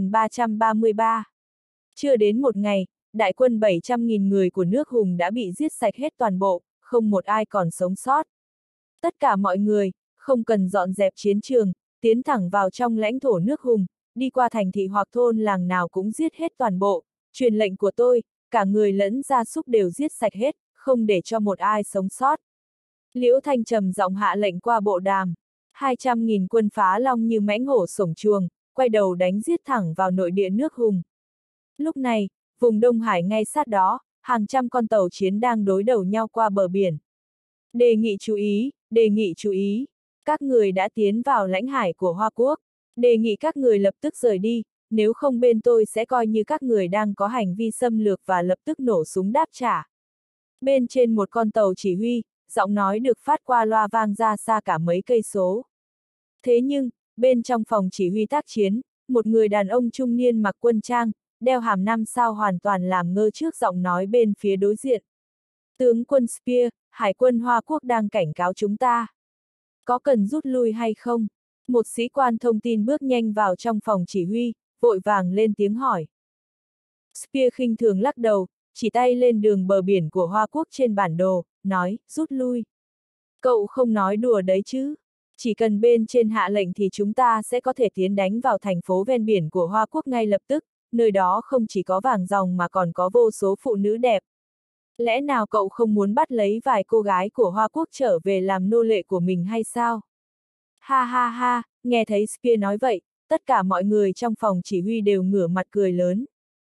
2333. Chưa đến một ngày, đại quân 700.000 người của nước Hùng đã bị giết sạch hết toàn bộ, không một ai còn sống sót. Tất cả mọi người, không cần dọn dẹp chiến trường, tiến thẳng vào trong lãnh thổ nước Hùng, đi qua thành thị hoặc thôn làng nào cũng giết hết toàn bộ. Truyền lệnh của tôi, cả người lẫn gia súc đều giết sạch hết, không để cho một ai sống sót. Liễu Thanh trầm giọng hạ lệnh qua bộ đàm. 200.000 quân phá long như mãnh hổ sổng chuồng, quay đầu đánh giết thẳng vào nội địa nước Hùng. Lúc này, vùng Đông Hải ngay sát đó, hàng trăm con tàu chiến đang đối đầu nhau qua bờ biển. Đề nghị chú ý, các người đã tiến vào lãnh hải của Hoa Quốc. Đề nghị các người lập tức rời đi, nếu không bên tôi sẽ coi như các người đang có hành vi xâm lược và lập tức nổ súng đáp trả. Bên trên một con tàu chỉ huy, giọng nói được phát qua loa vang ra xa cả mấy cây số. Thế nhưng, bên trong phòng chỉ huy tác chiến, một người đàn ông trung niên mặc quân trang, đeo hàm 5 sao hoàn toàn làm ngơ trước giọng nói bên phía đối diện. Tướng quân Spear, Hải quân Hoa Quốc đang cảnh cáo chúng ta. Có cần rút lui hay không? Một sĩ quan thông tin bước nhanh vào trong phòng chỉ huy, vội vàng lên tiếng hỏi. Spear khinh thường lắc đầu, chỉ tay lên đường bờ biển của Hoa Quốc trên bản đồ, nói, rút lui. Cậu không nói đùa đấy chứ? Chỉ cần bên trên hạ lệnh thì chúng ta sẽ có thể tiến đánh vào thành phố ven biển của Hoa Quốc ngay lập tức, nơi đó không chỉ có vàng ròng mà còn có vô số phụ nữ đẹp. Lẽ nào cậu không muốn bắt lấy vài cô gái của Hoa Quốc trở về làm nô lệ của mình hay sao? Ha ha ha, nghe thấy Spear nói vậy, tất cả mọi người trong phòng chỉ huy đều ngửa mặt cười lớn.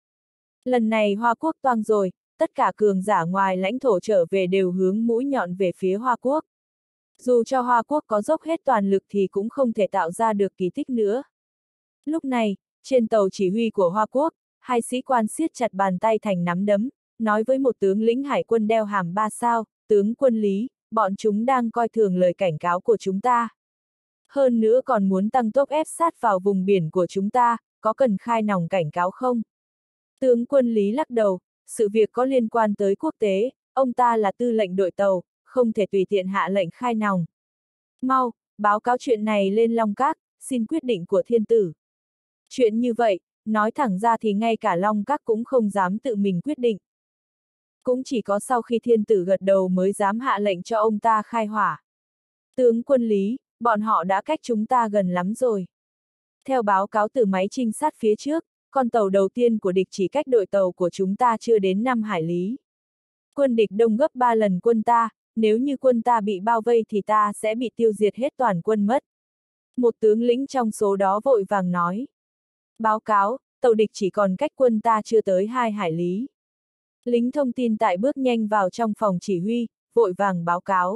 Lần này Hoa Quốc toang rồi, tất cả cường giả ngoài lãnh thổ trở về đều hướng mũi nhọn về phía Hoa Quốc. Dù cho Hoa Quốc có dốc hết toàn lực thì cũng không thể tạo ra được kỳ tích nữa. Lúc này, trên tàu chỉ huy của Hoa Quốc, hai sĩ quan siết chặt bàn tay thành nắm đấm, nói với một tướng lĩnh hải quân đeo hàm 3 sao, tướng quân Lý, bọn chúng đang coi thường lời cảnh cáo của chúng ta. Hơn nữa còn muốn tăng tốc ép sát vào vùng biển của chúng ta, có cần khai nòng cảnh cáo không? Tướng quân Lý lắc đầu, sự việc có liên quan tới quốc tế, ông ta là tư lệnh đội tàu, không thể tùy tiện hạ lệnh khai nòng. Mau, báo cáo chuyện này lên Long Các, xin quyết định của thiên tử. Chuyện như vậy, nói thẳng ra thì ngay cả Long Các cũng không dám tự mình quyết định. Cũng chỉ có sau khi thiên tử gật đầu mới dám hạ lệnh cho ông ta khai hỏa. Tướng quân Lý, bọn họ đã cách chúng ta gần lắm rồi. Theo báo cáo từ máy trinh sát phía trước, con tàu đầu tiên của địch chỉ cách đội tàu của chúng ta chưa đến 5 hải lý. Quân địch đông gấp 3 lần quân ta, nếu như quân ta bị bao vây thì ta sẽ bị tiêu diệt hết toàn quân mất. Một tướng lĩnh trong số đó vội vàng nói. Báo cáo, tàu địch chỉ còn cách quân ta chưa tới 2 hải lý. Lính thông tin tại bước nhanh vào trong phòng chỉ huy, vội vàng báo cáo.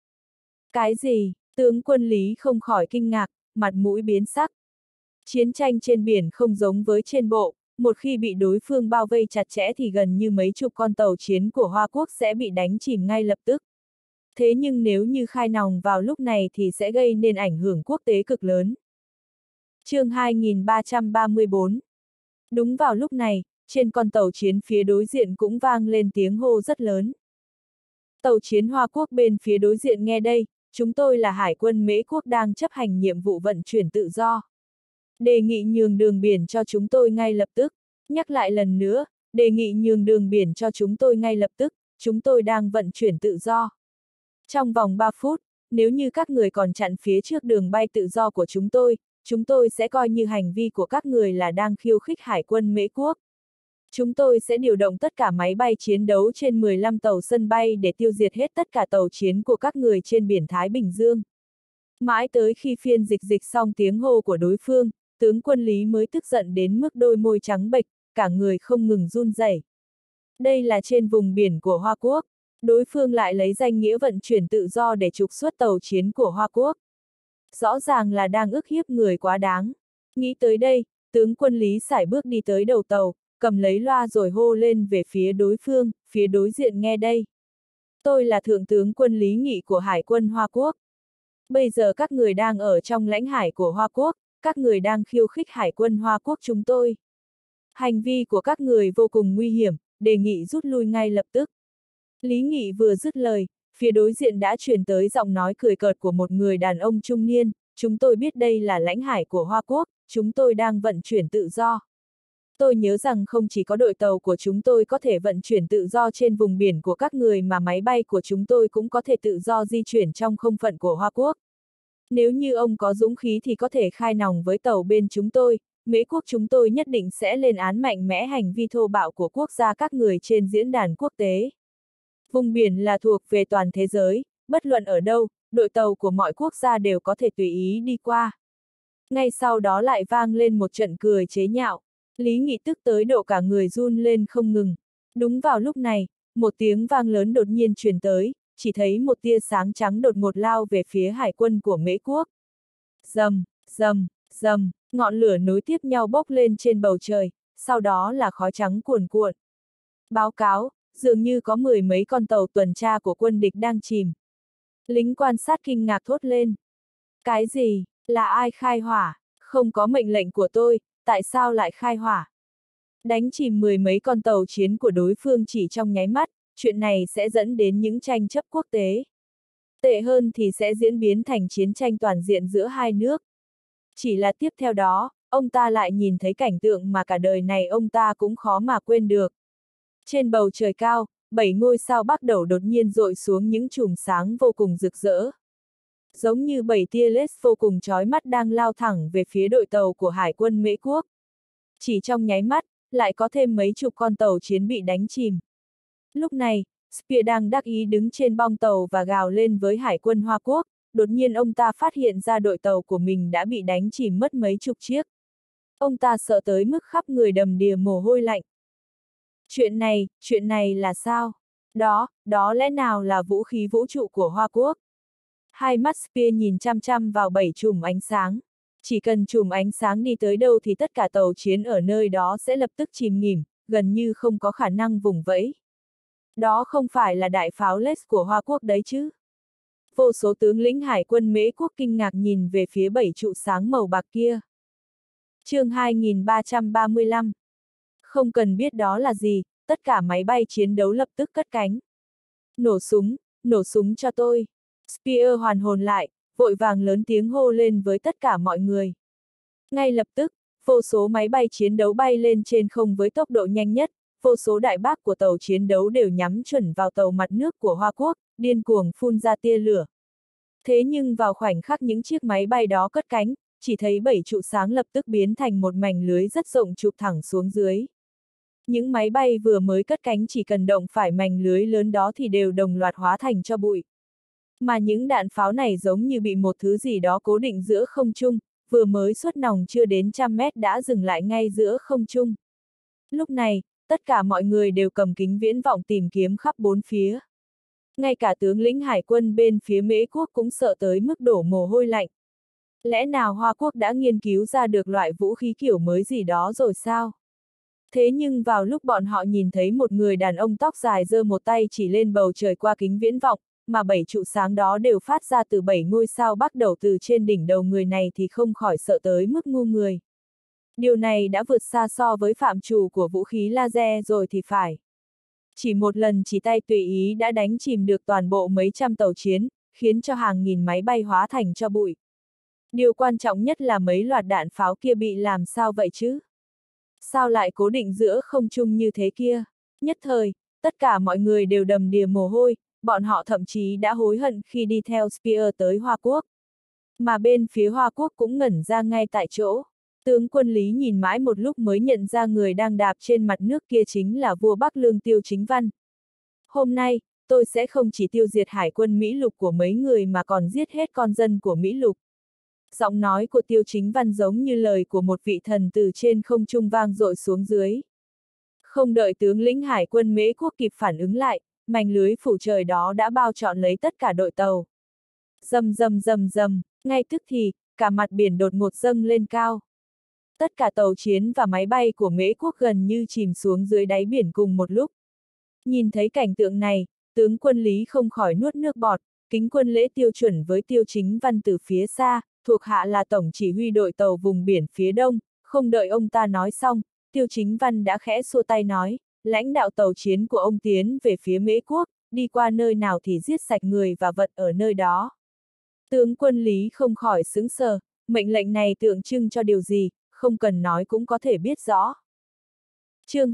Cái gì? Tướng quân Lý không khỏi kinh ngạc, mặt mũi biến sắc. Chiến tranh trên biển không giống với trên bộ, một khi bị đối phương bao vây chặt chẽ thì gần như mấy chục con tàu chiến của Hoa Quốc sẽ bị đánh chìm ngay lập tức. Thế nhưng nếu như khai nòng vào lúc này thì sẽ gây nên ảnh hưởng quốc tế cực lớn. Chương 2334. Đúng vào lúc này, trên con tàu chiến phía đối diện cũng vang lên tiếng hô rất lớn. Tàu chiến Hoa Quốc bên phía đối diện nghe đây, chúng tôi là Hải quân Mễ Quốc đang chấp hành nhiệm vụ vận chuyển tự do. Đề nghị nhường đường biển cho chúng tôi ngay lập tức. Nhắc lại lần nữa, đề nghị nhường đường biển cho chúng tôi ngay lập tức, chúng tôi đang vận chuyển tự do. Trong vòng 3 phút, nếu như các người còn chặn phía trước đường bay tự do của chúng tôi sẽ coi như hành vi của các người là đang khiêu khích hải quân Mễ Quốc. Chúng tôi sẽ điều động tất cả máy bay chiến đấu trên 15 tàu sân bay để tiêu diệt hết tất cả tàu chiến của các người trên biển Thái Bình Dương. Mãi tới khi phiên dịch xong tiếng hô của đối phương, tướng quân Lý mới tức giận đến mức đôi môi trắng bệch, cả người không ngừng run rẩy. Đây là trên vùng biển của Hoa Quốc, đối phương lại lấy danh nghĩa vận chuyển tự do để trục xuất tàu chiến của Hoa Quốc. Rõ ràng là đang ức hiếp người quá đáng. Nghĩ tới đây, tướng quân Lý sải bước đi tới đầu tàu, cầm lấy loa rồi hô lên về phía đối phương, phía đối diện nghe đây. Tôi là Thượng tướng quân Lý Nghị của Hải quân Hoa Quốc. Bây giờ các người đang ở trong lãnh hải của Hoa Quốc, các người đang khiêu khích Hải quân Hoa Quốc chúng tôi. Hành vi của các người vô cùng nguy hiểm, đề nghị rút lui ngay lập tức. Lý Nghị vừa dứt lời, phía đối diện đã truyền tới giọng nói cười cợt của một người đàn ông trung niên, chúng tôi biết đây là lãnh hải của Hoa Quốc, chúng tôi đang vận chuyển tự do. Tôi nhớ rằng không chỉ có đội tàu của chúng tôi có thể vận chuyển tự do trên vùng biển của các người mà máy bay của chúng tôi cũng có thể tự do di chuyển trong không phận của Hoa Quốc. Nếu như ông có dũng khí thì có thể khai nòng với tàu bên chúng tôi, Mễ Quốc chúng tôi nhất định sẽ lên án mạnh mẽ hành vi thô bạo của quốc gia các người trên diễn đàn quốc tế. Vùng biển là thuộc về toàn thế giới, bất luận ở đâu, đội tàu của mọi quốc gia đều có thể tùy ý đi qua. Ngay sau đó lại vang lên một trận cười chế nhạo. Lý Nghị tức tới độ cả người run lên không ngừng. Đúng vào lúc này, một tiếng vang lớn đột nhiên truyền tới, chỉ thấy một tia sáng trắng đột ngột lao về phía hải quân của Mễ Quốc. Rầm, rầm, rầm, ngọn lửa nối tiếp nhau bốc lên trên bầu trời, sau đó là khói trắng cuồn cuộn. Báo cáo, dường như có mười mấy con tàu tuần tra của quân địch đang chìm. Lính quan sát kinh ngạc thốt lên. Cái gì, là ai khai hỏa? Không có mệnh lệnh của tôi, tại sao lại khai hỏa? Đánh chìm mười mấy con tàu chiến của đối phương chỉ trong nháy mắt, chuyện này sẽ dẫn đến những tranh chấp quốc tế. Tệ hơn thì sẽ diễn biến thành chiến tranh toàn diện giữa hai nước. Chỉ là tiếp theo đó, ông ta lại nhìn thấy cảnh tượng mà cả đời này ông ta cũng khó mà quên được. Trên bầu trời cao, 7 ngôi sao bắt đầu đột nhiên rọi xuống những chùm sáng vô cùng rực rỡ. Giống như 7 tia laser vô cùng chói mắt đang lao thẳng về phía đội tàu của Hải quân Mễ Quốc. Chỉ trong nháy mắt, lại có thêm mấy chục con tàu chiến bị đánh chìm. Lúc này, Spear đang đắc ý đứng trên bong tàu và gào lên với Hải quân Hoa Quốc, đột nhiên ông ta phát hiện ra đội tàu của mình đã bị đánh chìm mất mấy chục chiếc. Ông ta sợ tới mức khắp người đầm đìa mồ hôi lạnh. Chuyện này là sao? Đó lẽ nào là vũ khí vũ trụ của Hoa Quốc? Hai mắt Spear nhìn chăm chăm vào 7 chùm ánh sáng. Chỉ cần chùm ánh sáng đi tới đâu thì tất cả tàu chiến ở nơi đó sẽ lập tức chìm nghỉm, gần như không có khả năng vùng vẫy. Đó không phải là đại pháo laser của Hoa Quốc đấy chứ? Vô số tướng lĩnh hải quân Mễ Quốc kinh ngạc nhìn về phía 7 trụ sáng màu bạc kia. Chương 2335. Không cần biết đó là gì, tất cả máy bay chiến đấu lập tức cất cánh. Nổ súng cho tôi. Spear hoàn hồn lại, vội vàng lớn tiếng hô lên với tất cả mọi người. Ngay lập tức, vô số máy bay chiến đấu bay lên trên không với tốc độ nhanh nhất, vô số đại bác của tàu chiến đấu đều nhắm chuẩn vào tàu mặt nước của Hoa Quốc, điên cuồng phun ra tia lửa. Thế nhưng vào khoảnh khắc những chiếc máy bay đó cất cánh, chỉ thấy 7 trụ sáng lập tức biến thành một mảnh lưới rất rộng chụp thẳng xuống dưới. Những máy bay vừa mới cất cánh chỉ cần động phải mảnh lưới lớn đó thì đều đồng loạt hóa thành tro bụi. Mà những đạn pháo này giống như bị một thứ gì đó cố định giữa không trung, vừa mới xuất nòng chưa đến 100 mét đã dừng lại ngay giữa không trung. Lúc này, tất cả mọi người đều cầm kính viễn vọng tìm kiếm khắp bốn phía. Ngay cả tướng lĩnh hải quân bên phía Mễ Quốc cũng sợ tới mức đổ mồ hôi lạnh. Lẽ nào Hoa Quốc đã nghiên cứu ra được loại vũ khí kiểu mới gì đó rồi sao? Thế nhưng vào lúc bọn họ nhìn thấy một người đàn ông tóc dài giơ một tay chỉ lên bầu trời qua kính viễn vọng, mà 7 trụ sáng đó đều phát ra từ 7 ngôi sao bắt đầu từ trên đỉnh đầu người này thì không khỏi sợ tới mức ngu người. Điều này đã vượt xa so với phạm trù của vũ khí laser rồi thì phải. Chỉ một lần chỉ tay tùy ý đã đánh chìm được toàn bộ mấy trăm tàu chiến, khiến cho hàng nghìn máy bay hóa thành tro bụi. Điều quan trọng nhất là mấy loạt đạn pháo kia bị làm sao vậy chứ? Sao lại cố định giữa không trung như thế kia? Nhất thời, tất cả mọi người đều đầm đìa mồ hôi, bọn họ thậm chí đã hối hận khi đi theo Spear tới Hoa Quốc. Mà bên phía Hoa Quốc cũng ngẩn ra ngay tại chỗ. Tướng quân Lý nhìn mãi một lúc mới nhận ra người đang đạp trên mặt nước kia chính là vua Bắc Lương Tiêu Chính Văn. Hôm nay, tôi sẽ không chỉ tiêu diệt hải quân Mỹ Lục của mấy người mà còn giết hết con dân của Mỹ Lục. Giọng nói của Tiêu Chính Văn giống như lời của một vị thần từ trên không trung vang dội xuống dưới. Không đợi tướng lĩnh hải quân Mễ Quốc kịp phản ứng lại, mảnh lưới phủ trời đó đã bao trọn lấy tất cả đội tàu. Rầm rầm rầm rầm, ngay tức thì, cả mặt biển đột ngột dâng lên cao. Tất cả tàu chiến và máy bay của Mễ Quốc gần như chìm xuống dưới đáy biển cùng một lúc. Nhìn thấy cảnh tượng này, tướng quân Lý không khỏi nuốt nước bọt, kính quân lễ Tiêu chuẩn với Tiêu Chính Văn từ phía xa, thuộc hạ là tổng chỉ huy đội tàu vùng biển phía đông, không đợi ông ta nói xong, Tiêu Chính Văn đã khẽ xua tay nói, lãnh đạo tàu chiến của ông tiến về phía Mễ Quốc, đi qua nơi nào thì giết sạch người và vật ở nơi đó. Tướng quân Lý không khỏi sững sờ, mệnh lệnh này tượng trưng cho điều gì, không cần nói cũng có thể biết rõ. Chương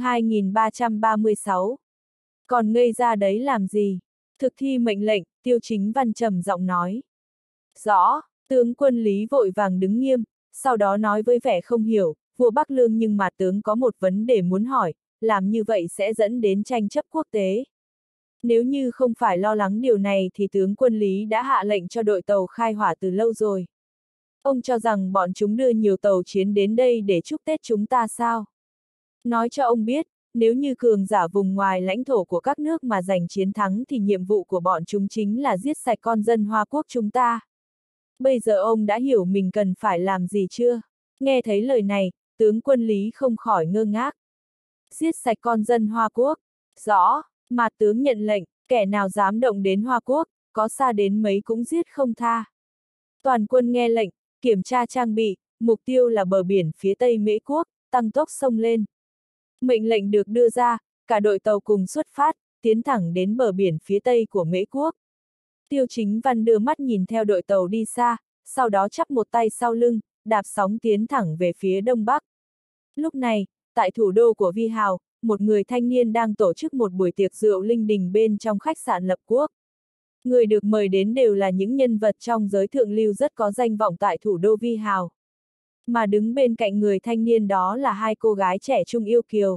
2336. Còn ngây ra đấy làm gì? Thực thi mệnh lệnh, Tiêu Chính Văn trầm giọng nói. Rõ, tướng quân Lý vội vàng đứng nghiêm, sau đó nói với vẻ không hiểu, vua Bắc Lương nhưng mà tướng có một vấn đề muốn hỏi, làm như vậy sẽ dẫn đến tranh chấp quốc tế. Nếu như không phải lo lắng điều này thì tướng quân Lý đã hạ lệnh cho đội tàu khai hỏa từ lâu rồi. Ông cho rằng bọn chúng đưa nhiều tàu chiến đến đây để chúc Tết chúng ta sao? Nói cho ông biết, nếu như cường giả vùng ngoài lãnh thổ của các nước mà giành chiến thắng thì nhiệm vụ của bọn chúng chính là giết sạch con dân Hoa Quốc chúng ta. Bây giờ ông đã hiểu mình cần phải làm gì chưa? Nghe thấy lời này, tướng quân Lý không khỏi ngơ ngác. Giết sạch con dân Hoa Quốc. Rõ, mà tướng nhận lệnh, kẻ nào dám động đến Hoa Quốc, có xa đến mấy cũng giết không tha. Toàn quân nghe lệnh, kiểm tra trang bị, mục tiêu là bờ biển phía tây Mễ Quốc, tăng tốc xông lên. Mệnh lệnh được đưa ra, cả đội tàu cùng xuất phát, tiến thẳng đến bờ biển phía tây của Mễ Quốc. Tiêu Chính Văn đưa mắt nhìn theo đội tàu đi xa, sau đó chắp một tay sau lưng, đạp sóng tiến thẳng về phía đông bắc. Lúc này, tại thủ đô của Vi Hào, một người thanh niên đang tổ chức một buổi tiệc rượu linh đình bên trong khách sạn Lập Quốc. Người được mời đến đều là những nhân vật trong giới thượng lưu rất có danh vọng tại thủ đô Vi Hào. Mà đứng bên cạnh người thanh niên đó là hai cô gái trẻ trung yêu kiều.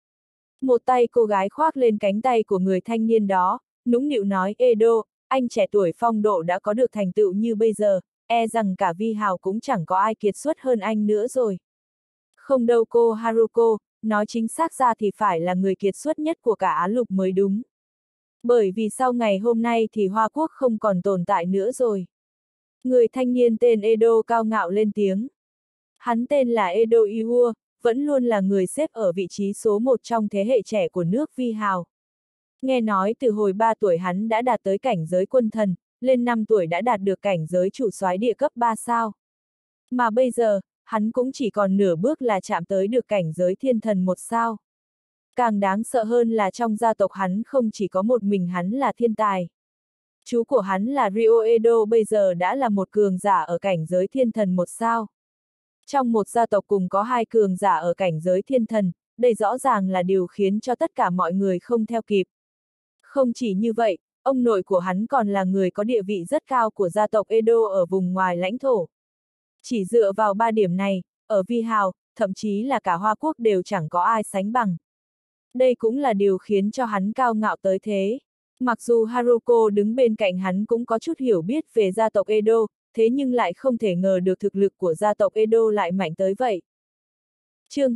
Một tay cô gái khoác lên cánh tay của người thanh niên đó, nũng nịu nói: Edo, anh trẻ tuổi phong độ đã có được thành tựu như bây giờ, e rằng cả Vi Hào cũng chẳng có ai kiệt xuất hơn anh nữa rồi. Không đâu cô Haruko, nói chính xác ra thì phải là người kiệt xuất nhất của cả Á Lục mới đúng. Bởi vì sau ngày hôm nay thì Hoa Quốc không còn tồn tại nữa rồi. Người thanh niên tên Edo cao ngạo lên tiếng. Hắn tên là Edo Iwua, vẫn luôn là người xếp ở vị trí số 1 trong thế hệ trẻ của nước Vi Hào. Nghe nói từ hồi 3 tuổi hắn đã đạt tới cảnh giới quân thần, lên 5 tuổi đã đạt được cảnh giới chủ soái địa cấp 3 sao. Mà bây giờ, hắn cũng chỉ còn nửa bước là chạm tới được cảnh giới thiên thần 1 sao. Càng đáng sợ hơn là trong gia tộc hắn không chỉ có một mình hắn là thiên tài. Chú của hắn là Ryo Edo bây giờ đã là một cường giả ở cảnh giới thiên thần 1 sao. Trong một gia tộc cùng có hai cường giả ở cảnh giới thiên thần, đây rõ ràng là điều khiến cho tất cả mọi người không theo kịp. Không chỉ như vậy, ông nội của hắn còn là người có địa vị rất cao của gia tộc Edo ở vùng ngoài lãnh thổ. Chỉ dựa vào 3 điểm này, ở Vi Hào, thậm chí là cả Hoa Quốc đều chẳng có ai sánh bằng. Đây cũng là điều khiến cho hắn cao ngạo tới thế. Mặc dù Haruko đứng bên cạnh hắn cũng có chút hiểu biết về gia tộc Edo, thế nhưng lại không thể ngờ được thực lực của gia tộc Edo lại mạnh tới vậy. Chương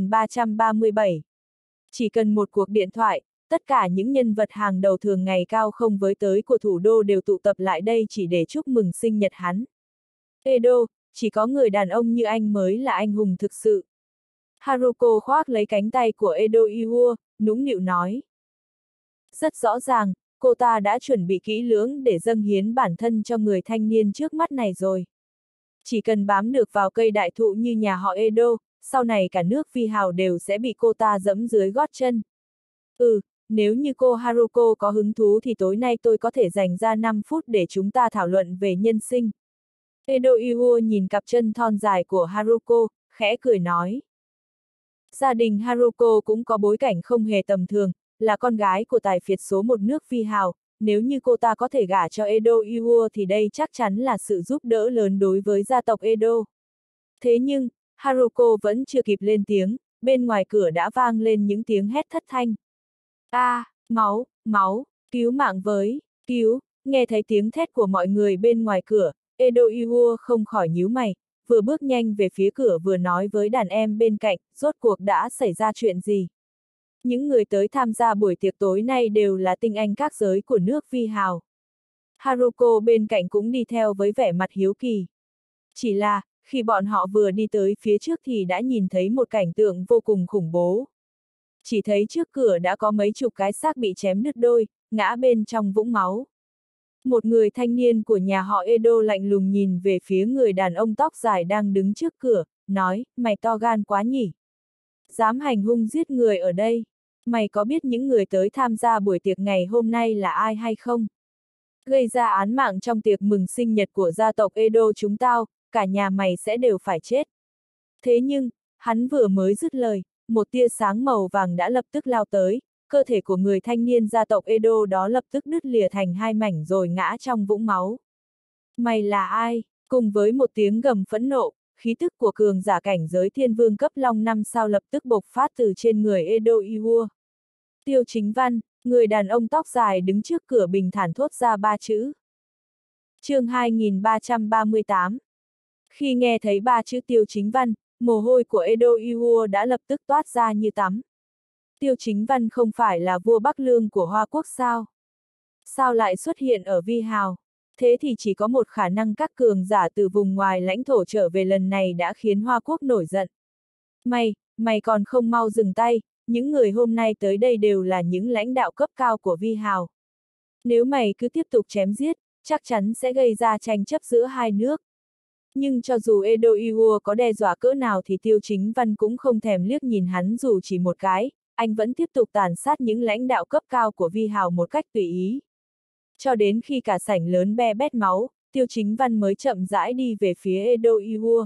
2337. Chỉ cần một cuộc điện thoại, tất cả những nhân vật hàng đầu thường ngày cao không với tới của thủ đô đều tụ tập lại đây chỉ để chúc mừng sinh nhật hắn. Edo, chỉ có người đàn ông như anh mới là anh hùng thực sự. Haruko khoác lấy cánh tay của Edo Iwua, nũng nịu nói. Rất rõ ràng, cô ta đã chuẩn bị kỹ lưỡng để dâng hiến bản thân cho người thanh niên trước mắt này rồi. Chỉ cần bám được vào cây đại thụ như nhà họ Edo, sau này cả nước Vi Hào đều sẽ bị cô ta dẫm dưới gót chân. Nếu như cô Haruko có hứng thú thì tối nay tôi có thể dành ra 5 phút để chúng ta thảo luận về nhân sinh. Edo Iwua nhìn cặp chân thon dài của Haruko, khẽ cười nói. Gia đình Haruko cũng có bối cảnh không hề tầm thường, là con gái của tài phiệt số 1 nước Vi Hào, nếu như cô ta có thể gả cho Edo Iwao thì đây chắc chắn là sự giúp đỡ lớn đối với gia tộc Edo. Thế nhưng, Haruko vẫn chưa kịp lên tiếng, bên ngoài cửa đã vang lên những tiếng hét thất thanh. Máu, máu, cứu mạng với, cứu, nghe thấy tiếng thét của mọi người bên ngoài cửa, Edo Iwao không khỏi nhíu mày, vừa bước nhanh về phía cửa vừa nói với đàn em bên cạnh, rốt cuộc đã xảy ra chuyện gì. Những người tới tham gia buổi tiệc tối nay đều là tinh anh các giới của nước Vi Hào. Haruko bên cạnh cũng đi theo với vẻ mặt hiếu kỳ. Chỉ là, khi bọn họ vừa đi tới phía trước thì đã nhìn thấy một cảnh tượng vô cùng khủng bố. Chỉ thấy trước cửa đã có mấy chục cái xác bị chém đứt đôi, ngã bên trong vũng máu. Một người thanh niên của nhà họ Edo lạnh lùng nhìn về phía người đàn ông tóc dài đang đứng trước cửa, nói, mày to gan quá nhỉ. Dám hành hung giết người ở đây. Mày có biết những người tới tham gia buổi tiệc ngày hôm nay là ai hay không? Gây ra án mạng trong tiệc mừng sinh nhật của gia tộc Edo chúng tao, cả nhà mày sẽ đều phải chết. Thế nhưng, hắn vừa mới dứt lời, một tia sáng màu vàng đã lập tức lao tới, cơ thể của người thanh niên gia tộc Edo đó lập tức đứt lìa thành hai mảnh rồi ngã trong vũng máu. Mày là ai? Cùng với một tiếng gầm phẫn nộ, khí tức của cường giả cảnh giới thiên vương cấp long 5 sao lập tức bộc phát từ trên người Edo Iwao. Tiêu Chính Văn, người đàn ông tóc dài đứng trước cửa bình thản thốt ra ba chữ. Chương 2338. Khi nghe thấy ba chữ Tiêu Chính Văn, mồ hôi của Edo Iwao đã lập tức toát ra như tắm. Tiêu Chính Văn không phải là vua Bắc Lương của Hoa Quốc sao? Sao lại xuất hiện ở Vi Hào? Thế thì chỉ có một khả năng các cường giả từ vùng ngoài lãnh thổ trở về lần này đã khiến Hoa Quốc nổi giận. Mày còn không mau dừng tay, những người hôm nay tới đây đều là những lãnh đạo cấp cao của Vi Hào. Nếu mày cứ tiếp tục chém giết, chắc chắn sẽ gây ra tranh chấp giữa hai nước. Nhưng cho dù Edo Iwao có đe dọa cỡ nào thì Tiêu Chính Văn cũng không thèm liếc nhìn hắn dù chỉ một cái, anh vẫn tiếp tục tàn sát những lãnh đạo cấp cao của Vi Hào một cách tùy ý. Cho đến khi cả sảnh lớn be bét máu, Tiêu Chính Văn mới chậm rãi đi về phía Edo Iwao.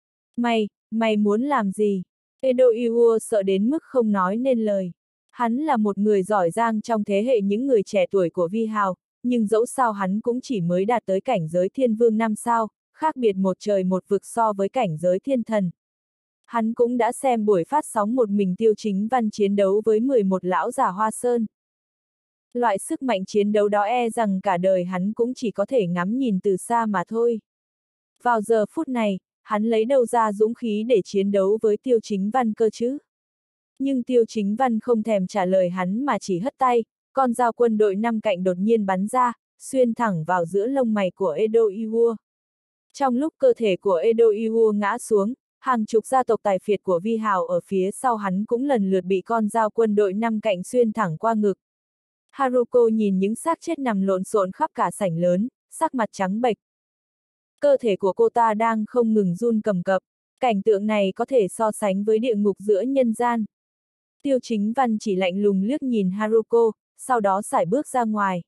Mày muốn làm gì? Edo Iwao sợ đến mức không nói nên lời. Hắn là một người giỏi giang trong thế hệ những người trẻ tuổi của Vi Hào, nhưng dẫu sao hắn cũng chỉ mới đạt tới cảnh giới thiên vương 5 sao, khác biệt một trời một vực so với cảnh giới thiên thần. Hắn cũng đã xem buổi phát sóng một mình Tiêu Chính Văn chiến đấu với 11 lão già Hoa Sơn. Loại sức mạnh chiến đấu đó e rằng cả đời hắn cũng chỉ có thể ngắm nhìn từ xa mà thôi. Vào giờ phút này, hắn lấy đâu ra dũng khí để chiến đấu với Tiêu Chính Văn cơ chứ? Nhưng Tiêu Chính Văn không thèm trả lời hắn mà chỉ hất tay, con dao quân đội 5 cạnh đột nhiên bắn ra, xuyên thẳng vào giữa lông mày của Edo Iwao. Trong lúc cơ thể của Edo Iwao ngã xuống, hàng chục gia tộc tài phiệt của Vi Hào ở phía sau hắn cũng lần lượt bị con dao quân đội 5 cạnh xuyên thẳng qua ngực. Haruko nhìn những xác chết nằm lộn xộn khắp cả sảnh lớn, sắc mặt trắng bệch. Cơ thể của cô ta đang không ngừng run cầm cập, cảnh tượng này có thể so sánh với địa ngục giữa nhân gian. Tiêu Chính Văn chỉ lạnh lùng liếc nhìn Haruko, sau đó sải bước ra ngoài.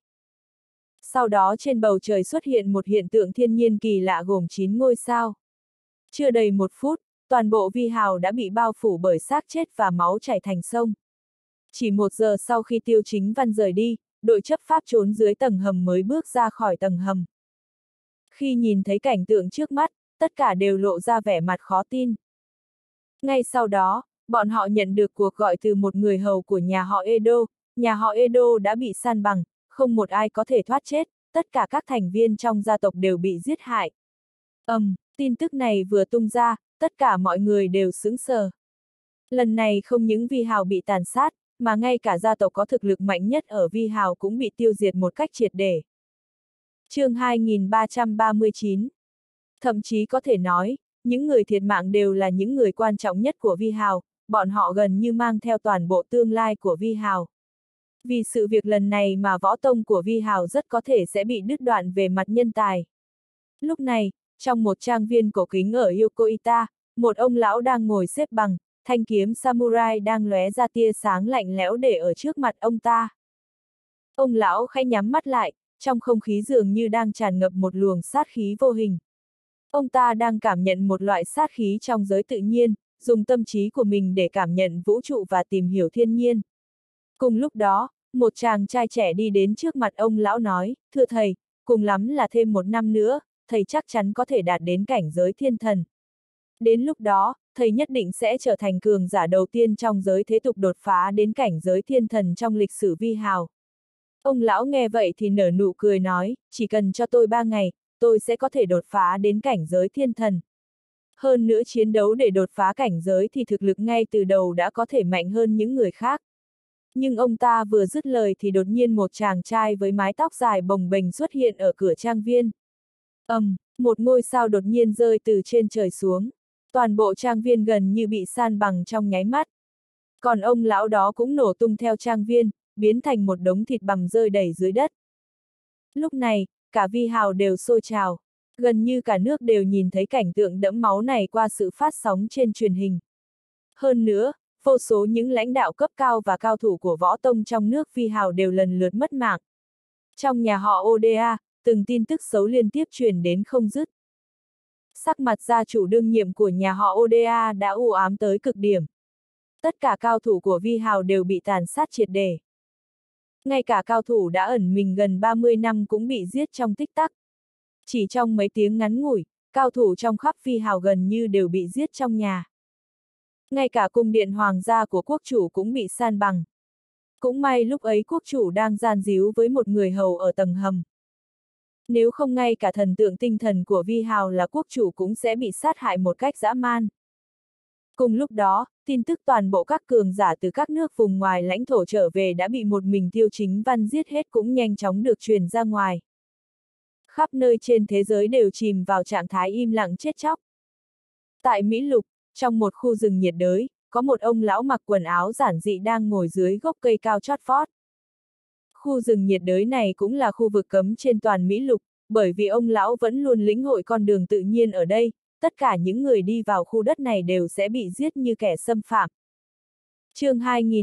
Sau đó trên bầu trời xuất hiện một hiện tượng thiên nhiên kỳ lạ gồm 9 ngôi sao. Chưa đầy 1 phút, toàn bộ Vi Hào đã bị bao phủ bởi xác chết và máu chảy thành sông. Chỉ 1 giờ sau khi Tiêu Chính Văn rời đi, đội chấp pháp trốn dưới tầng hầm mới bước ra khỏi tầng hầm. Khi nhìn thấy cảnh tượng trước mắt, tất cả đều lộ ra vẻ mặt khó tin. Ngay sau đó, bọn họ nhận được cuộc gọi từ một người hầu của nhà họ Edo đã bị san bằng, không một ai có thể thoát chết, tất cả các thành viên trong gia tộc đều bị giết hại. Tin tức này vừa tung ra, tất cả mọi người đều sững sờ. Lần này không những Vi Hào bị tàn sát, mà ngay cả gia tộc có thực lực mạnh nhất ở Vi Hào cũng bị tiêu diệt một cách triệt để. Chương 2339. Thậm chí có thể nói, những người thiệt mạng đều là những người quan trọng nhất của Vi Hào, bọn họ gần như mang theo toàn bộ tương lai của Vi Hào. Vì sự việc lần này mà võ tông của Vi Hào rất có thể sẽ bị đứt đoạn về mặt nhân tài. Lúc này, trong một trang viên cổ kính ở Yokoita, một ông lão đang ngồi xếp bằng, thanh kiếm samurai đang lóe ra tia sáng lạnh lẽo để ở trước mặt ông ta. Ông lão khẽ nhắm mắt lại, trong không khí dường như đang tràn ngập một luồng sát khí vô hình. Ông ta đang cảm nhận một loại sát khí trong giới tự nhiên, dùng tâm trí của mình để cảm nhận vũ trụ và tìm hiểu thiên nhiên. Cùng lúc đó, Một chàng trai trẻ đi đến trước mặt ông lão nói, thưa thầy, cùng lắm là thêm 1 năm nữa, thầy chắc chắn có thể đạt đến cảnh giới thiên thần. Đến lúc đó, thầy nhất định sẽ trở thành cường giả đầu tiên trong giới thế tục đột phá đến cảnh giới thiên thần trong lịch sử vi hào. Ông lão nghe vậy thì nở nụ cười nói, chỉ cần cho tôi 3 ngày, tôi sẽ có thể đột phá đến cảnh giới thiên thần. Hơn nữa chiến đấu để đột phá cảnh giới thì thực lực ngay từ đầu đã có thể mạnh hơn những người khác. Nhưng ông ta vừa dứt lời thì đột nhiên một chàng trai với mái tóc dài bồng bềnh xuất hiện ở cửa trang viên. Một ngôi sao đột nhiên rơi từ trên trời xuống. Toàn bộ trang viên gần như bị san bằng trong nháy mắt. Còn ông lão đó cũng nổ tung theo trang viên, biến thành một đống thịt bằm rơi đầy dưới đất. Lúc này, cả vi hào đều sôi trào. Gần như cả nước đều nhìn thấy cảnh tượng đẫm máu này qua sự phát sóng trên truyền hình. Hơn nữa, vô số những lãnh đạo cấp cao và cao thủ của võ tông trong nước vi hào đều lần lượt mất mạng. Trong nhà họ Oda, từng tin tức xấu liên tiếp truyền đến không dứt. Sắc mặt gia chủ đương nhiệm của nhà họ Oda đã u ám tới cực điểm. Tất cả cao thủ của vi hào đều bị tàn sát triệt để. Ngay cả cao thủ đã ẩn mình gần 30 năm cũng bị giết trong tích tắc. Chỉ trong mấy tiếng ngắn ngủi, cao thủ trong khắp vi hào gần như đều bị giết trong nhà. Ngay cả cung điện hoàng gia của quốc chủ cũng bị san bằng. Cũng may lúc ấy quốc chủ đang gian díu với một người hầu ở tầng hầm. Nếu không ngay cả thần tượng tinh thần của vi hào là quốc chủ cũng sẽ bị sát hại một cách dã man. Cùng lúc đó, tin tức toàn bộ các cường giả từ các nước vùng ngoài lãnh thổ trở về đã bị một mình Tiêu Chính Văn giết hết cũng nhanh chóng được truyền ra ngoài. Khắp nơi trên thế giới đều chìm vào trạng thái im lặng chết chóc. Tại Mỹ Lục, trong một khu rừng nhiệt đới, có một ông lão mặc quần áo giản dị đang ngồi dưới gốc cây cao chót vót. Khu rừng nhiệt đới này cũng là khu vực cấm trên toàn Mỹ Lục, bởi vì ông lão vẫn luôn lĩnh hội con đường tự nhiên ở đây, tất cả những người đi vào khu đất này đều sẽ bị giết như kẻ xâm phạm. Chương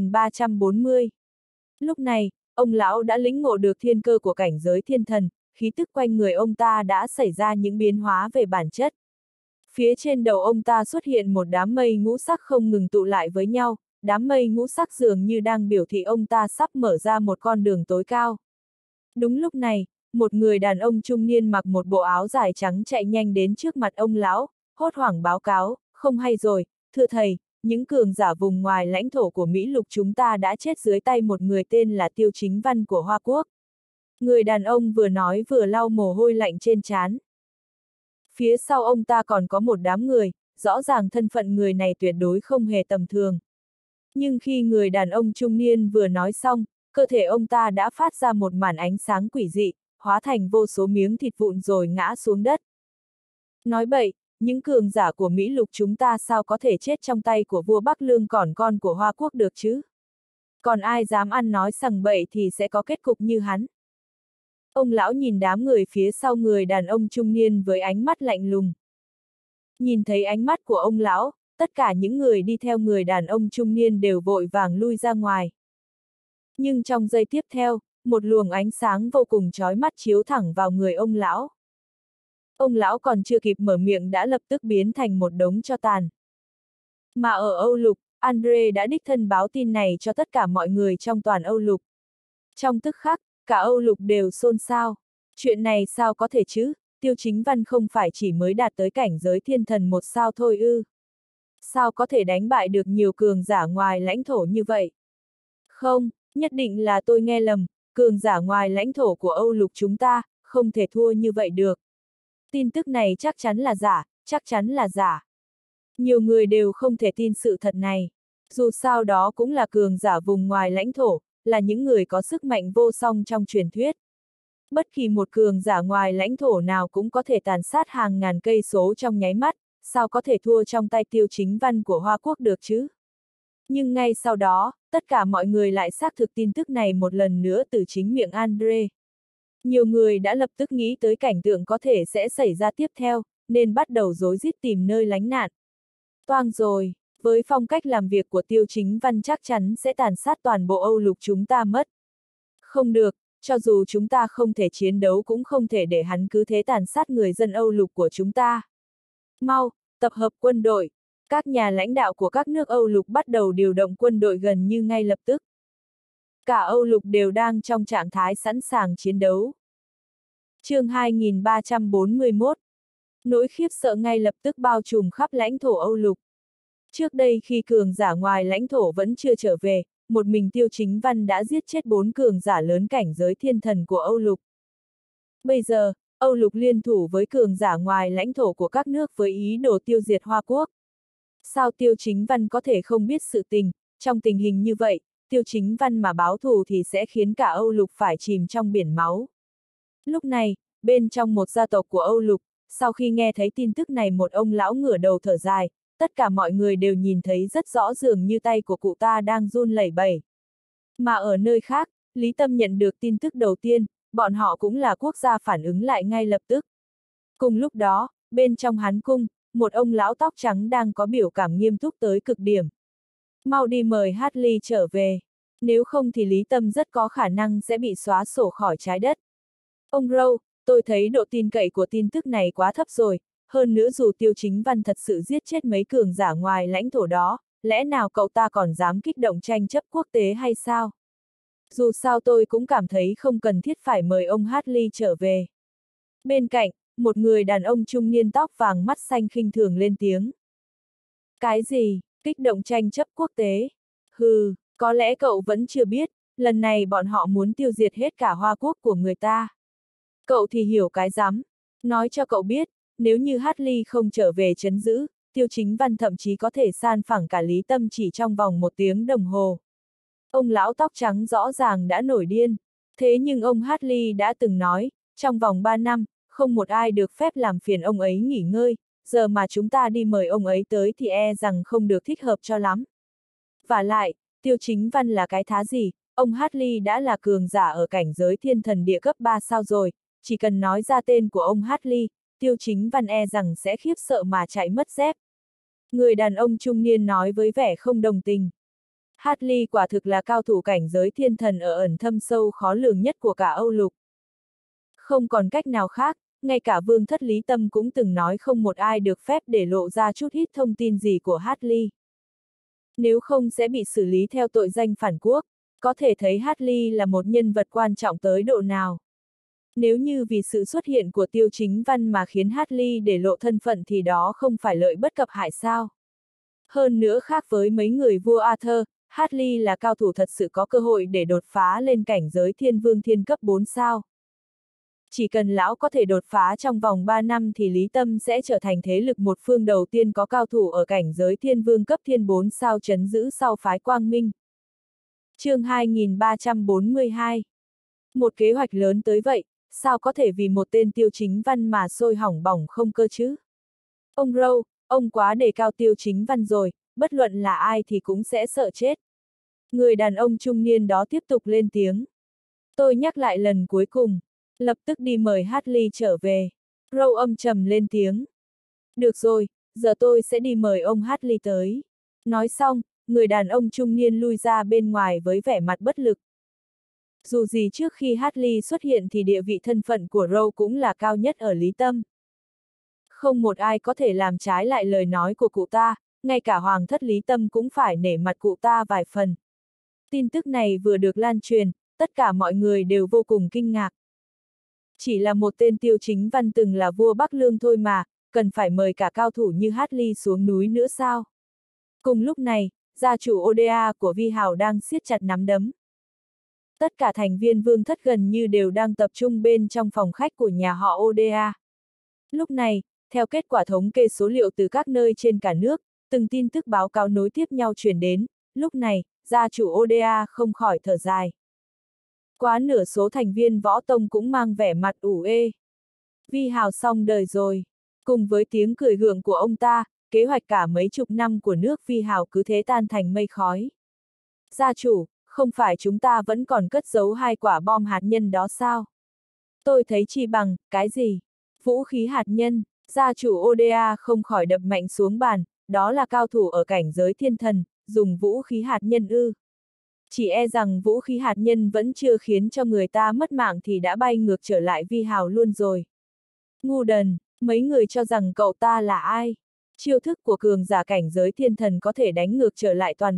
2340. Lúc này, ông lão đã lĩnh ngộ được thiên cơ của cảnh giới thiên thần, khí tức quanh người ông ta đã xảy ra những biến hóa về bản chất. Phía trên đầu ông ta xuất hiện một đám mây ngũ sắc không ngừng tụ lại với nhau, đám mây ngũ sắc dường như đang biểu thị ông ta sắp mở ra một con đường tối cao. Đúng lúc này, một người đàn ông trung niên mặc một bộ áo dài trắng chạy nhanh đến trước mặt ông lão, hốt hoảng báo cáo, không hay rồi, thưa thầy, những cường giả vùng ngoài lãnh thổ của Mỹ Lục chúng ta đã chết dưới tay một người tên là Tiêu Chính Văn của Hoa Quốc. Người đàn ông vừa nói vừa lau mồ hôi lạnh trên trán. Phía sau ông ta còn có một đám người, rõ ràng thân phận người này tuyệt đối không hề tầm thường. Nhưng khi người đàn ông trung niên vừa nói xong, cơ thể ông ta đã phát ra một màn ánh sáng quỷ dị, hóa thành vô số miếng thịt vụn rồi ngã xuống đất. Nói bậy, những cường giả của Mỹ Lục chúng ta sao có thể chết trong tay của vua Bắc Lương còn con của Hoa Quốc được chứ? Còn ai dám ăn nói sằng bậy thì sẽ có kết cục như hắn. Ông lão nhìn đám người phía sau người đàn ông trung niên với ánh mắt lạnh lùng. Nhìn thấy ánh mắt của ông lão, tất cả những người đi theo người đàn ông trung niên đều vội vàng lui ra ngoài. Nhưng trong giây tiếp theo, một luồng ánh sáng vô cùng chói mắt chiếu thẳng vào người ông lão. Ông lão còn chưa kịp mở miệng đã lập tức biến thành một đống tro tàn. Mà ở Âu Lục, Andre đã đích thân báo tin này cho tất cả mọi người trong toàn Âu Lục. Trong tức khắc, cả Âu Lục đều xôn xao. Chuyện này sao có thể chứ, Tiêu Chính Văn không phải chỉ mới đạt tới cảnh giới thiên thần một sao thôi ư? Sao có thể đánh bại được nhiều cường giả ngoài lãnh thổ như vậy? Không, nhất định là tôi nghe lầm, cường giả ngoài lãnh thổ của Âu Lục chúng ta, không thể thua như vậy được. Tin tức này chắc chắn là giả, chắc chắn là giả. Nhiều người đều không thể tin sự thật này. Dù sao đó cũng là cường giả vùng ngoài lãnh thổ, là những người có sức mạnh vô song trong truyền thuyết. Bất kỳ một cường giả ngoài lãnh thổ nào cũng có thể tàn sát hàng ngàn cây số trong nháy mắt, sao có thể thua trong tay Tiêu Chính Văn của Hoa Quốc được chứ? Nhưng ngay sau đó, tất cả mọi người lại xác thực tin tức này một lần nữa từ chính miệng Andre. Nhiều người đã lập tức nghĩ tới cảnh tượng có thể sẽ xảy ra tiếp theo, nên bắt đầu rối rít tìm nơi lánh nạn. Toang rồi, với phong cách làm việc của Tiêu Chính Văn chắc chắn sẽ tàn sát toàn bộ Âu Lục chúng ta mất. Không được, cho dù chúng ta không thể chiến đấu cũng không thể để hắn cứ thế tàn sát người dân Âu Lục của chúng ta. Mau, tập hợp quân đội. Các nhà lãnh đạo của các nước Âu Lục bắt đầu điều động quân đội gần như ngay lập tức. Cả Âu Lục đều đang trong trạng thái sẵn sàng chiến đấu. Chương 2341. Nỗi khiếp sợ ngay lập tức bao trùm khắp lãnh thổ Âu Lục. Trước đây khi cường giả ngoài lãnh thổ vẫn chưa trở về, một mình Tiêu Chính Văn đã giết chết 4 cường giả lớn cảnh giới thiên thần của Âu Lục. Bây giờ, Âu Lục liên thủ với cường giả ngoài lãnh thổ của các nước với ý đồ tiêu diệt Hoa Quốc. Sao Tiêu Chính Văn có thể không biết sự tình, trong tình hình như vậy, Tiêu Chính Văn mà báo thù thì sẽ khiến cả Âu Lục phải chìm trong biển máu. Lúc này, bên trong một gia tộc của Âu Lục, sau khi nghe thấy tin tức này một ông lão ngửa đầu thở dài, tất cả mọi người đều nhìn thấy rất rõ dường như tay của cụ ta đang run lẩy bẩy. Mà ở nơi khác, Lý Tâm nhận được tin tức đầu tiên, bọn họ cũng là quốc gia phản ứng lại ngay lập tức. Cùng lúc đó, bên trong Hán Cung, một ông lão tóc trắng đang có biểu cảm nghiêm túc tới cực điểm. Mau đi mời Hartley trở về, nếu không thì Lý Tâm rất có khả năng sẽ bị xóa sổ khỏi trái đất. Ông Rowe, tôi thấy độ tin cậy của tin tức này quá thấp rồi, hơn nữa dù Tiêu Chính Văn thật sự giết chết mấy cường giả ngoài lãnh thổ đó, lẽ nào cậu ta còn dám kích động tranh chấp quốc tế hay sao? Dù sao tôi cũng cảm thấy không cần thiết phải mời ông Hartley trở về. Bên cạnh, một người đàn ông trung niên tóc vàng mắt xanh khinh thường lên tiếng. Cái gì, kích động tranh chấp quốc tế? Hừ, có lẽ cậu vẫn chưa biết, lần này bọn họ muốn tiêu diệt hết cả Hoa Quốc của người ta. Cậu thì hiểu cái rắm, nói cho cậu biết, nếu như Hartley không trở về trấn giữ, Tiêu Chính Văn thậm chí có thể san phẳng cả Lý Tâm chỉ trong vòng 1 tiếng đồng hồ. Ông lão tóc trắng rõ ràng đã nổi điên, thế nhưng ông Hartley đã từng nói, trong vòng 3 năm, không một ai được phép làm phiền ông ấy nghỉ ngơi, giờ mà chúng ta đi mời ông ấy tới thì e rằng không được thích hợp cho lắm. Vả lại, Tiêu Chính Văn là cái thá gì, ông Hartley đã là cường giả ở cảnh giới thiên thần địa cấp 3 sao rồi, chỉ cần nói ra tên của ông Hartley, Tiêu Chính Văn e rằng sẽ khiếp sợ mà chạy mất dép. Người đàn ông trung niên nói với vẻ không đồng tình. Hartley quả thực là cao thủ cảnh giới thiên thần ở ẩn thâm sâu khó lường nhất của cả Âu Lục. Không còn cách nào khác, ngay cả Vương Thất Lý Tâm cũng từng nói không một ai được phép để lộ ra chút ít thông tin gì của Hartley. Nếu không sẽ bị xử lý theo tội danh phản quốc, có thể thấy Hartley là một nhân vật quan trọng tới độ nào. Nếu như vì sự xuất hiện của Tiêu Chính Văn mà khiến Hartley để lộ thân phận thì đó không phải lợi bất cập hại sao. Hơn nữa khác với mấy người vua Arthur, Hartley là cao thủ thật sự có cơ hội để đột phá lên cảnh giới thiên vương thiên cấp 4 sao. Chỉ cần lão có thể đột phá trong vòng 3 năm thì Lý Tâm sẽ trở thành thế lực một phương đầu tiên có cao thủ ở cảnh giới thiên vương cấp thiên 4 sao trấn giữ sau phái Quang Minh. Chương 2342. Một kế hoạch lớn tới vậy, sao có thể vì một tên Tiêu Chính Văn mà sôi hỏng bỏng không cơ chứ? Ông Rowe, ông quá đề cao Tiêu Chính Văn rồi, bất luận là ai thì cũng sẽ sợ chết. Người đàn ông trung niên đó tiếp tục lên tiếng. Tôi nhắc lại lần cuối cùng, lập tức đi mời Hartley trở về. Rowe âm trầm lên tiếng. Được rồi, giờ tôi sẽ đi mời ông Hartley tới. Nói xong, người đàn ông trung niên lui ra bên ngoài với vẻ mặt bất lực. Dù gì trước khi Hartley xuất hiện thì địa vị thân phận của Rowe cũng là cao nhất ở Lý Tâm. Không một ai có thể làm trái lại lời nói của cụ ta, ngay cả Hoàng thất Lý Tâm cũng phải nể mặt cụ ta vài phần. Tin tức này vừa được lan truyền, tất cả mọi người đều vô cùng kinh ngạc. Chỉ là một tên Tiêu Chính Văn từng là vua Bắc Lương thôi mà, cần phải mời cả cao thủ như Hartley xuống núi nữa sao? Cùng lúc này, gia chủ Oda của Vi Hào đang siết chặt nắm đấm. Tất cả thành viên vương thất gần như đều đang tập trung bên trong phòng khách của nhà họ Oda. Lúc này, theo kết quả thống kê số liệu từ các nơi trên cả nước, từng tin tức báo cáo nối tiếp nhau truyền đến, lúc này, gia chủ Oda không khỏi thở dài. Quá nửa số thành viên võ tông cũng mang vẻ mặt ủ ê. Vi Hào xong đời rồi. Cùng với tiếng cười gượng của ông ta, kế hoạch cả mấy chục năm của nước Vi Hào cứ thế tan thành mây khói. Gia chủ, không phải chúng ta vẫn còn cất giấu 2 quả bom hạt nhân đó sao? Tôi thấy chi bằng, cái gì? Vũ khí hạt nhân, gia chủ Oda không khỏi đập mạnh xuống bàn, đó là cao thủ ở cảnh giới thiên thần, dùng vũ khí hạt nhân ư. Chỉ e rằng vũ khí hạt nhân vẫn chưa khiến cho người ta mất mạng thì đã bay ngược trở lại Vi Hào luôn rồi. Ngu đần, mấy người cho rằng cậu ta là ai? Chiêu thức của cường giả cảnh giới thiên thần có thể đánh ngược trở lại toàn bộ,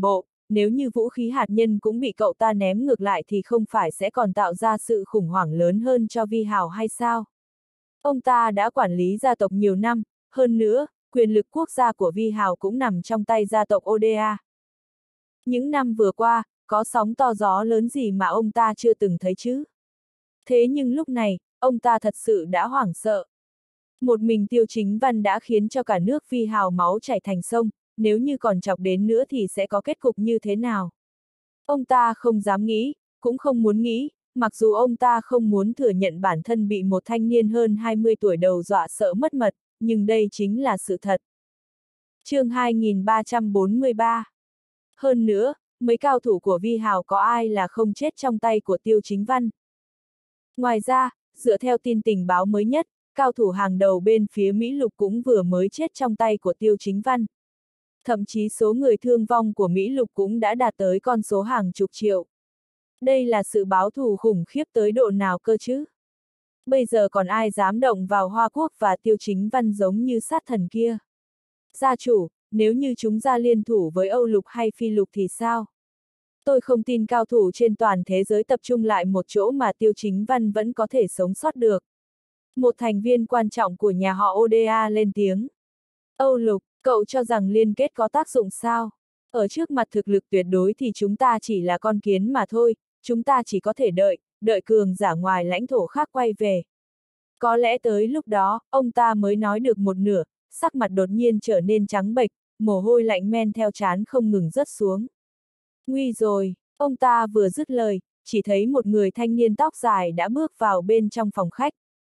nếu như vũ khí hạt nhân cũng bị cậu ta ném ngược lại thì không phải sẽ còn tạo ra sự khủng hoảng lớn hơn cho Vi Hào hay sao? Ông ta đã quản lý gia tộc nhiều năm, hơn nữa, quyền lực quốc gia của Vi Hào cũng nằm trong tay gia tộc Oda. Những năm vừa qua, có sóng to gió lớn gì mà ông ta chưa từng thấy chứ? Thế nhưng lúc này, ông ta thật sự đã hoảng sợ. Một mình Tiêu Chính Văn đã khiến cho cả nước Vi Hào máu chảy thành sông, nếu như còn chọc đến nữa thì sẽ có kết cục như thế nào? Ông ta không dám nghĩ, cũng không muốn nghĩ, mặc dù ông ta không muốn thừa nhận bản thân bị một thanh niên hơn 20 tuổi đầu dọa sợ mất mật, nhưng đây chính là sự thật. Chương 2343. Hơn nữa, mấy cao thủ của Vi Hào có ai là không chết trong tay của Tiêu Chính Văn? Ngoài ra, dựa theo tin tình báo mới nhất, cao thủ hàng đầu bên phía Mỹ Lục cũng vừa mới chết trong tay của Tiêu Chính Văn. Thậm chí số người thương vong của Mỹ Lục cũng đã đạt tới con số hàng chục triệu. Đây là sự báo thù khủng khiếp tới độ nào cơ chứ? Bây giờ còn ai dám động vào Hoa Quốc và Tiêu Chính Văn giống như sát thần kia? Gia chủ, nếu như chúng ra liên thủ với Âu Lục hay Phi Lục thì sao? Tôi không tin cao thủ trên toàn thế giới tập trung lại một chỗ mà Tiêu Chính Văn vẫn có thể sống sót được. Một thành viên quan trọng của nhà họ Oda lên tiếng. Âu Lục, cậu cho rằng liên kết có tác dụng sao? Ở trước mặt thực lực tuyệt đối thì chúng ta chỉ là con kiến mà thôi, chúng ta chỉ có thể đợi cường giả ngoài lãnh thổ khác quay về. Có lẽ tới lúc đó, ông ta mới nói được một nửa, sắc mặt đột nhiên trở nên trắng bệch, mồ hôi lạnh men theo trán không ngừng rớt xuống. Nguy rồi, ông ta vừa dứt lời, chỉ thấy một người thanh niên tóc dài đã bước vào bên trong phòng khách.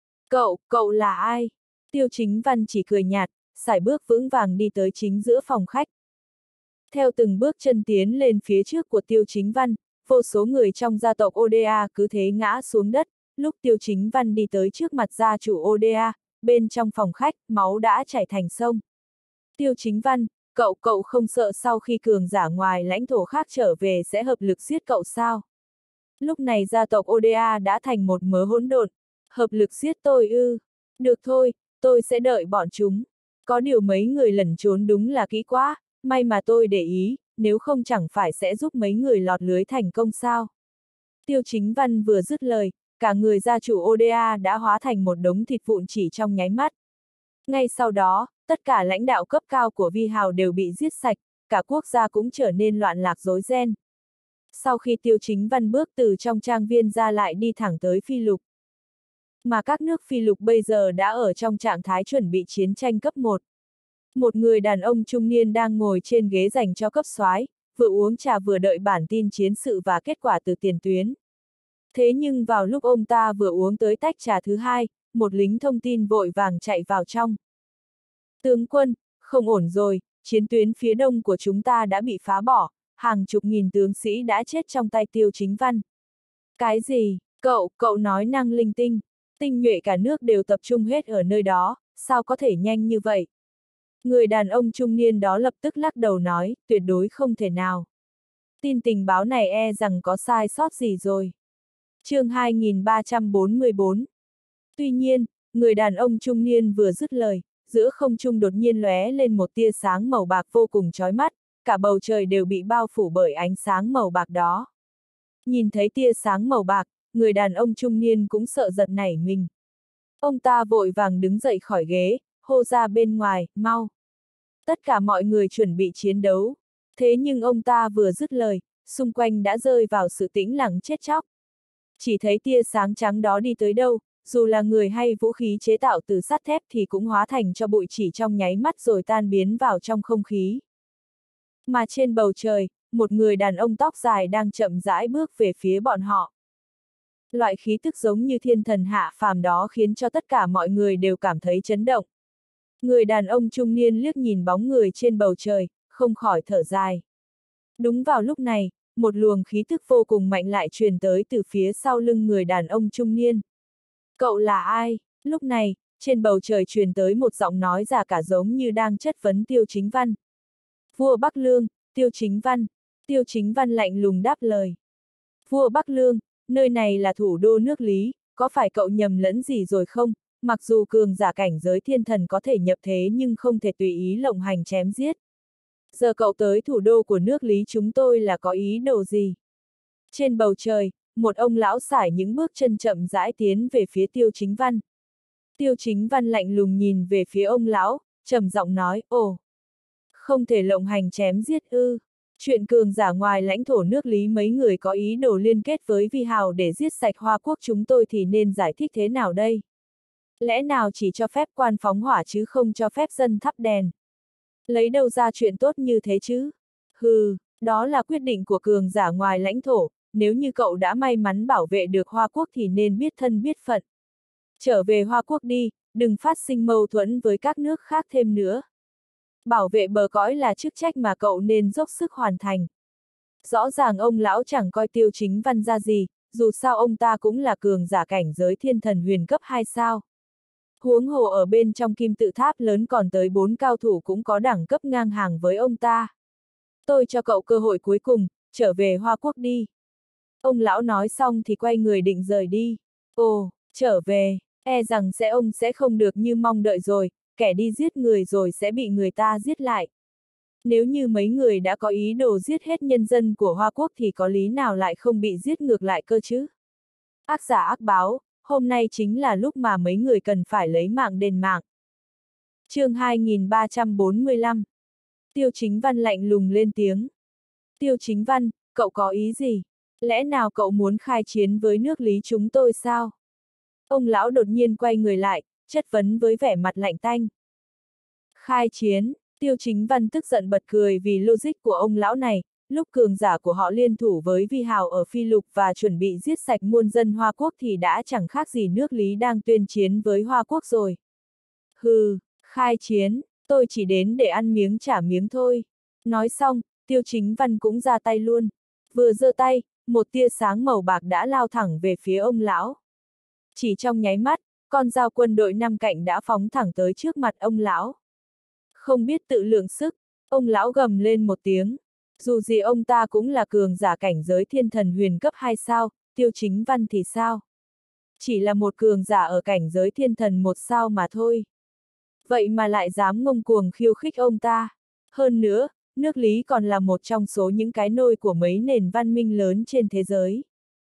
Cậu là ai? Tiêu Chính Văn chỉ cười nhạt, sải bước vững vàng đi tới chính giữa phòng khách. Theo từng bước chân tiến lên phía trước của Tiêu Chính Văn, vô số người trong gia tộc Oda cứ thế ngã xuống đất, lúc Tiêu Chính Văn đi tới trước mặt gia chủ Oda, bên trong phòng khách, máu đã chảy thành sông. Tiêu Chính Văn, cậu không sợ sau khi cường giả ngoài lãnh thổ khác trở về sẽ hợp lực giết cậu sao? Lúc này gia tộc Oda đã thành một mớ hỗn độn. Hợp lực giết tôi ư? Được thôi, tôi sẽ đợi bọn chúng. Có điều mấy người lẩn trốn đúng là kỹ quá, may mà tôi để ý, nếu không chẳng phải sẽ giúp mấy người lọt lưới thành công sao? Tiêu Chính Văn vừa dứt lời, cả người gia chủ Oda đã hóa thành một đống thịt vụn chỉ trong nháy mắt. Ngay sau đó, tất cả lãnh đạo cấp cao của Vi Hào đều bị giết sạch, cả quốc gia cũng trở nên loạn lạc rối ren. Sau khi Tiêu Chính Văn bước từ trong trang viên ra lại đi thẳng tới Phi Lục. Mà các nước Phi Lục bây giờ đã ở trong trạng thái chuẩn bị chiến tranh cấp 1. Một người đàn ông trung niên đang ngồi trên ghế dành cho cấp soái, vừa uống trà vừa đợi bản tin chiến sự và kết quả từ tiền tuyến. Thế nhưng vào lúc ông ta vừa uống tới tách trà thứ hai, một lính thông tin vội vàng chạy vào trong. Tướng quân, không ổn rồi, chiến tuyến phía đông của chúng ta đã bị phá bỏ, hàng chục nghìn tướng sĩ đã chết trong tay Tiêu Chính Văn. Cái gì? Cậu nói năng linh tinh, tinh nhuệ cả nước đều tập trung hết ở nơi đó, sao có thể nhanh như vậy? Người đàn ông trung niên đó lập tức lắc đầu nói, tuyệt đối không thể nào. Tin tình báo này e rằng có sai sót gì rồi. Chương 2344. Tuy nhiên, người đàn ông trung niên vừa dứt lời, giữa không trung đột nhiên lóe lên một tia sáng màu bạc vô cùng chói mắt, cả bầu trời đều bị bao phủ bởi ánh sáng màu bạc đó. Nhìn thấy tia sáng màu bạc, người đàn ông trung niên cũng sợ giật nảy mình. Ông ta vội vàng đứng dậy khỏi ghế, hô ra bên ngoài, mau. Tất cả mọi người chuẩn bị chiến đấu. Thế nhưng ông ta vừa dứt lời, xung quanh đã rơi vào sự tĩnh lặng chết chóc. Chỉ thấy tia sáng trắng đó đi tới đâu, dù là người hay vũ khí chế tạo từ sắt thép thì cũng hóa thành cho bụi chỉ trong nháy mắt rồi tan biến vào trong không khí. Mà trên bầu trời, một người đàn ông tóc dài đang chậm rãi bước về phía bọn họ. Loại khí tức giống như thiên thần hạ phàm đó khiến cho tất cả mọi người đều cảm thấy chấn động. Người đàn ông trung niên liếc nhìn bóng người trên bầu trời, không khỏi thở dài. Đúng vào lúc này, một luồng khí tức vô cùng mạnh lại truyền tới từ phía sau lưng người đàn ông trung niên. Cậu là ai? Lúc này, trên bầu trời truyền tới một giọng nói già cả giống như đang chất vấn Tiêu Chính Văn. Vua Bắc Lương, Tiêu Chính Văn. Tiêu Chính Văn lạnh lùng đáp lời. Vua Bắc Lương, nơi này là thủ đô nước Lý, có phải cậu nhầm lẫn gì rồi không? Mặc dù cường giả cảnh giới thiên thần có thể nhập thế nhưng không thể tùy ý lộng hành chém giết. Giờ cậu tới thủ đô của nước Lý chúng tôi là có ý đồ gì? Trên bầu trời, một ông lão sải những bước chân chậm rãi tiến về phía Tiêu Chính Văn. Tiêu Chính Văn lạnh lùng nhìn về phía ông lão, trầm giọng nói, ồ, không thể lộng hành chém giết ư. Chuyện cường giả ngoài lãnh thổ nước Lý mấy người có ý đồ liên kết với Vi Hào để giết sạch Hoa Quốc chúng tôi thì nên giải thích thế nào đây? Lẽ nào chỉ cho phép quan phóng hỏa chứ không cho phép dân thắp đèn? Lấy đâu ra chuyện tốt như thế chứ? Hừ, đó là quyết định của cường giả ngoài lãnh thổ, nếu như cậu đã may mắn bảo vệ được Hoa Quốc thì nên biết thân biết phận. Trở về Hoa Quốc đi, đừng phát sinh mâu thuẫn với các nước khác thêm nữa. Bảo vệ bờ cõi là chức trách mà cậu nên dốc sức hoàn thành. Rõ ràng ông lão chẳng coi Tiêu Chính Văn ra gì, dù sao ông ta cũng là cường giả cảnh giới thiên thần huyền cấp 2 sao. Huống hồ ở bên trong kim tự tháp lớn còn tới 4 cao thủ cũng có đẳng cấp ngang hàng với ông ta. Tôi cho cậu cơ hội cuối cùng, trở về Hoa Quốc đi. Ông lão nói xong thì quay người định rời đi. Ồ, trở về, e rằng ông sẽ không được như mong đợi rồi, kẻ đi giết người rồi sẽ bị người ta giết lại. Nếu như mấy người đã có ý đồ giết hết nhân dân của Hoa Quốc thì có lý nào lại không bị giết ngược lại cơ chứ? Ác giả ác báo, hôm nay chính là lúc mà mấy người cần phải lấy mạng đền mạng. Chương 2345. Tiêu Chính Văn lạnh lùng lên tiếng. Tiêu Chính Văn, cậu có ý gì? Lẽ nào cậu muốn khai chiến với nước Lý chúng tôi sao? Ông lão đột nhiên quay người lại, chất vấn với vẻ mặt lạnh tanh. Khai chiến, Tiêu Chính Văn tức giận bật cười vì logic của ông lão này, lúc cường giả của họ liên thủ với Vi Hào ở Phi Lục và chuẩn bị giết sạch muôn dân Hoa Quốc thì đã chẳng khác gì nước Lý đang tuyên chiến với Hoa Quốc rồi. Hừ, khai chiến, tôi chỉ đến để ăn miếng trả miếng thôi. Nói xong, Tiêu Chính Văn cũng ra tay luôn. Vừa giơ tay, một tia sáng màu bạc đã lao thẳng về phía ông lão. Chỉ trong nháy mắt, con dao quân đội 5 cạnh đã phóng thẳng tới trước mặt ông lão. Không biết tự lượng sức, ông lão gầm lên một tiếng. Dù gì ông ta cũng là cường giả cảnh giới thiên thần huyền cấp 2 sao, Tiêu Chính Văn thì sao? Chỉ là một cường giả ở cảnh giới thiên thần 1 sao mà thôi. Vậy mà lại dám ngông cuồng khiêu khích ông ta. Hơn nữa, nước Lý còn là một trong số những cái nôi của mấy nền văn minh lớn trên thế giới.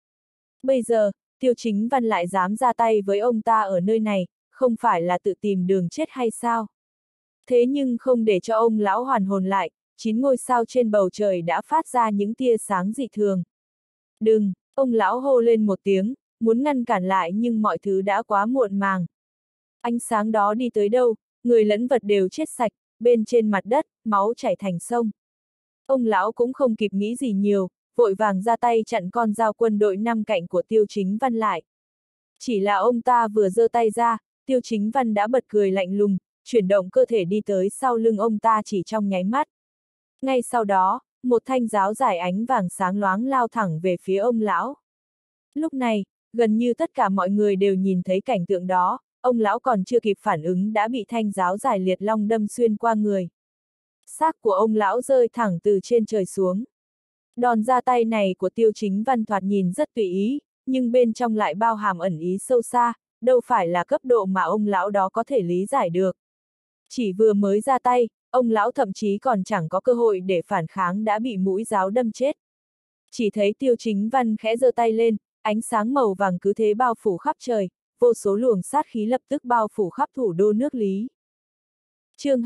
Bây giờ, Tiêu Chính Văn lại dám ra tay với ông ta ở nơi này, không phải là tự tìm đường chết hay sao? Thế nhưng không để cho ông lão hoàn hồn lại, 9 ngôi sao trên bầu trời đã phát ra những tia sáng dị thường. Đừng, ông lão hô lên một tiếng, muốn ngăn cản lại nhưng mọi thứ đã quá muộn màng. Ánh sáng đó đi tới đâu, người lẫn vật đều chết sạch, bên trên mặt đất, máu chảy thành sông. Ông lão cũng không kịp nghĩ gì nhiều, vội vàng ra tay chặn con dao quân đội 5 cạnh của Tiêu Chính Văn lại. Chỉ là ông ta vừa giơ tay ra, Tiêu Chính Văn đã bật cười lạnh lùng, chuyển động cơ thể đi tới sau lưng ông ta chỉ trong nháy mắt. Ngay sau đó, một thanh giáo dài ánh vàng sáng loáng lao thẳng về phía ông lão. Lúc này, gần như tất cả mọi người đều nhìn thấy cảnh tượng đó, ông lão còn chưa kịp phản ứng đã bị thanh giáo dài liệt long đâm xuyên qua người. Xác của ông lão rơi thẳng từ trên trời xuống. Đòn ra tay này của Tiêu Chính Văn thoạt nhìn rất tùy ý, nhưng bên trong lại bao hàm ẩn ý sâu xa, đâu phải là cấp độ mà ông lão đó có thể lý giải được. Chỉ vừa mới ra tay, ông lão thậm chí còn chẳng có cơ hội để phản kháng đã bị mũi giáo đâm chết. Chỉ thấy Tiêu Chính Văn khẽ giơ tay lên, ánh sáng màu vàng cứ thế bao phủ khắp trời, vô số luồng sát khí lập tức bao phủ khắp thủ đô nước Lý. Chương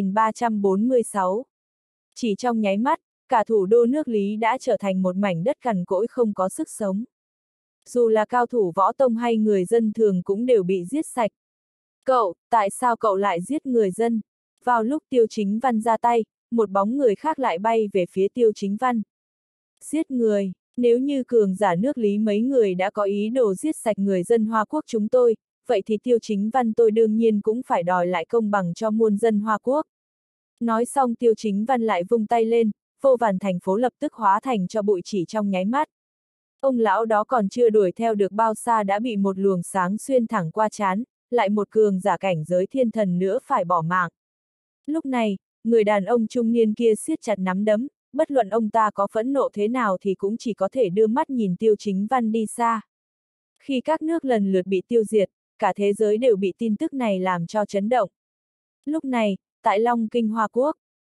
2346. Chỉ trong nháy mắt, cả thủ đô nước Lý đã trở thành một mảnh đất cằn cỗi không có sức sống. Dù là cao thủ võ tông hay người dân thường cũng đều bị giết sạch. Cậu, tại sao cậu lại giết người dân? Vào lúc Tiêu Chính Văn ra tay, một bóng người khác lại bay về phía Tiêu Chính Văn. Giết người, nếu như cường giả nước Lý mấy người đã có ý đồ giết sạch người dân Hoa Quốc chúng tôi, vậy thì Tiêu Chính Văn tôi đương nhiên cũng phải đòi lại công bằng cho muôn dân Hoa Quốc. Nói xong Tiêu Chính Văn lại vung tay lên, vô vàn thành phố lập tức hóa thành cho bụi chỉ trong nháy mắt. Ông lão đó còn chưa đuổi theo được bao xa đã bị một luồng sáng xuyên thẳng qua trán, lại một cường giả cảnh giới thiên thần nữa phải bỏ mạng. Lúc này, người đàn ông trung niên kia siết chặt nắm đấm, bất luận ông ta có phẫn nộ thế nào thì cũng chỉ có thể đưa mắt nhìn Tiêu Chính Văn đi xa. Khi các nước lần lượt bị tiêu diệt, cả thế giới đều bị tin tức này làm cho chấn động. Lúc này, tại Long Kinh Hoa Quốc,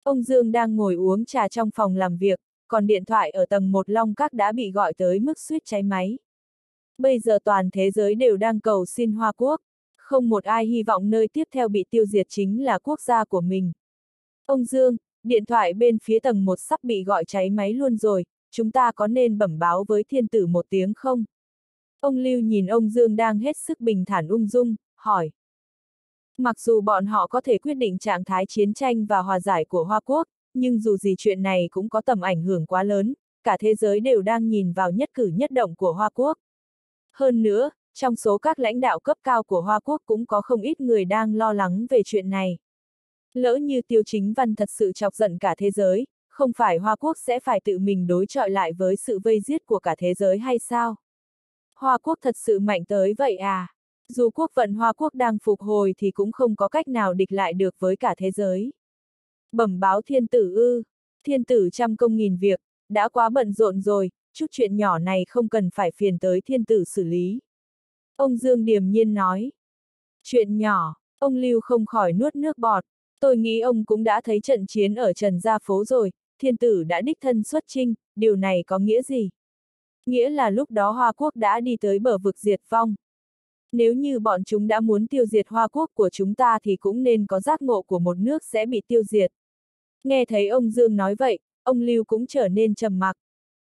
Ông Dương đang ngồi uống trà trong phòng làm việc, còn điện thoại ở tầng 1 Long Các đã bị gọi tới mức suýt cháy máy. Bây giờ toàn thế giới đều đang cầu xin Hoa Quốc, không một ai hy vọng nơi tiếp theo bị tiêu diệt chính là quốc gia của mình. Ông Dương, điện thoại bên phía tầng 1 sắp bị gọi cháy máy luôn rồi, chúng ta có nên bẩm báo với thiên tử một tiếng không? Ông Lưu nhìn ông Dương đang hết sức bình thản ung dung, hỏi. Mặc dù bọn họ có thể quyết định trạng thái chiến tranh và hòa giải của Hoa Quốc, nhưng dù gì chuyện này cũng có tầm ảnh hưởng quá lớn, cả thế giới đều đang nhìn vào nhất cử nhất động của Hoa Quốc. Hơn nữa, trong số các lãnh đạo cấp cao của Hoa Quốc cũng có không ít người đang lo lắng về chuyện này. Lỡ như Tiêu Chính Văn thật sự chọc giận cả thế giới, không phải Hoa Quốc sẽ phải tự mình đối chọi lại với sự vây giết của cả thế giới hay sao? Hoa Quốc thật sự mạnh tới vậy à? Dù quốc vận Hoa Quốc đang phục hồi thì cũng không có cách nào địch lại được với cả thế giới. Bẩm báo thiên tử ư? Thiên tử trăm công nghìn việc, đã quá bận rộn rồi, chút chuyện nhỏ này không cần phải phiền tới thiên tử xử lý. Ông Dương điềm nhiên nói. Chuyện nhỏ, ông Lưu không khỏi nuốt nước bọt. Tôi nghĩ ông cũng đã thấy trận chiến ở Trần Gia Phố rồi, thiên tử đã đích thân xuất chinh, điều này có nghĩa gì? Nghĩa là lúc đó Hoa Quốc đã đi tới bờ vực diệt vong. Nếu như bọn chúng đã muốn tiêu diệt Hoa Quốc của chúng ta thì cũng nên có giác ngộ của một nước sẽ bị tiêu diệt. Nghe thấy ông Dương nói vậy, ông Lưu cũng trở nên trầm mặc.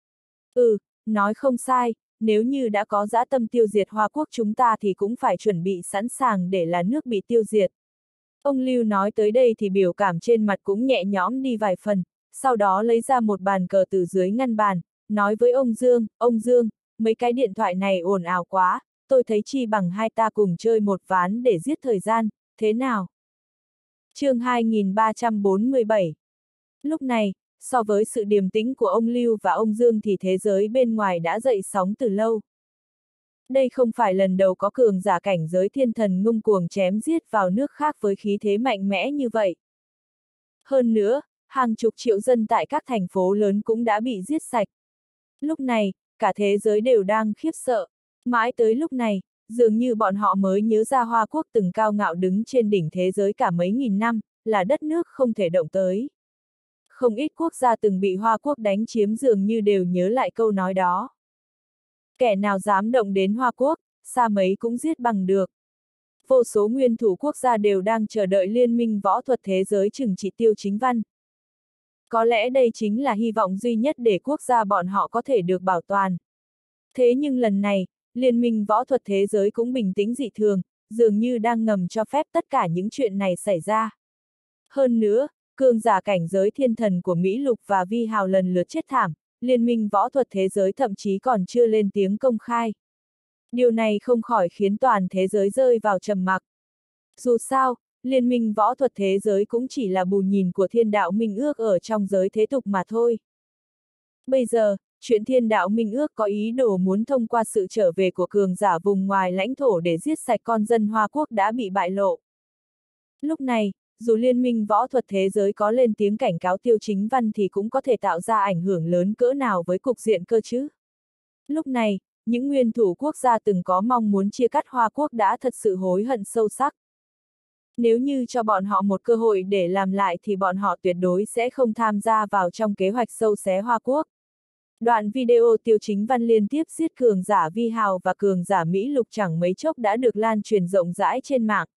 Nói không sai, nếu như đã có dã tâm tiêu diệt Hoa Quốc chúng ta thì cũng phải chuẩn bị sẵn sàng để là nước bị tiêu diệt. Ông Lưu nói tới đây thì biểu cảm trên mặt cũng nhẹ nhõm đi vài phần, sau đó lấy ra một bàn cờ từ dưới ngăn bàn, nói với ông Dương, mấy cái điện thoại này ồn ào quá, tôi thấy chi bằng hai ta cùng chơi một ván để giết thời gian, thế nào? Chương 2347. Lúc này, so với sự điềm tĩnh của ông Lưu và ông Dương thì thế giới bên ngoài đã dậy sóng từ lâu. Đây không phải lần đầu có cường giả cảnh giới thiên thần ngông cuồng chém giết vào nước khác với khí thế mạnh mẽ như vậy. Hơn nữa, hàng chục triệu dân tại các thành phố lớn cũng đã bị giết sạch. Lúc này, cả thế giới đều đang khiếp sợ. Mãi tới lúc này, dường như bọn họ mới nhớ ra Hoa Quốc từng cao ngạo đứng trên đỉnh thế giới cả mấy nghìn năm, là đất nước không thể động tới. Không ít quốc gia từng bị Hoa Quốc đánh chiếm dường như đều nhớ lại câu nói đó. Kẻ nào dám động đến Hoa Quốc, xa mấy cũng giết bằng được. Vô số nguyên thủ quốc gia đều đang chờ đợi Liên minh võ thuật thế giới trừng trị Tiêu Chính Văn. Có lẽ đây chính là hy vọng duy nhất để quốc gia bọn họ có thể được bảo toàn. Thế nhưng lần này, Liên minh võ thuật thế giới cũng bình tĩnh dị thường, dường như đang ngầm cho phép tất cả những chuyện này xảy ra. Hơn nữa, cường giả cảnh giới thiên thần của Mỹ Lục và Vi Hào lần lượt chết thảm, Liên minh võ thuật thế giới thậm chí còn chưa lên tiếng công khai. Điều này không khỏi khiến toàn thế giới rơi vào trầm mặc. Dù sao, Liên minh võ thuật thế giới cũng chỉ là bù nhìn của Thiên đạo minh ước ở trong giới thế tục mà thôi. Bây giờ, chuyện Thiên đạo minh ước có ý đồ muốn thông qua sự trở về của cường giả vùng ngoài lãnh thổ để giết sạch con dân Hoa Quốc đã bị bại lộ. Lúc này, dù Liên minh võ thuật thế giới có lên tiếng cảnh cáo Tiêu Chính Văn thì cũng có thể tạo ra ảnh hưởng lớn cỡ nào với cục diện cơ chứ. Lúc này, những nguyên thủ quốc gia từng có mong muốn chia cắt Hoa Quốc đã thật sự hối hận sâu sắc. Nếu như cho bọn họ một cơ hội để làm lại thì bọn họ tuyệt đối sẽ không tham gia vào trong kế hoạch sâu xé Hoa Quốc. Đoạn video Tiêu Chính Văn liên tiếp giết cường giả Vi Hào và cường giả Mỹ Lục chẳng mấy chốc đã được lan truyền rộng rãi trên mạng.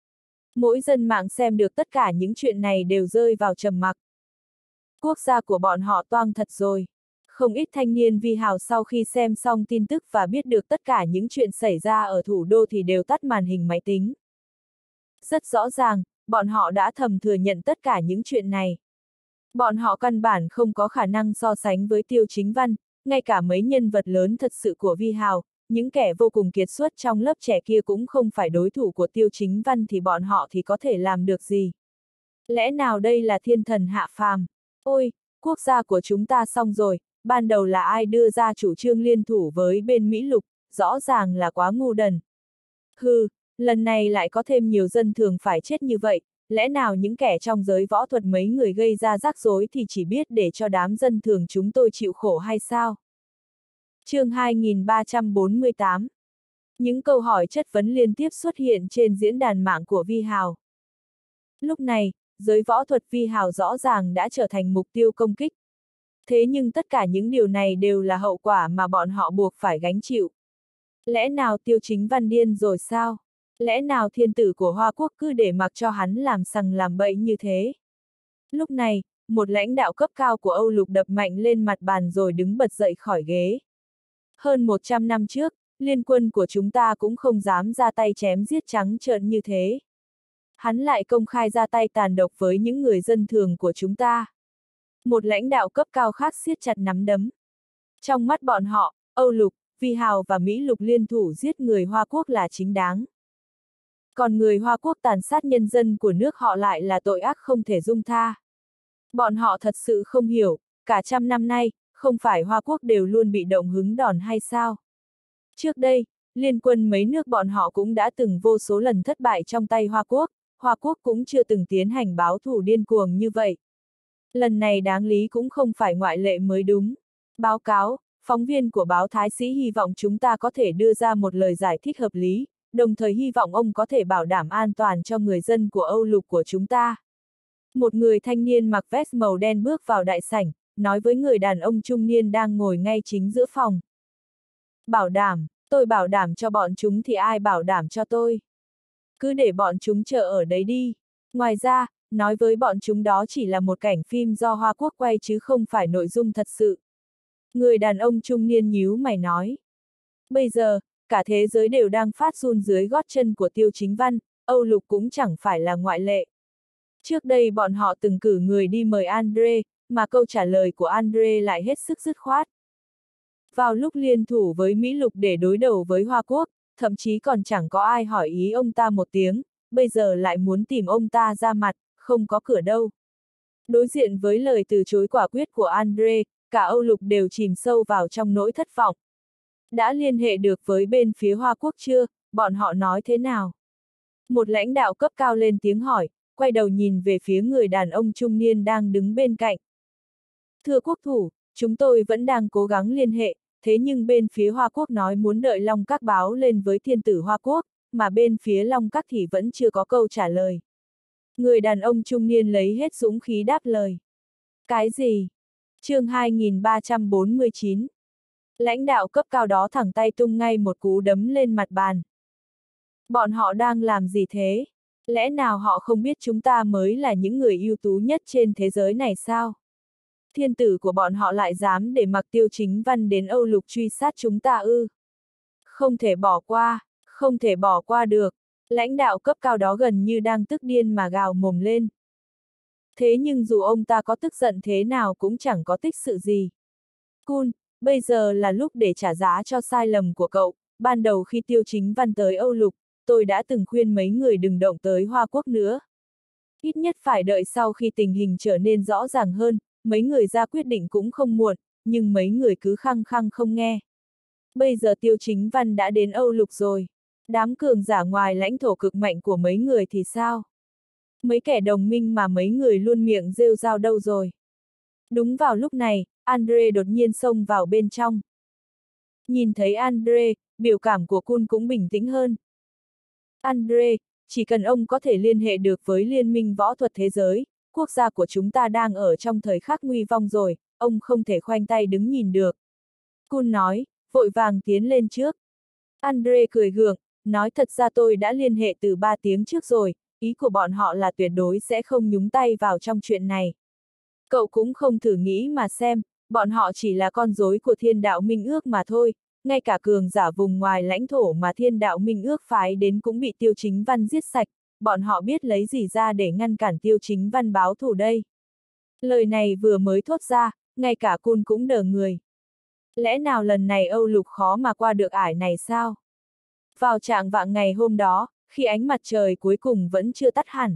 Mỗi dân mạng xem được tất cả những chuyện này đều rơi vào trầm mặc. Quốc gia của bọn họ toang thật rồi. Không ít thanh niên Vi Hào sau khi xem xong tin tức và biết được tất cả những chuyện xảy ra ở thủ đô thì đều tắt màn hình máy tính. Rất rõ ràng, bọn họ đã thầm thừa nhận tất cả những chuyện này. Bọn họ căn bản không có khả năng so sánh với Tiêu Chính Văn, ngay cả mấy nhân vật lớn thật sự của Vi Hào, những kẻ vô cùng kiệt xuất trong lớp trẻ kia cũng không phải đối thủ của Tiêu Chính Văn thì bọn họ thì có thể làm được gì? Lẽ nào đây là thiên thần hạ phàm? Ôi, quốc gia của chúng ta xong rồi, ban đầu là ai đưa ra chủ trương liên thủ với bên Mỹ Lục, rõ ràng là quá ngu đần. Hừ, lần này lại có thêm nhiều dân thường phải chết như vậy, lẽ nào những kẻ trong giới võ thuật mấy người gây ra rắc rối thì chỉ biết để cho đám dân thường chúng tôi chịu khổ hay sao? Chương 2348. Những câu hỏi chất vấn liên tiếp xuất hiện trên diễn đàn mạng của Vi Hào. Lúc này, giới võ thuật vi hào rõ ràng đã trở thành mục tiêu công kích. Thế nhưng tất cả những điều này đều là hậu quả mà bọn họ buộc phải gánh chịu. Lẽ nào Tiêu Chính Văn điên rồi sao? Lẽ nào thiên tử của Hoa Quốc cứ để mặc cho hắn làm sằng làm bậy như thế? Lúc này, một lãnh đạo cấp cao của Âu Lục đập mạnh lên mặt bàn rồi đứng bật dậy khỏi ghế. Hơn 100 năm trước, liên quân của chúng ta cũng không dám ra tay chém giết trắng trợn như thế. Hắn lại công khai ra tay tàn độc với những người dân thường của chúng ta. Một lãnh đạo cấp cao khác siết chặt nắm đấm. Trong mắt bọn họ, Âu Lục, Vi Hào và Mỹ Lục liên thủ giết người Hoa Quốc là chính đáng. Còn người Hoa Quốc tàn sát nhân dân của nước họ lại là tội ác không thể dung tha. Bọn họ thật sự không hiểu, cả trăm năm nay, không phải Hoa Quốc đều luôn bị động hứng đòn hay sao? Trước đây, liên quân mấy nước bọn họ cũng đã từng vô số lần thất bại trong tay Hoa Quốc cũng chưa từng tiến hành báo thù điên cuồng như vậy. Lần này đáng lý cũng không phải ngoại lệ mới đúng. Báo cáo, phóng viên của báo Thái Sĩ hy vọng chúng ta có thể đưa ra một lời giải thích hợp lý, đồng thời hy vọng ông có thể bảo đảm an toàn cho người dân của Âu Lục của chúng ta. Một người thanh niên mặc vest màu đen bước vào đại sảnh, nói với người đàn ông trung niên đang ngồi ngay chính giữa phòng. Bảo đảm, tôi bảo đảm cho bọn chúng thì ai bảo đảm cho tôi? Cứ để bọn chúng chờ ở đấy đi. Ngoài ra, nói với bọn chúng đó chỉ là một cảnh phim do Hoa Quốc quay chứ không phải nội dung thật sự. Người đàn ông trung niên nhíu mày nói. Bây giờ, cả thế giới đều đang phát run dưới gót chân của Tiêu Chính Văn, Âu Lục cũng chẳng phải là ngoại lệ. Trước đây bọn họ từng cử người đi mời Andre, mà câu trả lời của Andre lại hết sức dứt khoát. Vào lúc liên thủ với Mỹ Lục để đối đầu với Hoa Quốc, thậm chí còn chẳng có ai hỏi ý ông ta một tiếng, bây giờ lại muốn tìm ông ta ra mặt, không có cửa đâu. Đối diện với lời từ chối quả quyết của Andre, cả Âu Lục đều chìm sâu vào trong nỗi thất vọng. Đã liên hệ được với bên phía Hoa Quốc chưa, bọn họ nói thế nào? Một lãnh đạo cấp cao lên tiếng hỏi, quay đầu nhìn về phía người đàn ông trung niên đang đứng bên cạnh. Thưa quốc thủ, chúng tôi vẫn đang cố gắng liên hệ, thế nhưng bên phía Hoa Quốc nói muốn đợi Long Các báo lên với thiên tử Hoa Quốc, mà bên phía Long Các thì vẫn chưa có câu trả lời. Người đàn ông trung niên lấy hết dũng khí đáp lời. Cái gì? Chương 2349. Lãnh đạo cấp cao đó thẳng tay tung ngay một cú đấm lên mặt bàn. Bọn họ đang làm gì thế? Lẽ nào họ không biết chúng ta mới là những người ưu tú nhất trên thế giới này sao? Thiên tử của bọn họ lại dám để mặc Tiêu Chính Văn đến Âu Lục truy sát chúng ta ư? Không thể bỏ qua, không thể bỏ qua được. Lãnh đạo cấp cao đó gần như đang tức điên mà gào mồm lên. Thế nhưng dù ông ta có tức giận thế nào cũng chẳng có tích sự gì. Kun, bây giờ là lúc để trả giá cho sai lầm của cậu. Ban đầu khi Tiêu Chính Văn tới Âu Lục, tôi đã từng khuyên mấy người đừng động tới Hoa Quốc nữa. Ít nhất phải đợi sau khi tình hình trở nên rõ ràng hơn, mấy người ra quyết định cũng không muộn, nhưng mấy người cứ khăng khăng không nghe. Bây giờ Tiêu Chính Văn đã đến Âu Lục rồi. Đám cường giả ngoài lãnh thổ cực mạnh của mấy người thì sao? Mấy kẻ đồng minh mà mấy người luôn miệng rêu rao đâu rồi? Đúng vào lúc này, Andre đột nhiên xông vào bên trong. Nhìn thấy Andre, biểu cảm của Kun cũng bình tĩnh hơn. Andre, chỉ cần ông có thể liên hệ được với Liên minh võ thuật thế giới, quốc gia của chúng ta đang ở trong thời khắc nguy vong rồi, ông không thể khoanh tay đứng nhìn được. Kun nói, vội vàng tiến lên trước. Andre cười gượng, nói thật ra tôi đã liên hệ từ 3 tiếng trước rồi, ý của bọn họ là tuyệt đối sẽ không nhúng tay vào trong chuyện này. Cậu cũng không thử nghĩ mà xem, bọn họ chỉ là con rối của Thiên Đạo Minh Ước mà thôi, ngay cả cường giả vùng ngoài lãnh thổ mà Thiên Đạo Minh Ước phái đến cũng bị Tiêu Chính Văn giết sạch, bọn họ biết lấy gì ra để ngăn cản Tiêu Chính Văn báo thù đây. Lời này vừa mới thốt ra, ngay cả Kun cũng đờ người. Lẽ nào lần này Âu Lục khó mà qua được ải này sao? Vào trạng vạng ngày hôm đó, khi ánh mặt trời cuối cùng vẫn chưa tắt hẳn.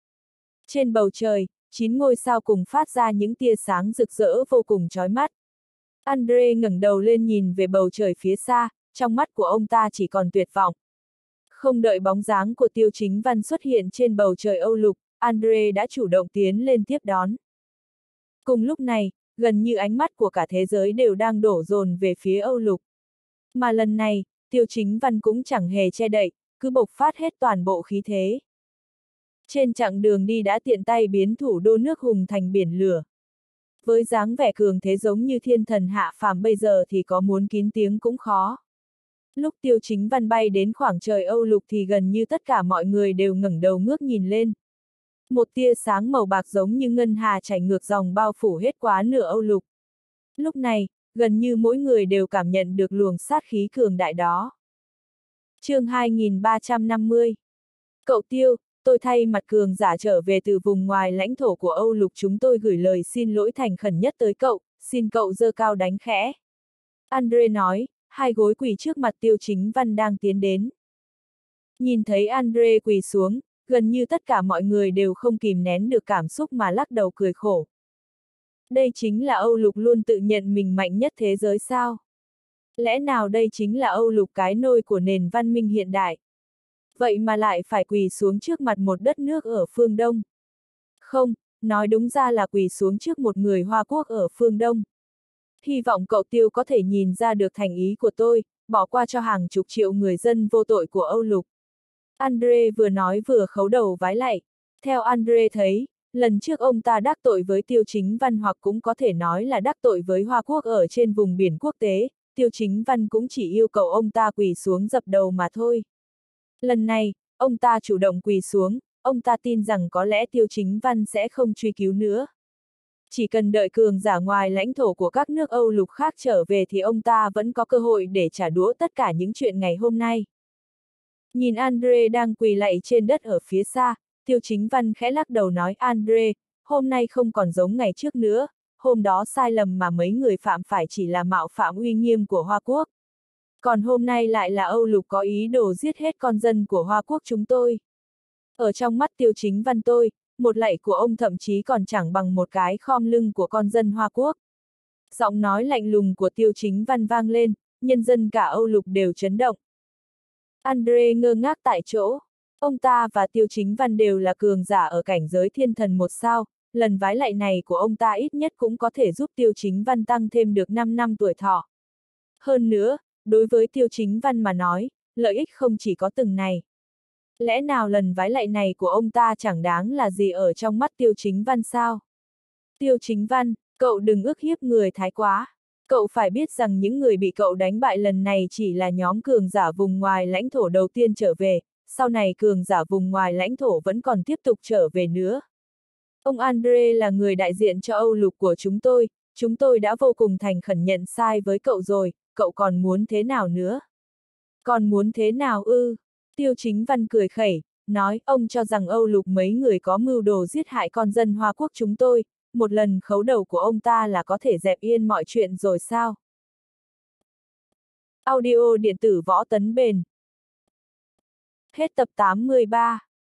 Trên bầu trời, 9 ngôi sao cùng phát ra những tia sáng rực rỡ vô cùng chói mắt. Andre ngẩng đầu lên nhìn về bầu trời phía xa, trong mắt của ông ta chỉ còn tuyệt vọng. Không đợi bóng dáng của Tiêu Chính Văn xuất hiện trên bầu trời Âu Lục, Andre đã chủ động tiến lên tiếp đón. Cùng lúc này, gần như ánh mắt của cả thế giới đều đang đổ dồn về phía Âu Lục. Mà lần này, Tiêu Chính Văn cũng chẳng hề che đậy, cứ bộc phát hết toàn bộ khí thế. Trên chặng đường đi đã tiện tay biến thủ đô nước Hùng thành biển lửa. Với dáng vẻ cường thế giống như thiên thần hạ phàm bây giờ thì có muốn kín tiếng cũng khó. Lúc Tiêu Chính Văn bay đến khoảng trời Âu Lục thì gần như tất cả mọi người đều ngẩng đầu ngước nhìn lên. Một tia sáng màu bạc giống như ngân hà chảy ngược dòng bao phủ hết quá nửa Âu Lục. Lúc này, gần như mỗi người đều cảm nhận được luồng sát khí cường đại đó. Chương 2350. Cậu Tiêu, tôi thay mặt cường giả trở về từ vùng ngoài lãnh thổ của Âu Lục, chúng tôi gửi lời xin lỗi thành khẩn nhất tới cậu, xin cậu giơ cao đánh khẽ. Andre nói, hai gối quỳ trước mặt Tiêu Chính Văn đang tiến đến. Nhìn thấy Andre quỳ xuống, gần như tất cả mọi người đều không kìm nén được cảm xúc mà lắc đầu cười khổ. Đây chính là Âu Lục luôn tự nhận mình mạnh nhất thế giới sao? Lẽ nào đây chính là Âu Lục cái nôi của nền văn minh hiện đại? Vậy mà lại phải quỳ xuống trước mặt một đất nước ở phương Đông. Không, nói đúng ra là quỳ xuống trước một người Hoa Quốc ở phương Đông. Hy vọng cậu Tiêu có thể nhìn ra được thành ý của tôi, bỏ qua cho hàng chục triệu người dân vô tội của Âu Lục. Andre vừa nói vừa khấu đầu vái lạy. Theo Andre thấy, lần trước ông ta đắc tội với Tiêu Chính Văn hoặc cũng có thể nói là đắc tội với Hoa Quốc ở trên vùng biển quốc tế, Tiêu Chính Văn cũng chỉ yêu cầu ông ta quỳ xuống dập đầu mà thôi. Lần này, ông ta chủ động quỳ xuống, ông ta tin rằng có lẽ Tiêu Chính Văn sẽ không truy cứu nữa. Chỉ cần đợi cường giả ngoài lãnh thổ của các nước Âu Lục khác trở về thì ông ta vẫn có cơ hội để trả đũa tất cả những chuyện ngày hôm nay. Nhìn Andre đang quỳ lạy trên đất ở phía xa, Tiêu Chính Văn khẽ lắc đầu nói, Andre, hôm nay không còn giống ngày trước nữa, hôm đó sai lầm mà mấy người phạm phải chỉ là mạo phạm uy nghiêm của Hoa Quốc. Còn hôm nay lại là Âu Lục có ý đồ giết hết con dân của Hoa Quốc chúng tôi. Ở trong mắt Tiêu Chính Văn tôi, một lạy của ông thậm chí còn chẳng bằng một cái khom lưng của con dân Hoa Quốc. Giọng nói lạnh lùng của Tiêu Chính Văn vang lên, nhân dân cả Âu Lục đều chấn động. Andre ngơ ngác tại chỗ. Ông ta và Tiêu Chính Văn đều là cường giả ở cảnh giới thiên thần một sao, lần vái lạy này của ông ta ít nhất cũng có thể giúp Tiêu Chính Văn tăng thêm được 5 năm tuổi thọ. Hơn nữa, đối với Tiêu Chính Văn mà nói, lợi ích không chỉ có từng này. Lẽ nào lần vái lạy này của ông ta chẳng đáng là gì ở trong mắt Tiêu Chính Văn sao? Tiêu Chính Văn, cậu đừng ức hiếp người thái quá. Cậu phải biết rằng những người bị cậu đánh bại lần này chỉ là nhóm cường giả vùng ngoài lãnh thổ đầu tiên trở về, sau này cường giả vùng ngoài lãnh thổ vẫn còn tiếp tục trở về nữa. Ông Andre là người đại diện cho Âu Lục của chúng tôi đã vô cùng thành khẩn nhận sai với cậu rồi, cậu còn muốn thế nào nữa? Còn muốn thế nào ư? Tiêu Chính Văn cười khẩy, nói ông cho rằng Âu Lục mấy người có mưu đồ giết hại con dân Hoa Quốc chúng tôi, một lần khấu đầu của ông ta là có thể dẹp yên mọi chuyện rồi sao? Audio điện tử Võ Tấn Bền. Hết tập 83.